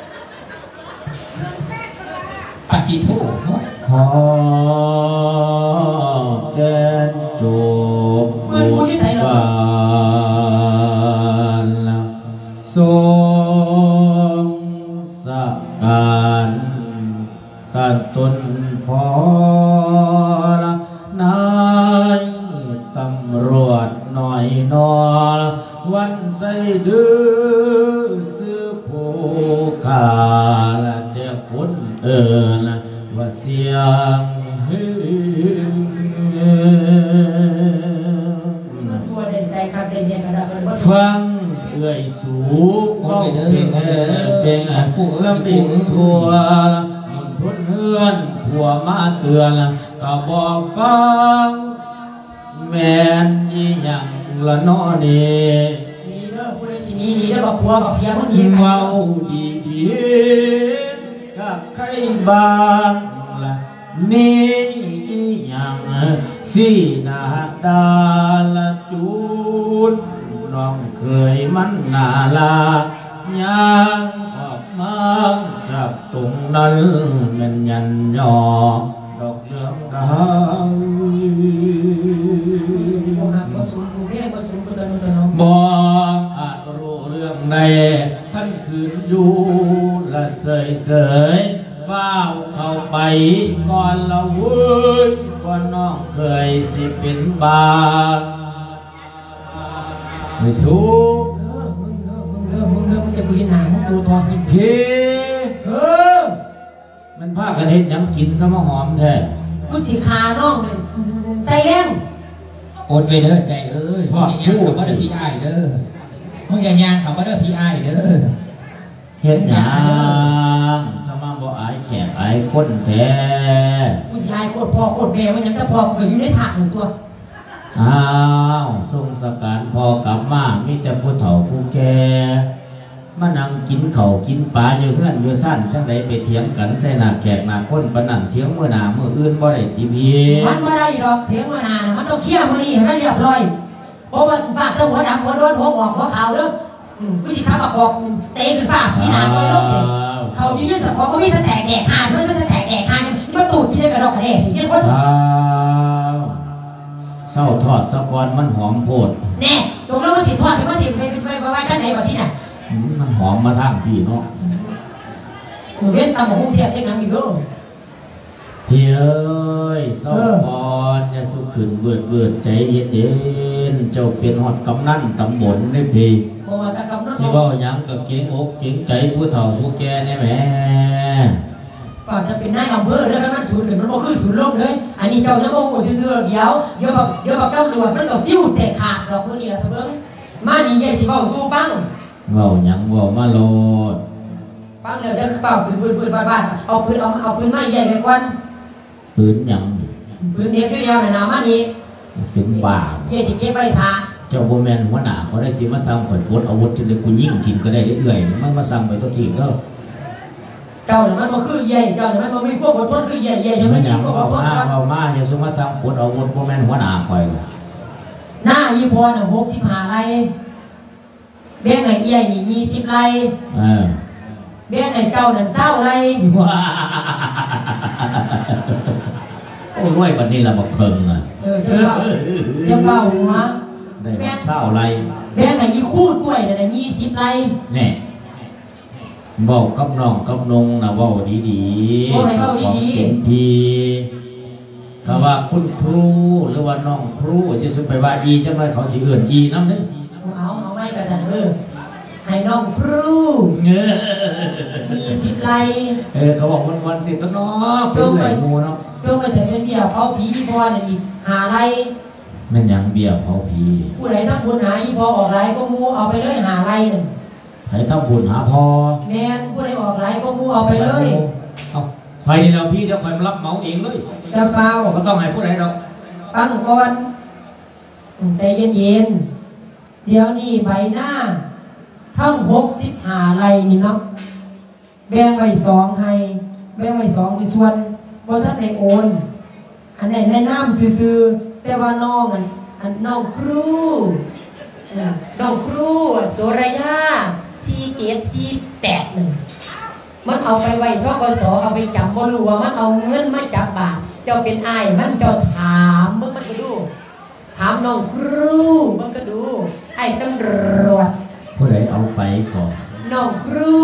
ปฏิทูขอแกนจูบบุญบานทรงสะการกันตนพอละนายตำรวจหน่อยนอวันใส่ดื้อซื้อผู้ขาละเจ้าคนเอิญว่าเสียงเฮ้ฟังเอื่อยสูงก็เพลงเพลงอันผู้ลำดิ่งทัวมุนพ้นเฮือนผัวมาเตือนก็บอกฟังแม่นยี่ยังละนอเดนี่เด้อผู้ใดสินี้นี่เด้อบอกผัวบอกเพียมันเฮียกันเมาดีดีกับใครบ้างละนี่ยังสีนาดาละจูดน้องเคยมันนาลายังออกมาจับตตุงนั้นแม่นยันยอดอกเรื่องดาวบ่อาจรู้เรื่องใดท่านคืนอยู่ละเสยเสยฟ้าวเข้าไปก่อนละวุ้นก่อนน้องเคยสิเป็นบาทไม่สู้เออมึงเลิกมึงเลิกมึงเลิกมึงจะบุญหนามึงตัวทองอีกพี่เออมันพากันเห็นยังกินสมหอมแท้กูสีขาน้องเลยใจแรงอดไปเด้อใจเอ้ยมึงยังขับมาเด้อพี่ไอเด้อมึงยังยังขับมาเด้อพี่ไอเด้อเห็นยังสมาบ่อายแขกอายคนแท้กูสิอายโคตรพ่อโคตรแม่มันยังแต่พ่อเกิดอยู่ในถาดหนึ่งตัวอ้าวทรงสการพอกลับมามีแต่ผู้เฒ่าผู้แก่มานั่งกินข้าวกินปลาอยู่เฮือนอยู่สั้นจังไดไปเถียงกันใส่หน้าแขกหน้าคนปานนั้นเถียงมื้อหน้ามื้ออื่นบ่ได้ติพี่มันบ่ได้ดอกเถียงมื้อหน้ามันต้องเคลียร์มื้อนี้ให้มันเรียบร้อยเพราะว่าฝากแต่หัวดำหัวโดนหัวออกหัวขาวเด้ออืมกูสิขับออกเตะขึ้นฟ้าพี่หน้าบ่ลงเด้เขายืนสักของบ่มีสแต็กแดกขาดมันบ่สแต็กแดกขาดมันตูดที่ได้กระดอกกระเดะที่คนเศร้าทอดสะกอนมันหอมโพดแน่ตรงนั้นมันสิทอดเป็นมันสิไปไปไปไว้ด้านไหนบ่ที่น่ะมันหอมมาทางพี่เนาะเว้นตำของเทียบได้งั้นอีกเด้อพี่เอ้ยเศร้าก่อนอย่าสุขืนเบิดเบิดใจเย็นเย็นเจ้าเป็นหอดกำนันตำบลได้พี่สิว่ายังก็เก่งอกเก่งใจผู้เฒ่าผู้แก่แน่แม่ก่อนจะเป็นนายอำเภอเรื่องนั้นศูนย์ถึงมันก็คือศูนย์โลกเลยอันนี้เจ้าจะโมโหซื่อๆเดี๋ยวเดี๋ยวบอกเดี๋ยวบอกตำรวจมันก็ฟิวแตกขาดดอกพวกนี้ละเพิ่งมานี่ยายสิเว้าสู้ฟังเว้ายังเว้ามาโลดฟังแล้วเดี๋ยวเฝ้าปืนปืนปืนบ้านๆเอาปืนเอาเอาปืนมาใหญ่ไปกว่าปืนยังปืนเดียวเดียวน่ะนะมานี่เป็นบ้าเย่สิเก็บไว้ท่าเจ้าโบแมนหัวหน้าเขาได้สิมาสั่งขนปวดอาวุธจนเลยกูยิ่งกินก็ได้เรื่อยๆมันมาสั่งไปตัวทีเด้อเจ้าเนี่ยมันมาคือใหญ่เจ้าเนี่ยมันมามีพวกอดทนคือใหญ่ใหญ่ยังไม่มีพวกอดทนเอาเอามาอย่าสมมาสั่งปวดอาวุธโบแมนหัวหน้าคอยหน้ายี่พอเนี่ยหกสิบห้าไร่เบี้ยไงใหญ่นี่ยี่สิบไร่เบี้ยไงเจ้าเนี่ยเศร้าไร่ว้าโอ้รวยวันนี้เราบอกเพิ่งอ่ะเออจะเบาจะเบาหัวได้มาเศร้าไรเบี้ยไงยี่คู่ตัวเนี่ยยี่สิบไร่เนี่ยบอกกับน้องกับนงนะว่าดีๆบอกให้เบาดีๆเป็นพี่ถ้าว่าคุณครูหรือว่าน้องครูจะสุดไปว่าอีจังไรเขาสิเอื่นอีน้ำเลยเอาเอาไม่กระสันเออให้น้องครูเงี้ยยี่สิบไร่เออเขาบอกวันวันสิต้นน้องเป็นไหลงูเนาะเจ้าไปแต่เป็นเบี้ยเผาผีที่พ่อเนี่ยอีกหาไรมันยังเบี้ยเผาผีผู้ใดถ้าคุณหาอีพ่อออกไรก็มูเอาไปเลยหาไรหนึ่งใครถ้าคุณหาพอแมนผู้ใดออกไรก็มูเอาไปเลยเอาใครนี่เราพี่เดี๋ยวใครมารับเหมาเองเลยจะเฝ้าก็ต้องให้ผู้ใดเราฟังก่อนใจเย็นๆเดี๋ยวนี้ใบหน้าทั้งหกสิบห้าไรนี่เนาะแบ่งไว้สองให้แบ่งไว้สองในส่วนบนท่านในโอนอันไหนในน้ำซื่อๆแต่ว่าน้องอันอันน้องครูน้องครูโสระยาสี่เจ็ดสี่แปดหนึ่งมันเอาไปไว้ท่อกสเอาไปจับบอลลัวมันเอาเงินมาจับบาทเจ้าเป็นไอ้มันเจ้าถามมึงมันก็ดูถามน้องครูมึงก็ดูไอ้ตำรวจผู้ใดเอาไปก่อนน้องครู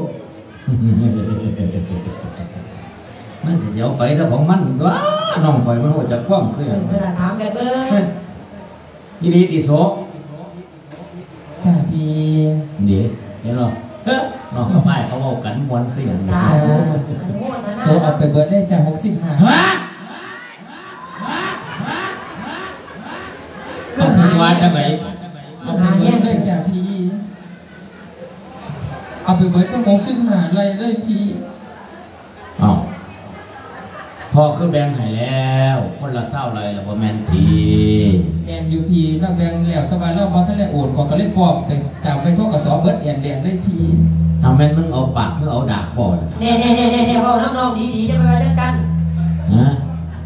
มันจะเอาไปแต่ของมันว้าน้องคอยมันหัวจะคว่ำขึ้นเวลาถามกันเบิ้งยี่ดีติโสจ้าพี่เดี๋ยวเดี๋ยวเราเฮ้ยน้องกับไม้เขาเอากันม้วนขึ้นอย่างนี้โซเอาไปเบิร์ดได้จากหกสิบห้าก็หาว่าจะไหนเอาไปเบิร์ดได้จากพี่เอาไปเบิร์ดต้องหกสิบห้าไรเลยพี่อ๋อพอคือแบงค์หายแล้วคนละเศร้าเลยแล้วพอแมนทีแอนยูพีนักแบงค์แล้วตะวันเราพอทะเลโอดขอเขาเล่นปอบไปจับไปโทษกับสอเบิร์ดแอนแดงได้พี่เอาแมนมึงเอาปากคือเอาดาบปอดเน่เน่เน่เน่เน่เอาน้องๆดีๆจะไปไว้ด้วยกันฮะ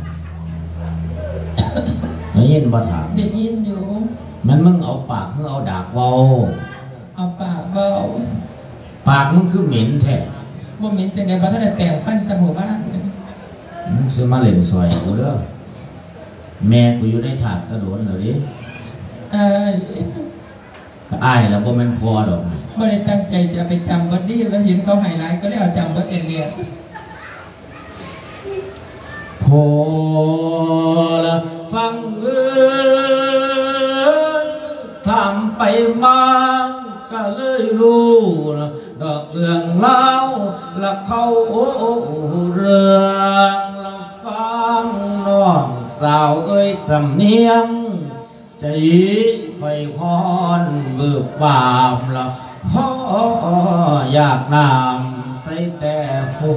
ได้ยินบ่ถามได้ยินอยู่มันมึงเอาปากคือเอาดาบเบาเอาปากเบาปากมึงคือเหม็นแท้บ่มีจังได๋บ่ทันได้แปลงฟันตะหมู่บ้านมึงซื้อมาเล่นซอยกูเด้อแม่กูอยู่ในถาดกระโดดเหรอดิเอ้ยก็อ้ายแล้วบ่แม่นพอดอกบ่ได้ตั้งใจจะไปจำบ่ดีแล้วเห็นเขาไฮไลท์ก็เลยเอาจำบ่เอ็นเรียนพอละฟังเอ้ยทำไปมาก็เลยรู้ดอกเรื่องเล่าละเขาเรื่องละฟังน้องสาวเอ้ยสำเนียงใจไฟพรเบิกบามละพ่ออยากนำใส่แต่ผู้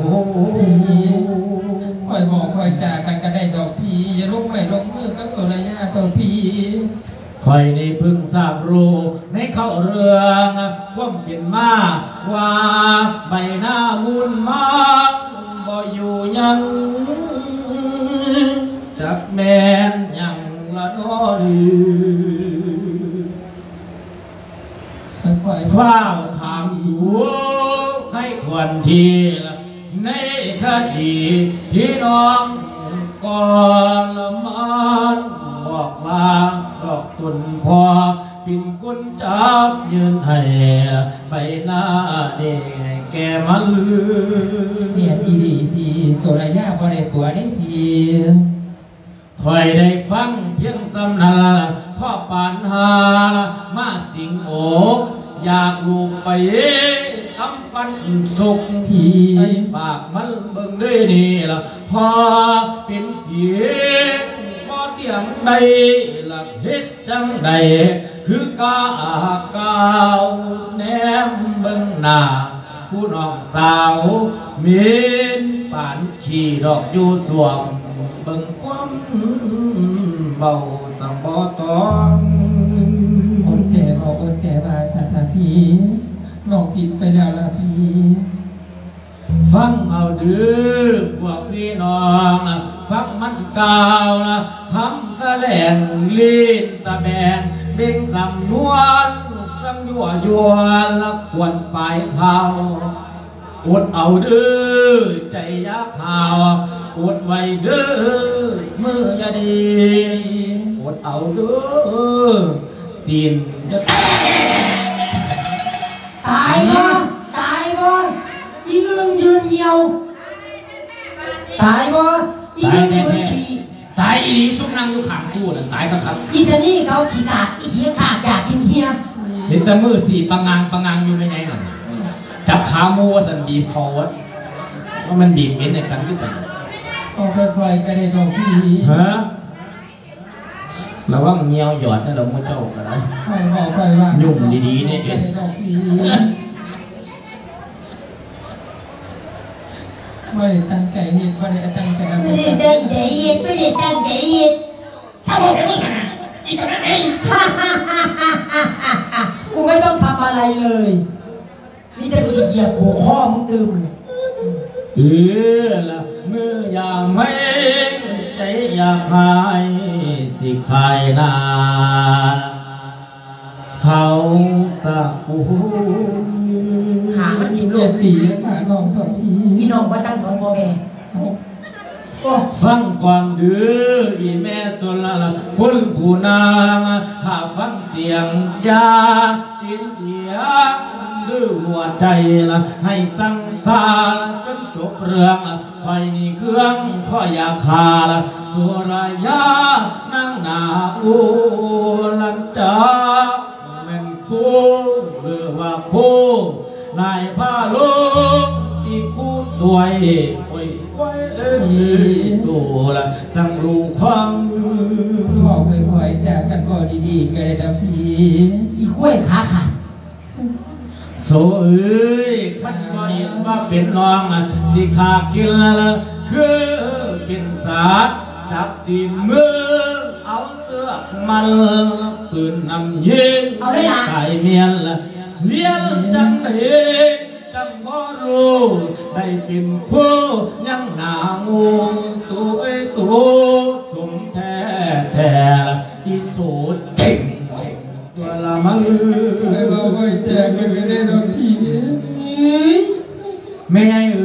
คอยบอกคอยจ่ากันก็ได้ดอกพีอย่าลงไปลงมือกับโซลายาดอกพีคอยนี่พึ่งทราบรู้ในเข้าเรื่องว่าเป็นมาว่าใบหน้ามุนมาบ่อยู่ยังจับแมนยังละน้อยฟ้าถามอยู่ให้ควรทีในคดีที่น้องก่อนละมันบอกว่าดอกตุนพอปิ่นกุนจับยืนให้ไปหน้าเด็กแกมันเมียดีดีพีโซลายาบ่ได้ตัวได้พีคอยได้ฟังเพียงสำนาพ่อปานหามาสิงโอกอยากลูกไปทำปันสุขพี่ปากมันเบิ่งด้วยนี่ล่ะพอเป็นเพียงบ่เตียงใดหลักเฮ็ดจังใดคือกากาวแนมเบิ่งหน้าผู้น้องสาวมีนปานขี่ดอกอยู่สวงเบิ่งความเบาสังบ่ตองอดแจบ่อดแจบาสัทธาพีน้องผิดไปแล้วล่ะพี่ฟังเอาดื้อพวกพี่น้องฟังมันกล่าวนะคำตะแหลงลิ้นตะแบงเบ่งสำนวนสังยั่วยั่วละควนปลายเท้าอดเอาดื้อใจยาข่าวอดไว้ดื้อมืออย่าดีอดเอาดื้อตีนจะตายบ่ตายบ่อีเรื่องยืนเหี่ยวตายบ่อีเรื่องยืนขี่ตายอีนี้ซุกนั่งอยู่ข้างตู้นั่นตายกันครับอีสนี่เขาขี่ขาดอีเหี้ยขาดอยากกินเหี้ยเห็นแต่มือสีปังงังปังงังอยู่ในไงนั่นจับขามูว่าสันบีบคอวัดว่ามันบีบเห็นในกันที่สันโอ้ค่อยๆก็ได้ดอกพี่ฮะระวังเงี้ยวหยอดนั่นเราไม่เจ้ากันนะค่อยบอกค่อยว่ายุ่งดีๆนี่เองไม่ได้ตั้งใจเห็นไม่ได้ตั้งใจไม่ได้ตั้งใจเห็นไม่ได้ตั้งใจเห็นชาวบ้านมึงนะอีกคนนั้นเองกูไม่ต้องทำอะไรเลยนี่แต่กูจะเหยียบหัวข้อมึงตื่มเลยเออละมืออยากไม่ใจอยากหายสิใครนาเขาสักกูขามันจิ้มลูกตีขาน้องตัวพี่อีน้องว่าสั่งสอนพ่อแม่ฟังความดื้ออีแม่สนละคนผู้นางหาฟังเสียงยาตินเดียดื้อหัวใจละให้สั่งสาจนจบเรื่องคอยนี่เครื่องพ่ออยากขาละสุรายานั่งหนาอูลันจากแม่นคู่หรือว่าคู่นายพาลูกที่คู่ด้วยไว้ไว้ดูละสั่งรู้ความบอกค่อยๆจากกันก็ดีๆก็ได้ดับพีอีกล้วยขาขาดโซเอ้ยขันว่าเห็นว่าเป็นน้องสิขากินละคือเป็นสาจับตีมือเอาเสื้อมันปืนนำยิงไก่เมียนละเลี้ยงจังเด็กจังบ่รู้ได้เป็นผู้ยังหนางูสวยตัวสมแท้แท้อีสูดเก่งตัวละมันไม่บอกไม่แจกไม่ได้ดอกพี่แม่เอ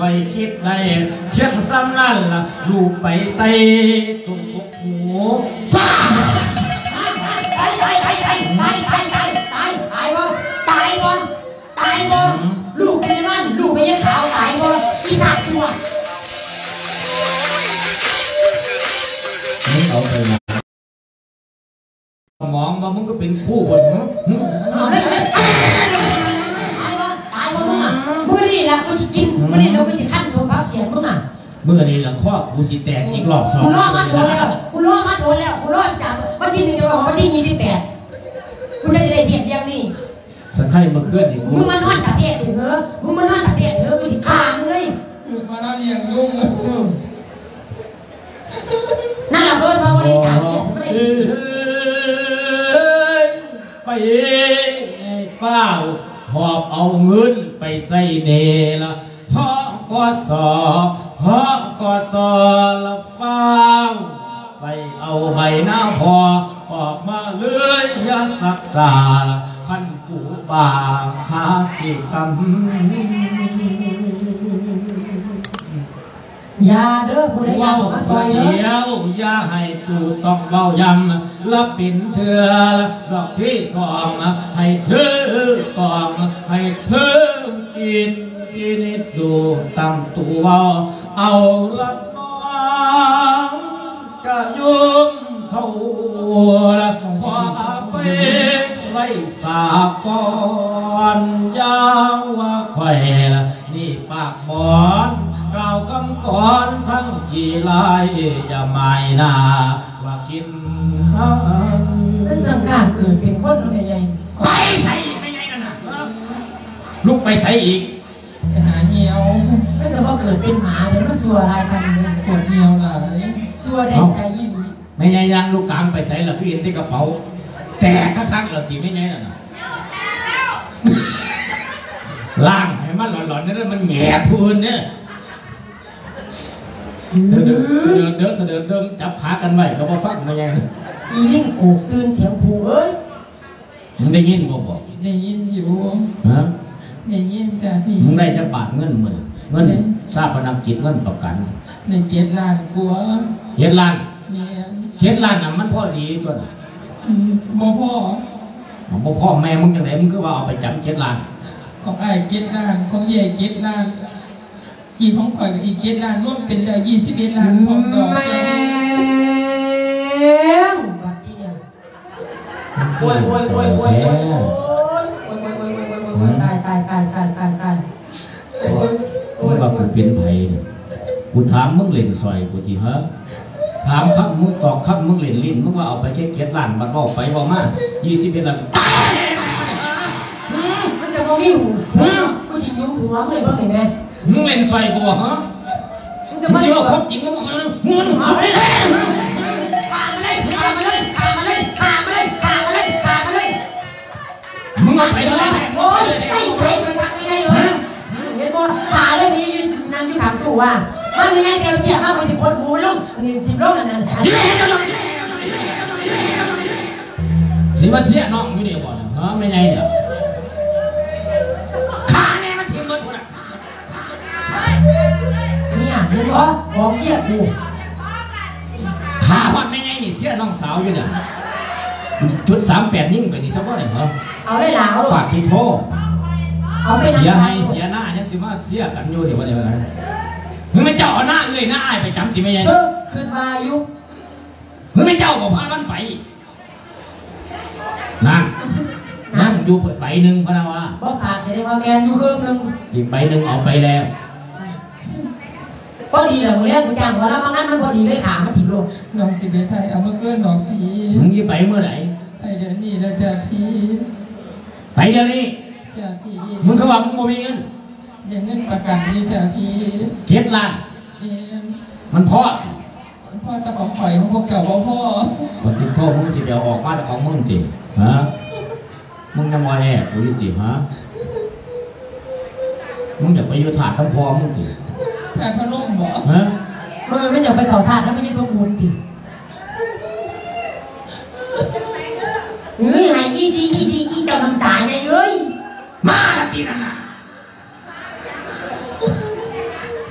อยคิดได้เพียงซ้ำนั่นล่ะลูกไปไต่ตุกหูฟ้าตายตายตายตายตายตายตายตายตายบ่ตายบ่ตายบ่ลูกเป็นมันลูกเป็นยังขาวตายบ่อีสัตว์ตัวมึงเอาไปนะมองว่ามึงก็เป็นผู้บริหารเอาได้ไหมตายบ่ตายบ่มึงอ่ะมึงนี่แหละกูจะกินมึงนี่เราไปจะขั้นสมบัติเสียมึงอ่ะเมื่อนี้ละข้อกูสิแตกอีกรอบสองกูรอมาโดนแล้วกูรอมาโดนแล้วกูรอจากวันที่หนึ่งจะบอกวันที่ยี่สิบแปดกูจะได้เทียบเทียงนี่สังไข่มาเคลื่อนอีกมึงมานอนตัดเทียบเหรอมึงมานอนตัดเทียบเหรอกูจะฆ่ามึงเลยมานอนเลี้ยงลุงนั่นแหละเกินมาบริจาคเนี่ยไปเฝ้าหอบเอาเงินไปใส่เนละเพราะก็สอเพราะก็สอละเฝ้าไปเอาใบหน้าพอออกมาเลยยาสักษาพันกูบาคาสิกรรมอย่าเด้อผู้ใดอยากมาซอยเด้อเดี๋ยวอย่าให้กูต้องเบายำแล้วปิ่นเถื่อดอกที่สองให้เธอต้องให้เธอกินกินดูตำตัวเอาละน้องกะยุ่มเท่าละขอไปไว้สาก่อนยาวว่าไข่ละนี่ปากบอนกล่าวคำก่อนทั้งกี่ลายอย่าไม่นาว่ากินข้าวมันสังการเกิดเป็นคนอะไรใหญ่ไปใส่ไม่ใหญ่นั่นน่ะลุกไปใส่อีกไปหาเงี้ยวไม่จะว่าเกิดเป็นหมาเดี๋ยวมันสัวอะไรกันปวดเงี้ยวล่ะสัวแดงใจยิ่งไม่ใหญ่ยังลูกกลางไปใส่ละพี่เอ็นที่กระเป๋าแต่คักๆเราตีไม่ใหญ่นั่นน่ะล่างให้มันหลอนๆนี่มันแง่พูนเนี่ยเดินเดินเดินเดินเดินจับขากันไว้ก็บ่ฟังไม่ใหญ่อีลิ่งกูตื่นเสียงผูเอ้ยมึงได้ยินบ่บอกได้ยินอยู่ฮะได้ยินจ้ะพี่มึงได้จะบาทเงินมึงเงินทราบพนักกิจเงินประกันในเจ็ดล้านกว่าเจ็ดล้านเนี่ยเจ็ดล้านน่ะมันพอดีตัวน่ะบ่พ่อบ่พ่อแม่มึงจังไดมึงคือว่าเอาไปจับเจ็ดล้านของไอ้เจ็ดล้านของเย่เจ็ดล้านอีของข่อยกับอีเจ็ดล้านรวมเป็นแล้วยี่สิบเอ็ดล้านพร้อมดอกแม่บัดนี้เนี่ยโวยโวยโวยโวยโวยโวยโวยโวยโวยโวยตายตายตายตายตายตายโอ้ยว่ากูเป็นไผกูถามมึงเล่นซอยกูทีฮะถามครับมึงตอบครับมึงเล่นลิ้นมึงว่าเอาไปแค่เจ็ดล้านมันบอกไปบอกมายี่สิบเอ็ดล้านมันจะมองไม่หูกูจะยุ่งหัวมึงเลยบ้างเห็นไหมมึงเล่นไฟกูเหรอมึงจะมาเชื่อผมจริงมึงมึงเอาเลยขามาเลยขามาเลยขามาเลยขามาเลยขามาเลยขามาเลยมึงเอาไปเลยโอ้ยไอ้ใครเคยทำไม่ได้เลยเห็นบ่ขาเลยมียืนนั่งอยู่ถามกูว่าถ้าไม่ให้แกเสียมากกว่าสิบคนบูลงนี่สิบโลนั่นนั่นสิมาเสียน้องอยู่เดียวบ่เนี่ยฮะไม่ไงเนี่ยขาเนี่ยมันทิ้งหมดอ่ะเนี่ยเห็นบ่บอกเสียกูขาวัดไม่ไงนี่เสียน้องสาวอยู่เนี่ยจุดสามแปดยิ่งไปนี่สักว่าไหนเหรอเอาได้หลาวปากที่โทเอาไปเสียให้เสียหน้ายังสิมาเสียกันอยู่เดี๋ยวว่าเดี๋ยวอะไรมึงไม่เจ้าเอาหน้าเอ้ยหน้าไอ้ไปจำตีไม่ยังเออขึ้นมาอยู่มึงไม่เจ้าบอกพามันไปนั่งนั่งอยู่ใบหนึ่งพะนะวะบอกปากใช่ไหมว่าแมนอยู่เครื่องหนึ่งอีกใบหนึ่งเอาไปแล้วพอดีเลยมึงเรียกกูจังว่าแล้วบางนั้นมันพอดีเลยขามันถิ่มลงน้องสิเบไทยเอามาเกินน้องพี่มึงยี่ไปเมื่อไหร่ไปเดี๋ยวนี้แล้วจ้ะพี่ไปเดี๋ยวนี้จ้ะพี่มึงเขาบอกมึงโมมีเงินเดี๋ยวเงินประกันนี่จ้ะพี่เก็บล้านมันพอมันพอตะของข่อยของพวกเก่าพ่อพ่อวันที่พ่อมึงสิเดี๋ยวออกมาแต่ของมึงติฮะมึงจะมาแอบกูยิ่งติฮะมึงอยากไปอยู่ถาดทั้งพ่อมึงติถาดพนมบ่ฮะมันไม่อยากไปเขาถาดแล้วไม่ยิ่งสมบูรณ์ติเฮ้ยหายอีซีอีซีอีเจ้าน้ำตาเนี่ยเฮ้ยมาละตีนั่นน่ะ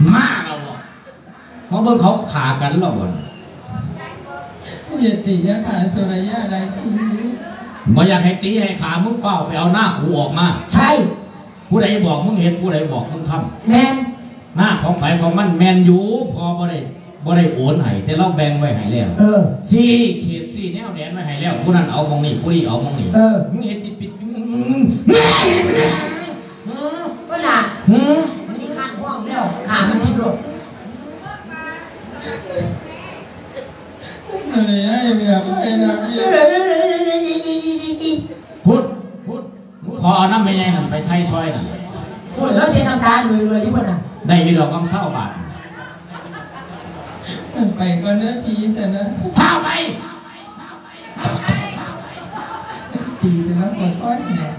เพราะเบิ่งเขาขากันหรอกบ่อย่าตีอย่าขาโซรายาอะไรทีบ่อยากให้ตีให้ขามึงเฝ้าไปเอาหน้ากูออกมาใช่ผู้ใดบอกมึงเห็นผู้ใดบอกมึงทำแมนหน้าของไผของมันแมนอยู่พอบ่ได้บ่ได้โอนให้แต่เราแบ่งไว้ให้แล้วเออสี่เขตสี่แนวแดนไว้ให้แล้วผู้นั้นเอามองนี่ผู้นี้เอามองนี่เออมึงเห็นติดปิดเวลามันที่ข้างห้องแล้วขามันทิ่มลงอะไรไอ้เมียไอ้นะพูดพูดขอน้ำไม่ใหญ่นั่นไปใช้ช่วยน่ะพูดแล้วเสียน้ำตาเลยเลยที่คนน่ะได้ยี่ดอกกังเศร้าบาทไปก่อนเนื้อผีเสร็จนะเฝ้าไปตีจะมาปวดก้อนเนี่ย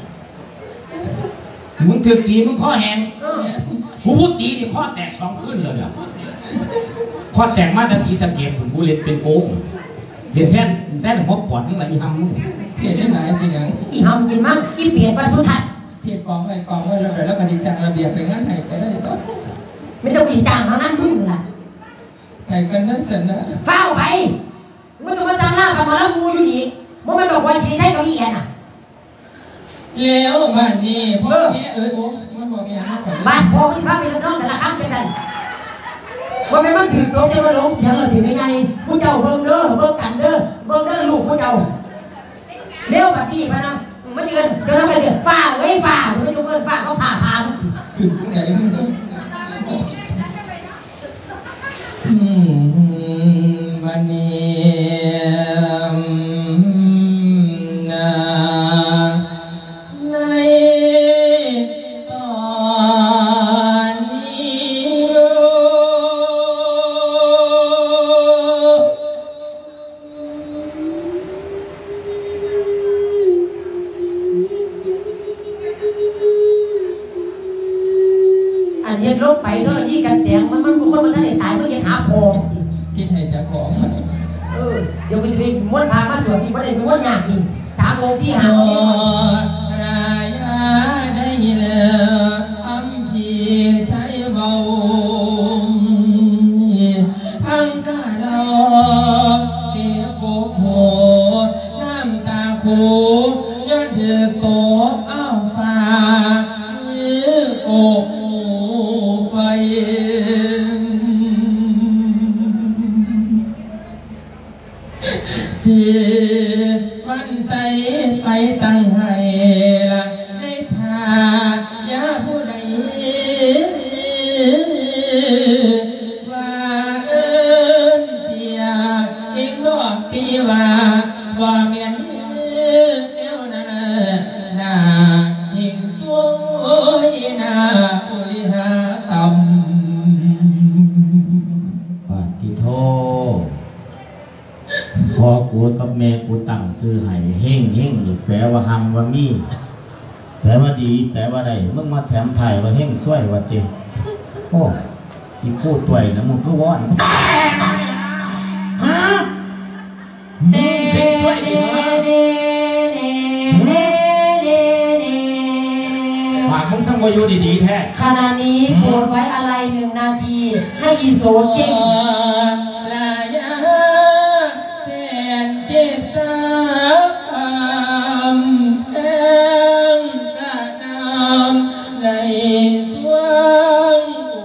มึงถือตีมึงข้อแหงกูพูดตีนี่ข้อแตกสองขึ้นเลยเนี่ยข้อแตกมาจากสีสะเกดผมกูเล่นเป็นโกงเจ็ดแท่นแท่นหัวปอดนี่แหละอีฮัมมึงเปลี่ยนได้ไหนเป็นยังอีฮัมกินมั้งอีเปลี่ยนไปสุดท้ายเปลี่ยนกองไปกองไว้แล้วแล้วก็ดีจังระเบียบไปงั้นไหนก็ได้ก็ไม่ต้องดีจังเท่านั้นมึงล่ะไปกันนั่นเสร็จนะเฝ้าไปมันต้องมาสั่งล่าไปมาแล้วมูอยู่นี่มันไม่บอกว่าสีใช้กับอีแอนอ่ะแล้วบ้านนี้พ่อแม่เออโอ้มันบอกแม่บ้านพ่อที่พักเป็นน้องสารคามเป็นกันว่าไม่มันถือโต๊ะที่มันร้องเสียงเลยถือไม่ไงผู้เจ้าเบิ้งเด้อเบิ้งกันเด้อเบิ้งเด้อลูกผู้เจ้าเลี้ยวแบบนี้พะนะมันเดือนเดือนอะไรเดือนฝ่าเว้ยฝ่าไม่ต้องเบิ้งฝ่าเขาผ่าผ่าขึ้นตรงไหนมึงวันนี้นะในตอนนี้อันนี้ลบไปเท่านี้กันเสียงมันมันบุคคลมันท่านตายเพื่อจะหาโพงคิดให้เจ้าของเออเดี๋ยวไปจะไปม้วนพามาสวดนี่ประเด็นม้วนหนักนี่สามโมงที่หารายาได้เลยอัมพีใจเบาทั้งกาลอเสียโกโหน้ำตาคูยอดเดือโกอ้าวฟ้าโอ้ไปสิวันใสไปตั้งให้ละในชายาผู้ใดว่าเอิญเสียเองดอกตีว่าว่าเมียนแนวนานาหิงสวยนาอุยหาตำปาฏิโทพอกูกับแม่กูตั้งซื้อให้เฮ่งเฮ่งหรือแปลว่าหังว่ามีแปลว่าดีแปลว่าใดมึงมาแถมถ่ายว่าเฮ่งช่วยว่าเต็มโอ้อีกูตัวไหนมึงก็วอนฮะเด้เด้เด้เด้เด้เด้ปากมึงทั้งวายุดีๆแท้ขณะนี้โปรดไว้อะไรหนึ่งนาทีให้อีโซเก่งลายาเส้นเจ็บสามแองกะนำในสวง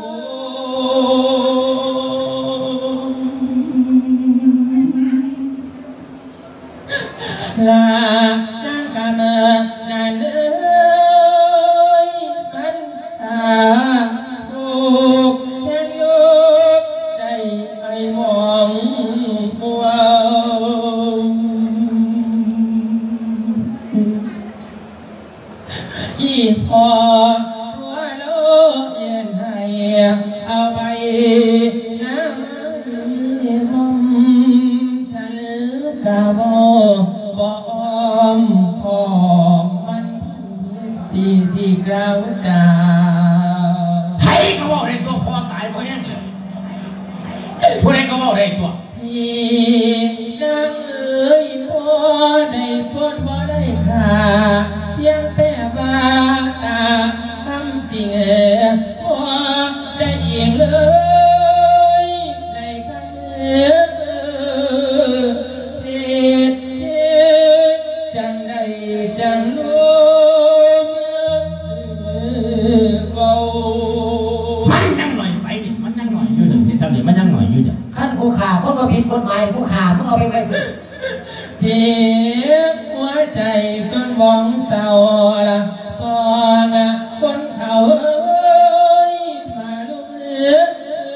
ลานางกามานานเอ้ยมันตาถูกแทงโยกใจไอมองมัวอีพอหัวโลเย็นให้เอาไปน้ำมอมฉันกะบอบอมพอมันตีที่กล่าวจาใครก็บอกได้ตัวพอตายเพราะยังเลยผู้ใดก็บอกได้ตัวพี่นางเอ๋ยพอได้พ้นพอได้ขาเพียงแต่ว่าตาทำจริงพอได้เองเลยผู้ขาคนมาผิดกฎหมายผู้ขามึงเอาไปไปเจ็บหัวใจจนมองเศร้าละสอนคนเขาเอ้ยมาลุกเลือ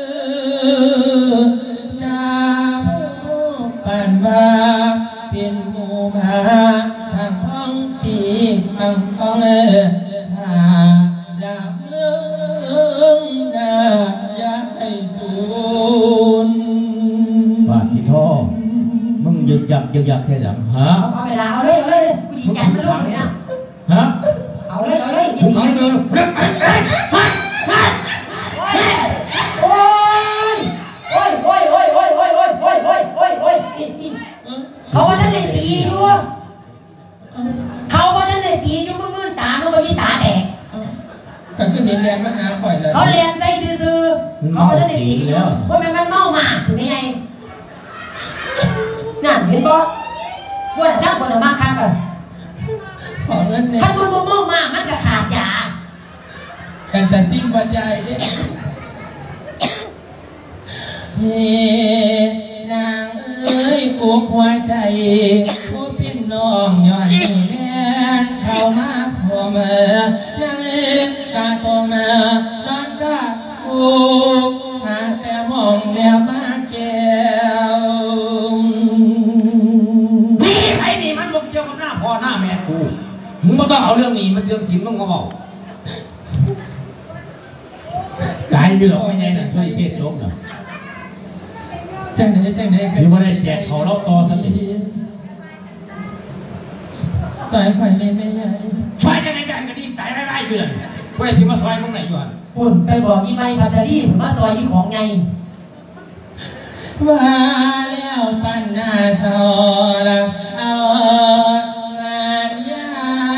ดาผู้ปั่นว่าเป็นหมู่มาทางห้องตีทางห้องเออถ้าดาบเมืองดาอยากให้สูญบาที่ท่อมึงยึกยักยึกยักแค่ไหนฮะเอาเวลาเอาเลยเอาเลยกูยิงกันไม่รู้เลยนะฮะเอาเลยเอาเลยกูขอเดินเร็วไปไปโอ้ยโอ้ยโอ้ยโอ้ยโอ้ยโอ้ยโอ้ยโอ้ยโอ้ยโอ้ยโอ้ยเขาว่าท่านเลยตีอยู่เขาว่าท่านเลยตีอยู่มึงมึงตามึงไม่ตาแดกก็คือเรียนเรียนมาหาข่อยเลยเขาเรียนใจซื่อๆเขาว่าท่านเลยตีอยู่ว่ามันมันเมาหมาถึงไงนั่นเห็นบ่ว่าถ้าคนมาข้างกันขอเงินเนี่ยถ้าคนบ่เมาหมามันก็ขาดยากันแต่สิ้นปัจจัยเนี่ยเฮ้นางเอ้ยปวดหัวใจผู้พี่น้องย้อนนี่แน่นเข้ามาหัวเมื่อนางเอ้ยกาโตมาบ้านกาปูหาแต่มองแนวมาแก้วนี่ไอ้นี่มันบอกเกี่ยวกับหน้าพ่อหน้าแม่กูมึงไม่ต้องเอาเรื่องนี้มันเรื่องศีลมึงก็บอกกายอยู่หรอกไม่ใช่น่ะช่วยเทศโจ๊กหน่อยจังไหนจังไหนหรือว่าได้แจกเขาเล่าต่อสักทีสายไฟเลยไม่ใหญ่ช่วยกันในการกระดิ่งตายไร้ๆอยู่เลยว่าได้สิมาซอยมึงไหนอยู่อ่ะปุ่นไปบอกอีไมพัชรีผมมาซอยอีของไงว่าแล้วปัญหาสอนเอางานใหญ่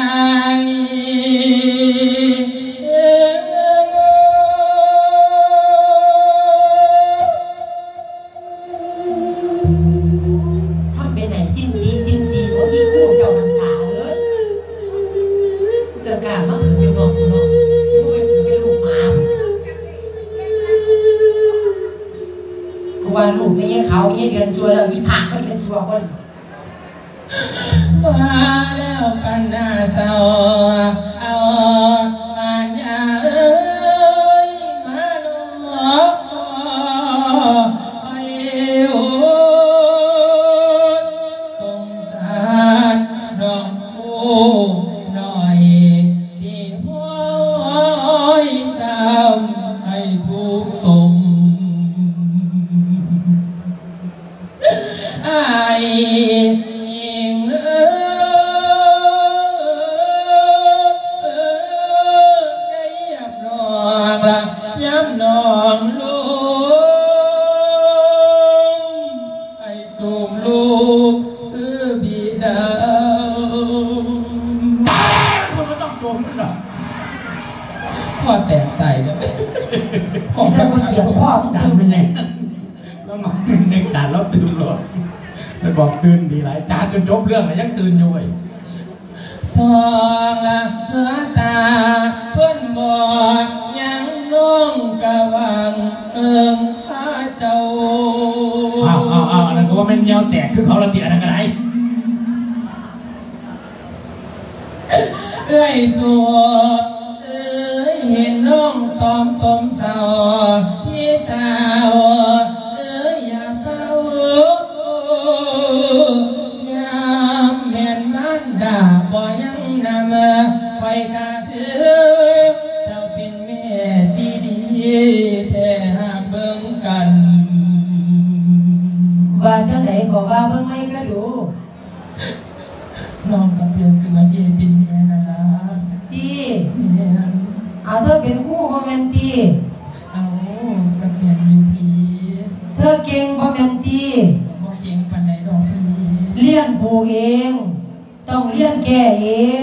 ว่าลูกไม่ใช่เขาไม่ใช่เดือนซัวแล้วอีผักไม่เป็นซัวคนมาแล้วปัญหาเศร้าเอาปัญญาเอ้ยมาลงไอ้โอ้สงสารน้องผู้หน่อยสิพ่อยซ้ำให้ทุกตมไอ้ยิงเอ้ยย้ำนองละย้ำนองลูกไอ้จุ่มลูกเออบีดาคุณไม่ต้องโจมมันหรอกพ่อแตกไตเลยพ่อจะมาเกี่ยวพ่อดังเป็นไงแล้วมาตื่นในการแล้วตื่นหรอมันบอกตื่นดีหลายจานจนจบเรื่องยังตื่นอยู่เลยสองละเพื่อตาเพื่อนบอกยังน้องกะวังเอิงข้าเจ้าอ้าวอ้าวอ้าวนั่นก็ว่ามันเงี้ยวแตกคือเขาละเตียนั่นก็ได้เอ้ยสัวเอ้ยเห็นน้องตอมตมสาวพี่สาวเอ้ยอย่าเศร้ายามเห็นมันด่าบ่ยังนำไฟกาถือเจ้าเป็นแม่สีดีแท้หากเบิ่งกันว่าจังไหนก็ว่าเบิ่งไม่ก็ดูน้องกับเพียงสิมาเย่เป็นแม่นั่นล่ะดีเอาเธอเป็นคู่บ่แม่นตีเอากับเพียงอยู่พี่เธอเก่งบ่แม่นตีบ่เก่งปานใดดอกพี่เลี้ยนผูกเองต้องเลี้ยนแก่เอง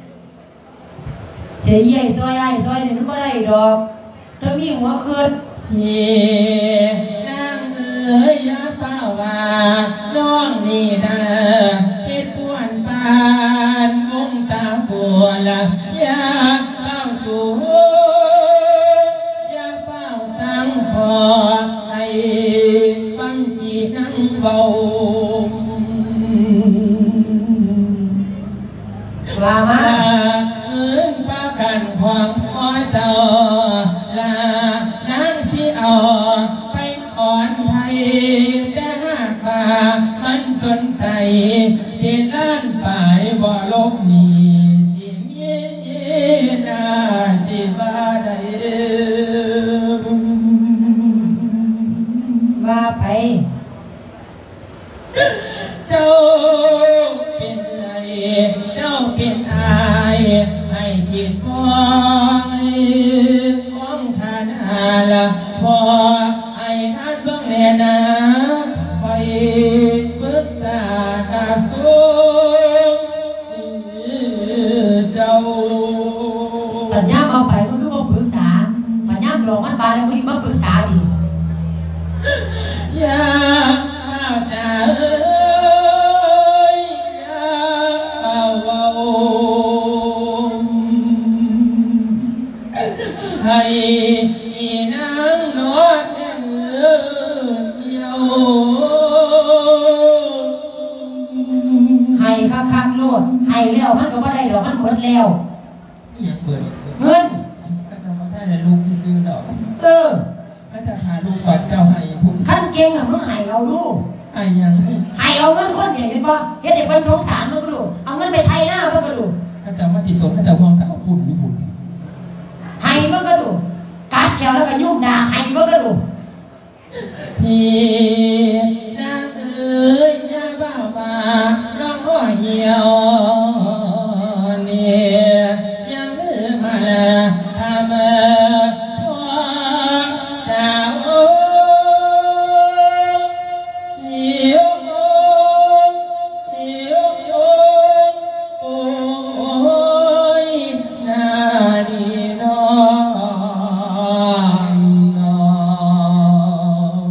เสียใหญ่ซอยไอ้ซอยนี่มันบ่ได้ดอกเธอมีหัวคืนเย่นางเอ๋ยอย่าเฝ้าว่าน้องนี่นะเฮ็ดป่วนปานวงตาปวดละอย่าเฝ้าสู่อย่าเฝ้าสังขอให้ฟังเจ้าลานางสิเอาไปอ่อนไทยแต่หากว่ามันสนใจเจนล้านไปบ่ลบหนีสิมีนาสิบ่ได้ว่าไปเจ้าเป็นไอเจ้าเป็นอายให้คิดมองมองทานาละพอไอ้ท่านเบื้องแลนะคอยปรึกษากับสูเจ้าปัญญาเอาไปมันคือมาปรึกษาปัญญาหลอกมันไปแล้วมันมาปรึกษาดิอย่าจะเอ้ยอย่าเอาให้นางนวดเดียวให้คักๆโลดให้แล้วมันก็บ่ได้ดอกมันหมดแล้วอยากเปิดเงินก็จะมาได้ในลูกที่ซื้อดอกเออก็จะหาลูกก่อนเจ้าให้พุ่นขั้นเก่งน่ะมึงให้เอาลูกให้ยังให้เอาเงินคนเห็นป่ะเฮ็ดให้เพิ่นสงสารมันก็ดูเอาเงินไปไทยหน้ามันก็ดูก็จะมาติดสมก็จะวางตะเอาพุ่นอยู่พุ่นให้มันก็ดูกัดแถวแล้วก็ยุ่งด่าให้มันก็ดูพี่นางเอ๋ยอย่าบ้าบ้าร้องอ้อยเหี่ยวเนี่ยยังเอื้อมาละทำเออพ่อเจ้าเหี่ยวเหี่ยวโอ้ยนาดีน้องน้อง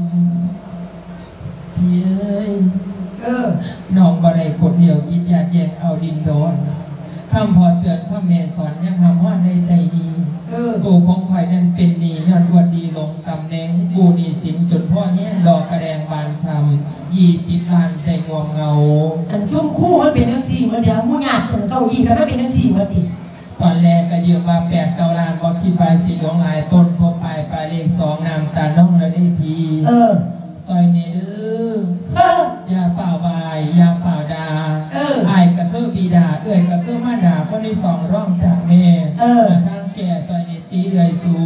พี่เอ้ยเออน้องบ่ได้กดเดี่ยวกินยาแยงเอาดินโดนคำพอเตือนคำเมสอนยังทำว่าในใจดีกูของข่อยนั้นเป็นดีย้อนวันดีลงตำแหน่งกูนีสินจนพ่อแย่ดอกกระแดงบานช้ำยี่สิบล้านได้งวงเงาอันซุ้มคู่มันเป็นทั้งสี่มันเดียวมูหยาดเก้าอี้ก็ไม่เป็นทั้งสี่มันดิตอนแรกก็ยืมมาแปดเก้าล้านบอกคิดไปสีดวงลายต้นทั่วไปปลายเลขสองนำตาน้องแล้วได้พีเออซอยเนเด้อยาเปล่าบายยาเปล่าดาเออไอ้กระคือปีดาเอื้อยกระคือมาดาคนที่สองร่องจากเมย์เออทางแก่ซอยเนตีเอื้อยสู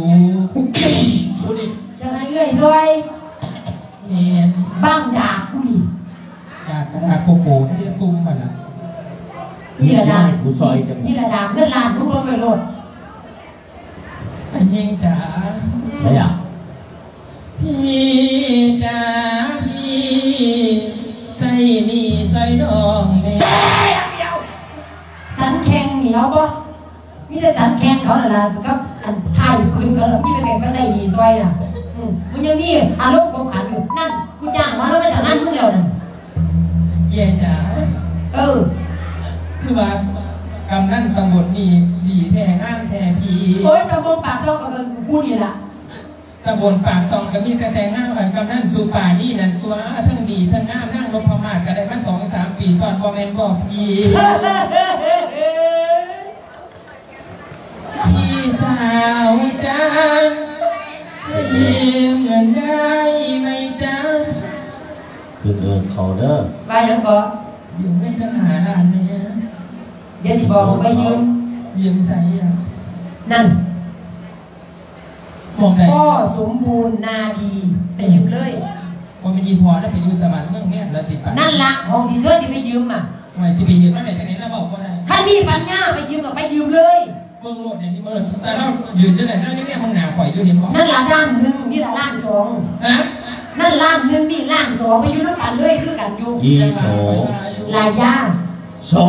จะให้เอื้อยซอยเนียนบ้างดาคุยดากระดาโกโก้ที่ตุ้มมันอ่ะนี่ระดานี่ระดาเงินล้านทุกเบอร์ไปโหลดไอ้เฮงจ๋าไม่อยากพี่จ๋าพี่ใส่นี่ใส่ดองเมียสันแข็งเหนียวปะมีแต่สันแข็งเขาน่ะนะกับอันไทยพื้นเขาแล้วพี่ไปแข่งก็ใส่ดีซอยน่ะมันยังมีอารมณ์ของขันอยู่นั่นกูจ้างมาแล้วไม่แต่นั่นมึงแล้วนั่นเย่จ๋าเออคือว่ากำนันตำบลนี่ดีแท้งามแท้พี่โอ้ยตำบลปากซองกับกูนี่ละตำบลปากซองก็มีแต่แต่งามอันกำนันสู่ป่านี่นั่นตัวทั้งดีทั้งงามนั่งนพมาศก็ได้มาสองสามปีซ้อนบอแมนบอกพี่พี่สาวจ้ายืมเงินได้ไหมจ้าคือเออเขาเด้อไปยังบ่ยืมไม่จะหาร้านเนี่ยเดี๋ยวสิบอกผมไปยืมยืมใส่อ่ะนั่นมองได้พ่อสมบูรณ์นาดีไปยืมเลยว่ามันยีพอแล้วไปยืมสมานเมืองเนี่ยแล้วติดปะนั่นละของสิเลือดสิไปยืมอ่ะทำไมสิไปยืมนั่นไหนจากนี้แล้วบอกว่าอะไรถ้ามีปัญญาไปยืมกับไปยืมเลยเมืองโลดเนี่ยนี่เมืองแต่เรายืนจะไหนนั่นเนี่ยมึงหนาข่อยอยู่เห็นบอกนั่นละล้านหนึ่งนี่ละล้านสองฮะนั่นล้านหนึ่งนี่ล้านสองไปยืมแล้วกันเลยคือกันอยู่อีโสลายยาโส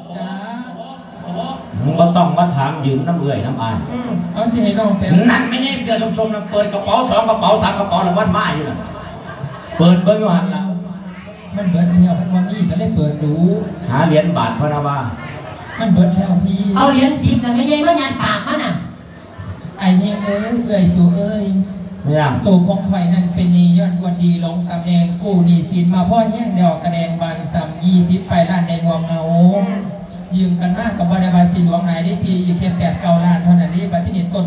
มึงก็ต้องมาถามยืมน้ำเอื่อยน้ำอายเอาสิให้น้องเป็นนั่นไม่ใช่เสือชมๆนะเปิดกระเป๋าสองกระเป๋าสามกระเป๋าแล้ววันมาอยู่นะเปิดเบิ้งอยู่หันละมันเบิดแล้วมันวันนี้ก็ได้เปิดดูหาเหรียญบาทพระนาวามันเบิดแล้วพี่เอาเหรียญสิบแต่ไม่ใช่มันยันปากมันอ่ะไอ้เนี่ยเอ้ยเอ้ยสู่เอ้ยไม่ยังตัวของไฟนั่นเป็นนีย้อนวันดีลงตำแหน่งกู้ดีสินมาพ่อแย่งเดียวกระแดงบานสัมยี่สิบไปล้านในงวงเงายืมกันมากกับบริบาลสิหลวงไหนได้ปีอีกแค่แปดเก้าล้านเท่านั้นนี่บัตรที่นี่ต้น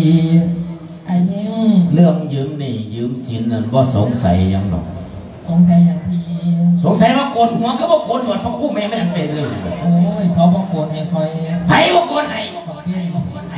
ไอ้ยิ่งเรื่องยืมนี่ยืมสินนั่นว่าสงสัยยังหรอกสงสัยอย่างพี่สงสัยว่าโกนหัวก็ว่าโกนหนวดเพราะคู่แม่ไม่ยังเป็นเลยโอ้ยเขาบอกโกรธให้คอยไผ่ว่าโกนไหนบอกเพี้ยน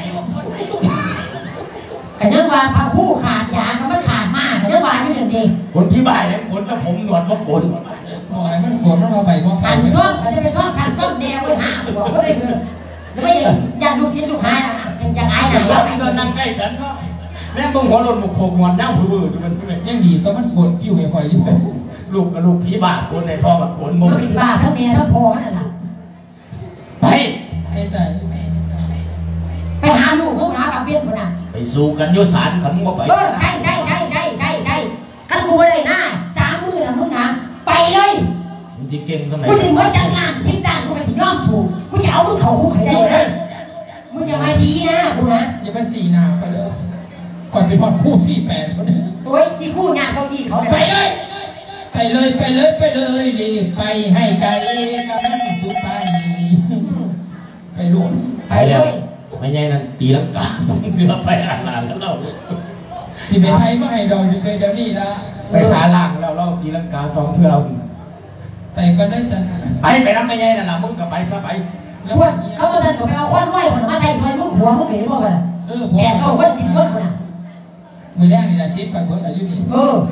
กันยังว่าพระผู้ขาดยาก็มันขาดมากกันยังว่านี่หนึ่งเดีคนที่บ้านเนี่ยคนกับผมหนวดว่าโกนบอกไอ้มันฝนมันมาใบบอกขันส้มเขาจะไปส้มขันส้มแดงไว้หาหัวเขาเลยคือจะไม่อยากลูกศิษย์ลูกหายนะเป็นจะอายแต่นะชอบที่ตอนนั่งใกล้กันเนาะแม่งมึงหัวหล่นบุกโขกหนวดนั่งพื้นมันเป็นยังดีก็มันโกรธจิ้วให้คอยอยู่ลูกกับลูกพี่บ้าคนในพ่อกับคนมึงมันติดบ้าทั้งเมียทั้งพ่อนั่นแหละไปไม่ใส่ไปหาลูกเขาหาปากเบี้ยคนน่ะไปสู้กันโยสารขันมึงก็ไปเออใช่ใช่ใช่ใช่ใช่ใช่กันกูไม่ได้หน้าสามมือนะมึงนะไปเลยมึงจะเก่งตรงไหนกูถึงว่าจังงานทิ้งด่านกูไปถึงรอบสูงกูจะเอามึงเขาคุกให้ได้เลยมึงอย่ามาซีนะกูนะอย่าไปสีหนาก็เลยก่อนเป็นพอดคู่สี่แปดคนนี้โอ้ยนี่กูงานเก้าอี้เขาเนี่ยไปเลย ไปเลยไปเลยไปเลยรีบไปให้ไกลกับมันสุดไปไปลุ้นไปเลยไม่ใช่นั่นตีลังกาสองเสือไปอ่านนานแล้วเราสิเป็นไทยไม่ให้ดอกสิเป็นเดี๋ยวนี้ละไปหาล่างแล้วเราตีลังกาสองเสือไปก็ได้สนะไปไปนั่นไม่ใช่นั่นละมึงก็ไปซะไปแล้วพววักนนี้เขาก็จะไปเอาควันไหวคนมาใส่ซอยมึงหัวมึงเห็นบ่กันเออแกเขาคนสิบคนคนน่ะมือแรกนี่ละซิปไปคนอายุนี่เออ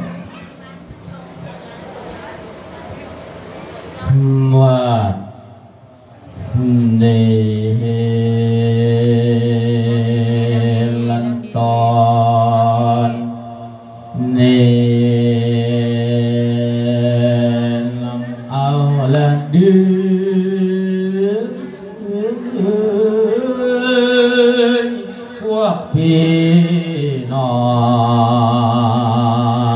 ว่าเดลันตอนเนลังเอาละดื้อพวกพี่น้อง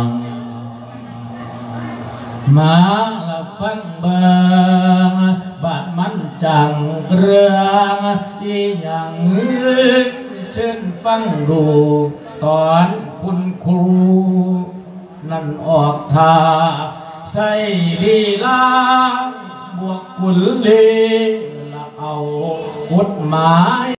มาละฟังเบิงบาดมันจังเรื่องที่อย่างอื่นเช่นฟังดูตอนคุณครูนั่นออกทาใส่ลีลาบวกคุณลีละเอากฎหมาย